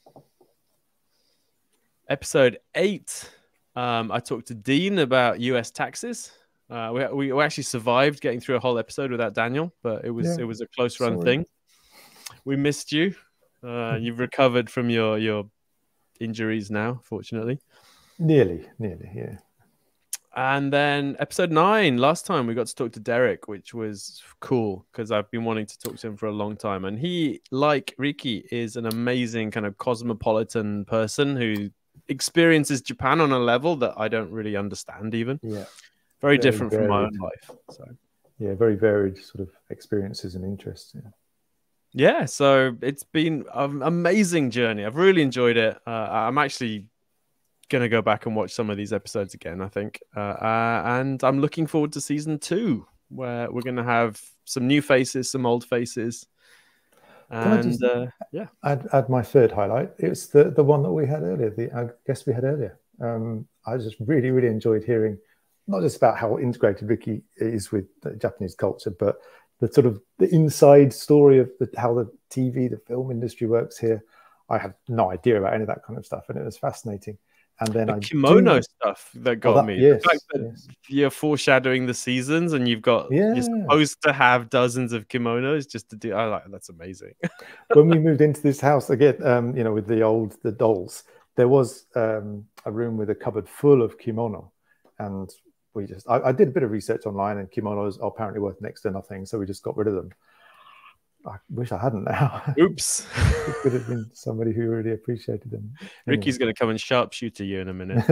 Speaker 1: Episode eight, um, I talked to Dean about U S taxes. Uh, we, we actually survived getting through a whole episode without Daniel, but it was yeah. it was a close run Sorry. thing. We missed you. Uh, you've recovered from your your injuries now, fortunately.
Speaker 3: Nearly, nearly, yeah.
Speaker 1: And then episode nine, last time we got to talk to Derek, which was cool because I've been wanting to talk to him for a long time. And he, like Ricky, is an amazing kind of cosmopolitan person who experiences Japan on a level that I don't really understand even.
Speaker 3: Yeah.
Speaker 1: Very, very different varied. from my own life. So
Speaker 3: yeah, very varied sort of experiences and interests. Yeah.
Speaker 1: Yeah, so it's been an amazing journey. I've really enjoyed it. Uh, I'm actually going to go back and watch some of these episodes again, I think. Uh, uh, and I'm looking forward to season two, where we're going to have some new faces, some old faces. And just, uh, yeah.
Speaker 3: Add, add my third highlight. It's the, the one that we had earlier, the I guess we had earlier. Um, I just really, really enjoyed hearing not just about how integrated Ricky is with the Japanese culture, but the sort of the inside story of the, how the T V, the film industry works here. I had no idea about any of that kind of stuff, and it was fascinating. And then
Speaker 1: the
Speaker 3: I
Speaker 1: kimono do... stuff that got
Speaker 3: oh, that,
Speaker 1: me.
Speaker 3: Yes,
Speaker 1: the fact that
Speaker 3: yes.
Speaker 1: you're foreshadowing the seasons, and you've got
Speaker 3: yeah.
Speaker 1: you're supposed to have dozens of kimonos just to do. I like that's amazing.
Speaker 3: When we moved into this house again, um, you know, with the old the dolls, there was um, a room with a cupboard full of kimono, and we just I, I did a bit of research online, and kimonos are apparently worth next to nothing, so we just got rid of them. I wish I hadn't now.
Speaker 1: Oops.
Speaker 3: It could have been somebody who really appreciated them.
Speaker 1: Ricky's going to come and sharpshooter you in a minute.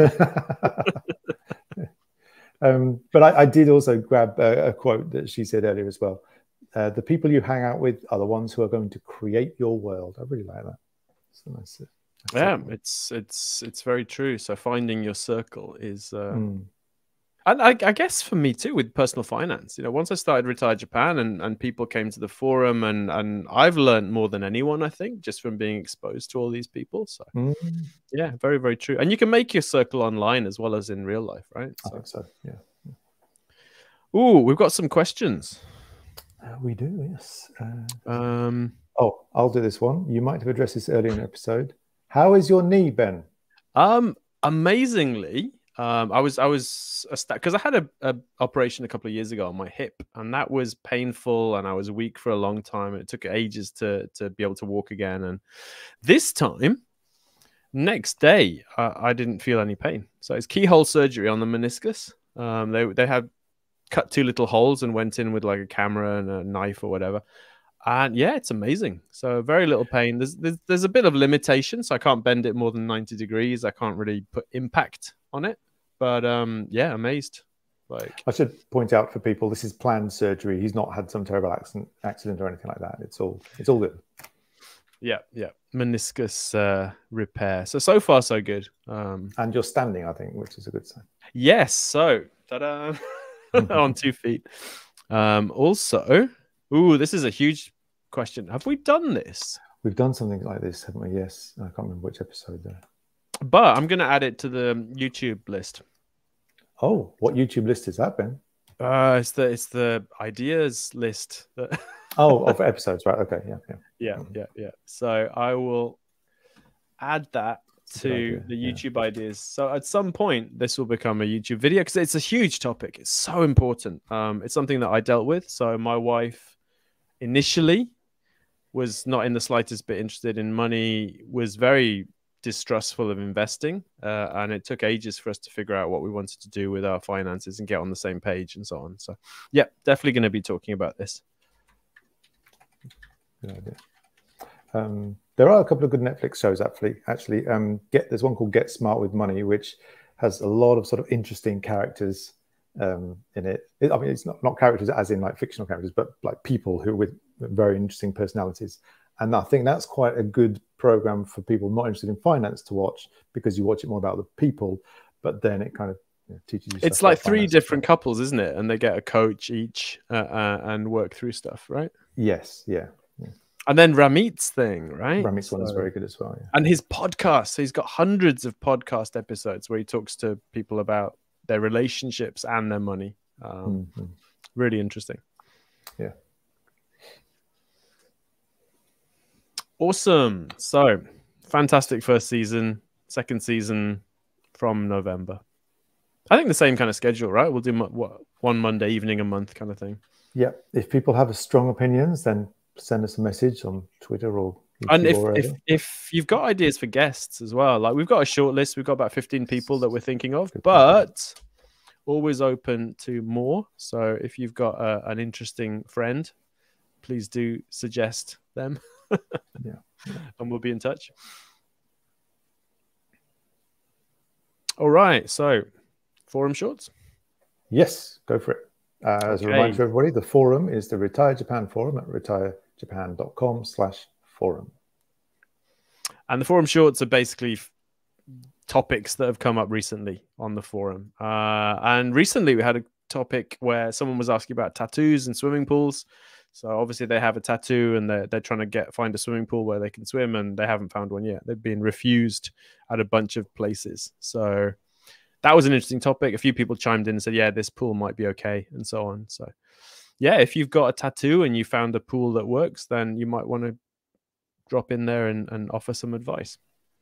Speaker 3: um, but I, I did also grab a, a quote that she said earlier as well. Uh, the people you hang out with are the ones who are going to create your world. I really like that. It's a nice, nice
Speaker 1: yeah,
Speaker 3: circle.
Speaker 1: it's it's it's very true. So finding your circle is... Uh...
Speaker 3: Mm.
Speaker 1: And I, I guess for me too, with personal finance, you know, once I started Retire Japan and, and people came to the forum and, and I've learned more than anyone, I think, just from being exposed to all these people. So
Speaker 3: mm.
Speaker 1: yeah, very, very true. And you can make your circle online as well as in real life, right?
Speaker 3: I
Speaker 1: so.
Speaker 3: think so, yeah.
Speaker 1: Ooh, we've got some questions.
Speaker 3: Uh, we do, yes. Uh,
Speaker 1: um,
Speaker 3: oh, I'll do this one. You might have addressed this earlier in the episode. How is your knee, Ben?
Speaker 1: Um, amazingly... Um, I was I was because I had a, a operation a couple of years ago on my hip, and that was painful, and I was weak for a long time. It took ages to to be able to walk again, and this time, next day, uh, I didn't feel any pain. So it's keyhole surgery on the meniscus. Um, they they had cut two little holes and went in with like a camera and a knife or whatever. And yeah, it's amazing. So very little pain. There's, there's there's a bit of limitation, so I can't bend it more than ninety degrees. I can't really put impact on it. But um, yeah, amazed. Like
Speaker 3: I should point out for people, this is planned surgery. He's not had some terrible accident, accident or anything like that. It's all it's all good.
Speaker 1: Yeah, yeah. Meniscus uh, repair. So so far so good. Um,
Speaker 3: and you're standing, I think, which is a good sign.
Speaker 1: Yes. So ta-da, on two feet. Um, also, ooh, this is a huge question. Have we done this?
Speaker 3: We've done something like this, haven't we? Yes. I can't remember which episode though.
Speaker 1: But I'm going to add it to the YouTube list.
Speaker 3: Oh, what YouTube list is that, Ben?
Speaker 1: Uh, it's the it's the ideas list.
Speaker 3: Oh, of episodes, right? Okay, yeah, yeah,
Speaker 1: yeah, yeah, yeah. So I will add that to idea, the YouTube yeah. ideas. So at some point, this will become a YouTube video because it's a huge topic. It's so important. Um, it's something that I dealt with. So my wife initially was not in the slightest bit interested in money. Was very distrustful of investing, uh, and it took ages for us to figure out what we wanted to do with our finances and get on the same page and so on. So yeah, definitely going to be talking about this.
Speaker 3: Good idea. Um, there are a couple of good Netflix shows actually. Actually, um, get there's one called Get Smart with Money, which has a lot of sort of interesting characters um, in it. it. I mean, it's not, not characters as in like fictional characters, but like people who with very interesting personalities. And I think that's quite a good program for people not interested in finance to watch because you watch it more about the people, but then it kind of you know, teaches you.
Speaker 1: It's like three different couples, isn't it? And they get a coach each uh, uh, and work through stuff, right?
Speaker 3: Yes. Yeah. yeah.
Speaker 1: And then Ramit's thing, right?
Speaker 3: Ramit's one is
Speaker 1: So-
Speaker 3: very good as well. Yeah.
Speaker 1: And his podcast, so he's got hundreds of podcast episodes where he talks to people about their relationships and their money. Um,
Speaker 3: Mhm.
Speaker 1: Really interesting.
Speaker 3: Yeah.
Speaker 1: Awesome. So fantastic first season, second season from November. I think the same kind of schedule, right? We'll do mo- what, one Monday evening a month kind of thing.
Speaker 3: Yeah. If people have strong opinions, then send us a message on Twitter or YouTube
Speaker 1: And if,
Speaker 3: or
Speaker 1: if
Speaker 3: wherever.
Speaker 1: if you've got ideas for guests as well, like we've got a short list, we've got about fifteen people that we're thinking of,
Speaker 3: Good point.
Speaker 1: but always open to more. So if you've got a, an interesting friend, please do suggest them.
Speaker 3: Yeah.
Speaker 1: And we'll be in touch. All right, so forum shorts.
Speaker 3: Yes, go for it. Uh, as a
Speaker 1: Okay.
Speaker 3: reminder to everybody, the forum is the Retire Japan forum at retire japan dot com slash forum.
Speaker 1: And the forum shorts are basically f- topics that have come up recently on the forum. Uh, and recently we had a topic where someone was asking about tattoos and swimming pools. So obviously they have a tattoo and they're, they're trying to get find a swimming pool where they can swim, and they haven't found one yet. They've been refused at a bunch of places. So that was an interesting topic. A few people chimed in and said, yeah, this pool might be okay, and so on. So yeah, if you've got a tattoo and you found a pool that works, then you might want to drop in there and, and offer some advice.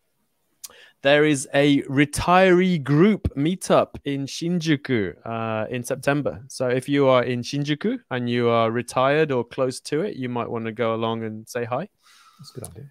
Speaker 1: There is a retiree group meetup in Shinjuku uh, in September. So if you are in Shinjuku and you are retired or close to it, you might want to go along and say hi.
Speaker 3: That's a good idea.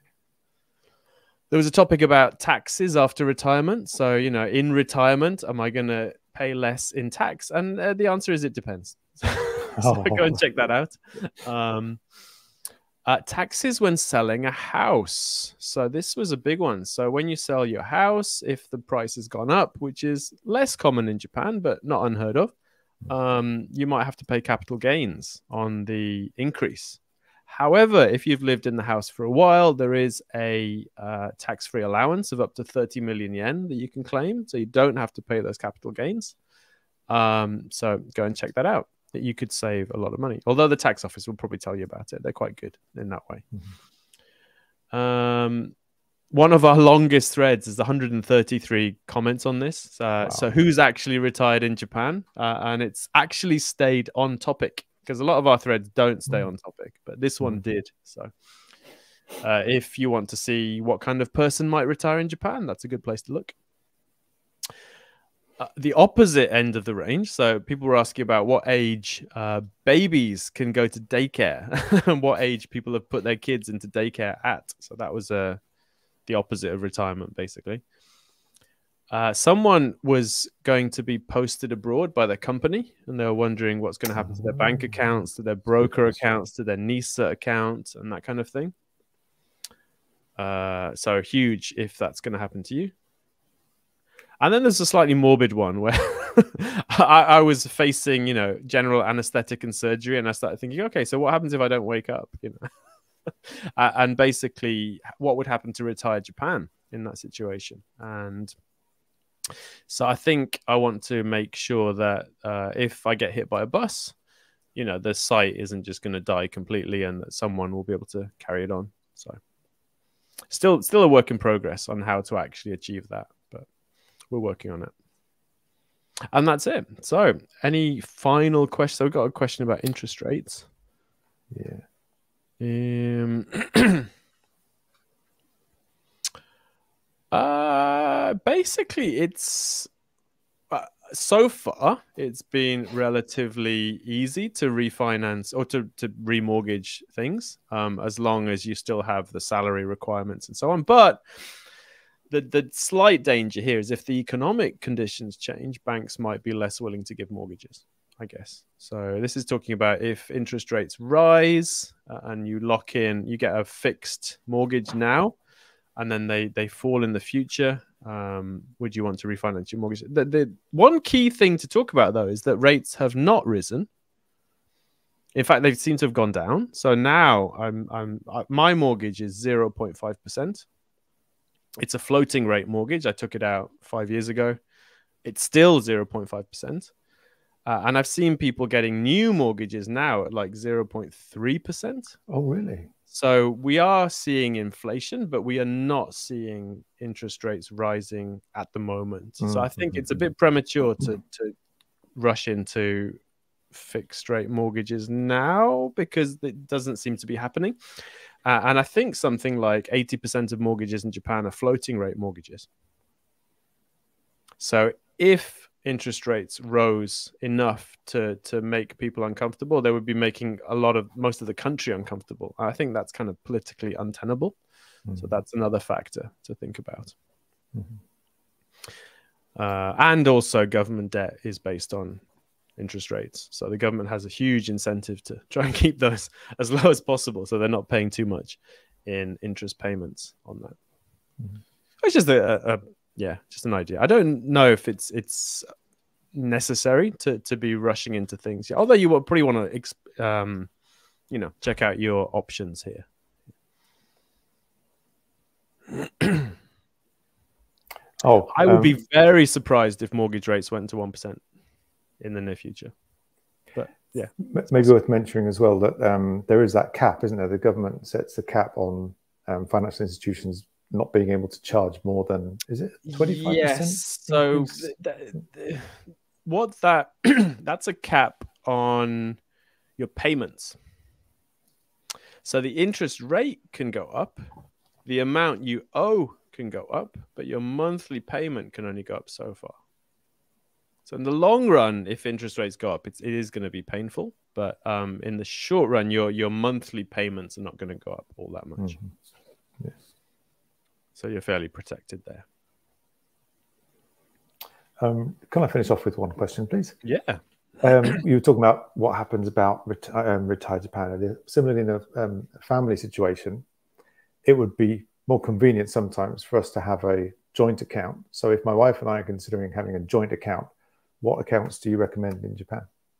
Speaker 1: There was a topic about taxes after retirement. So, you know, in retirement, am I going to pay less in tax? And uh, the answer is it depends. So
Speaker 3: Oh.
Speaker 1: go and check that out. Um, Uh, taxes when selling a house. So this was a big one. So when you sell your house, if the price has gone up, which is less common in Japan, but not unheard of, um, you might have to pay capital gains on the increase. However, if you've lived in the house for a while, there is a uh, tax-free allowance of up to thirty million yen that you can claim. So you don't have to pay those capital gains. Um, so go and check that out. That you could save a lot of money. Although the tax office will probably tell you about it. They're quite good in that way. Mm-hmm. Um, one of our longest threads is one hundred thirty-three comments on this. Uh,
Speaker 3: Wow.
Speaker 1: So who's actually retired in Japan? Uh, and it's actually stayed on topic, because a lot of our threads don't stay on topic, but this one did. So uh, if you want to see what kind of person might retire in Japan, that's a good place to look. Uh, the opposite end of the range. So people were asking about what age uh, babies can go to daycare and what age people have put their kids into daycare at. So that was uh, the opposite of retirement, basically. Uh, someone was going to be posted abroad by their company, and they were wondering what's going to happen to their bank accounts, to their broker accounts, to their NISA account, and that kind of thing. Uh, so huge if that's going to happen to you. And then there's a slightly morbid one where I, I was facing, you know, general anesthetic and surgery, and I started thinking, okay, so what happens if I don't wake up? You know, uh, and basically, what would happen to retire Japan in that situation? And so I think I want to make sure that uh, if I get hit by a bus, you know, the site isn't just going to die completely, and that someone will be able to carry it on. So, still, still a work in progress on how to actually achieve that. We're working on it. And that's it. So any final questions? So we've got a question about interest rates.
Speaker 3: Yeah.
Speaker 1: Um, uh, basically, it's uh, so far it's been relatively easy to refinance or to, to remortgage things, um, as long as you still have the salary requirements and so on. But The, the slight danger here is if the economic conditions change, banks might be less willing to give mortgages, I guess. So this is talking about if interest rates rise uh, and you lock in, you get a fixed mortgage now, and then they, they fall in the future. Um, would you want to refinance your mortgage? The, the one key thing to talk about, though, is that rates have not risen. In fact, they seem to have gone down. So now I'm, I'm, my mortgage is zero point five percent. It's a floating rate mortgage. I took it out five years ago. It's still zero point five percent. Uh, and I've seen people getting new mortgages now at like zero point three percent.
Speaker 3: Oh, really?
Speaker 1: So we are seeing inflation, but we are not seeing interest rates rising at the moment. Mm-hmm. So I think it's a bit premature to, to rush into fixed rate mortgages now because it doesn't seem to be happening. Uh, and I think something like eighty percent of mortgages in Japan are floating rate mortgages. So if interest rates rose enough to to make people uncomfortable, they would be making a lot of most of the country uncomfortable. I think that's kind of politically untenable. Mm-hmm. So that's another factor to think about. Mm-hmm. Uh, and also government debt is based on interest rates. So the government has a huge incentive to try and keep those as low as possible so they're not paying too much in interest payments on that. Mm-hmm. It's just a, a, a yeah, just an idea. I don't know if it's it's necessary to to be rushing into things. Although you will probably want to um, you know, check out your options here.
Speaker 3: oh,
Speaker 1: I would
Speaker 3: um,
Speaker 1: be very surprised if mortgage rates went to one percent in the near future. But yeah,
Speaker 3: maybe worth mentioning as well that um, there is that cap, isn't there? The government sets the cap on um, financial institutions not being able to charge more than, is it twenty-five percent?
Speaker 1: Yes. So th th what that that's a cap on your payments. So the interest rate can go up, the amount you owe can go up, but your monthly payment can only go up so far. So in the long run, if interest rates go up, it's, it is going to be painful. But um, in the short run, your your monthly payments are not going to go up all that much.
Speaker 3: Mm-hmm. Yes.
Speaker 1: So you're fairly protected there.
Speaker 3: Um, can I finish off with one question, please?
Speaker 1: Yeah.
Speaker 3: Um, you were talking about what happens about reti um, RetireJapan. Similarly, in a um, family situation, it would be more convenient sometimes for us to have a joint account. So if my wife and I are considering having a joint account, what accounts do you recommend in Japan?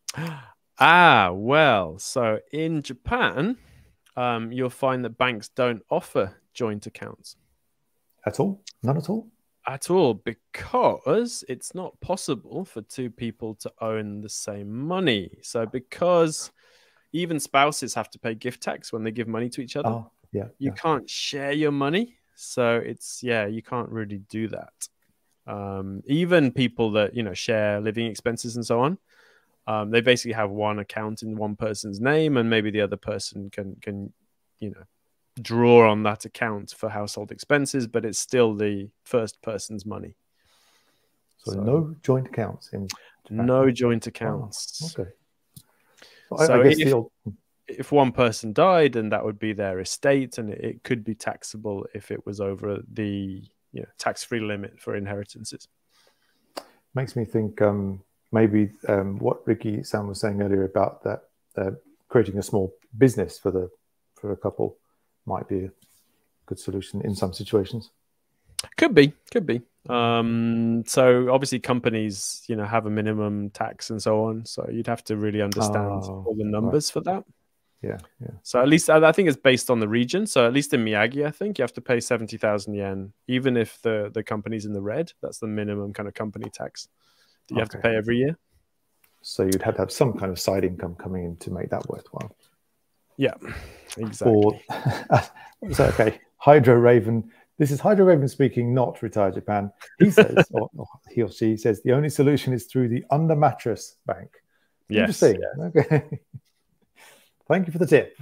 Speaker 1: Ah, well, so in Japan, um, you'll find that banks don't offer joint accounts.
Speaker 3: At all? None at all?
Speaker 1: At all, because it's not possible for two people to own the same money. So because even spouses have to pay gift tax when they give money to each other.
Speaker 3: Oh, yeah.
Speaker 1: You
Speaker 3: yeah.
Speaker 1: can't share your money. So it's, yeah, you can't really do that. Um, even people that, you know, share living expenses and so on, um, they basically have one account in one person's name, and maybe the other person can, can, you know, draw on that account for household expenses, but it's still the first person's money.
Speaker 3: So, so no joint accounts in Japan?
Speaker 1: No joint accounts.
Speaker 3: Oh, okay. Well,
Speaker 1: so
Speaker 3: I, I guess
Speaker 1: if,
Speaker 3: the old...
Speaker 1: if one person died, then that would be their estate, and it, it could be taxable if it was over the you know, tax-free limit for inheritances.
Speaker 3: Makes me think um, maybe um, what Ricky-san was saying earlier about that uh, creating a small business for the for a couple might be a good solution in some situations.
Speaker 1: Could be, could be. Um, so obviously companies, you know, have a minimum tax and so on. So you'd have to really understand
Speaker 3: oh,
Speaker 1: all the numbers
Speaker 3: right.
Speaker 1: for that.
Speaker 3: Yeah, yeah.
Speaker 1: So at least I think it's based on the region. So at least in Miyagi, I think you have to pay seventy thousand yen, even if the, the company's in the red. That's the minimum kind of company tax that you okay. have to pay every year.
Speaker 3: So you'd have to have some kind of side income coming in to make that worthwhile.
Speaker 1: Yeah, exactly.
Speaker 3: Or, so, okay, Hydro Raven. This is Hydro Raven speaking, not RetireJapan. He says, or, or he or she says, the only solution is through the under mattress bank.
Speaker 1: Yes,
Speaker 3: Interesting.
Speaker 1: yes.
Speaker 3: Okay. Thank you for the tip.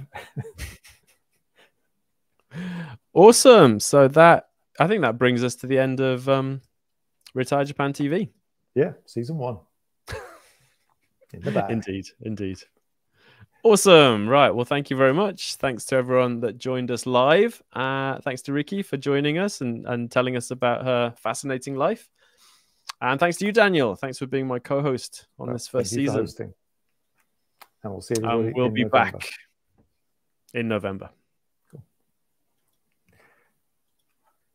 Speaker 1: Awesome. So that, I think that brings us to the end of um, RetireJapan T V.
Speaker 3: Yeah, season one. In the bag.
Speaker 1: Indeed, indeed. Awesome. Right. Well, thank you very much. Thanks to everyone that joined us live. Uh, thanks to Ricky for joining us and, and telling us about her fascinating life. And thanks to you, Daniel. Thanks for being my co-host on well, this first season.
Speaker 3: And we'll see everybody
Speaker 1: um, we'll
Speaker 3: in
Speaker 1: be
Speaker 3: November.
Speaker 1: back in November.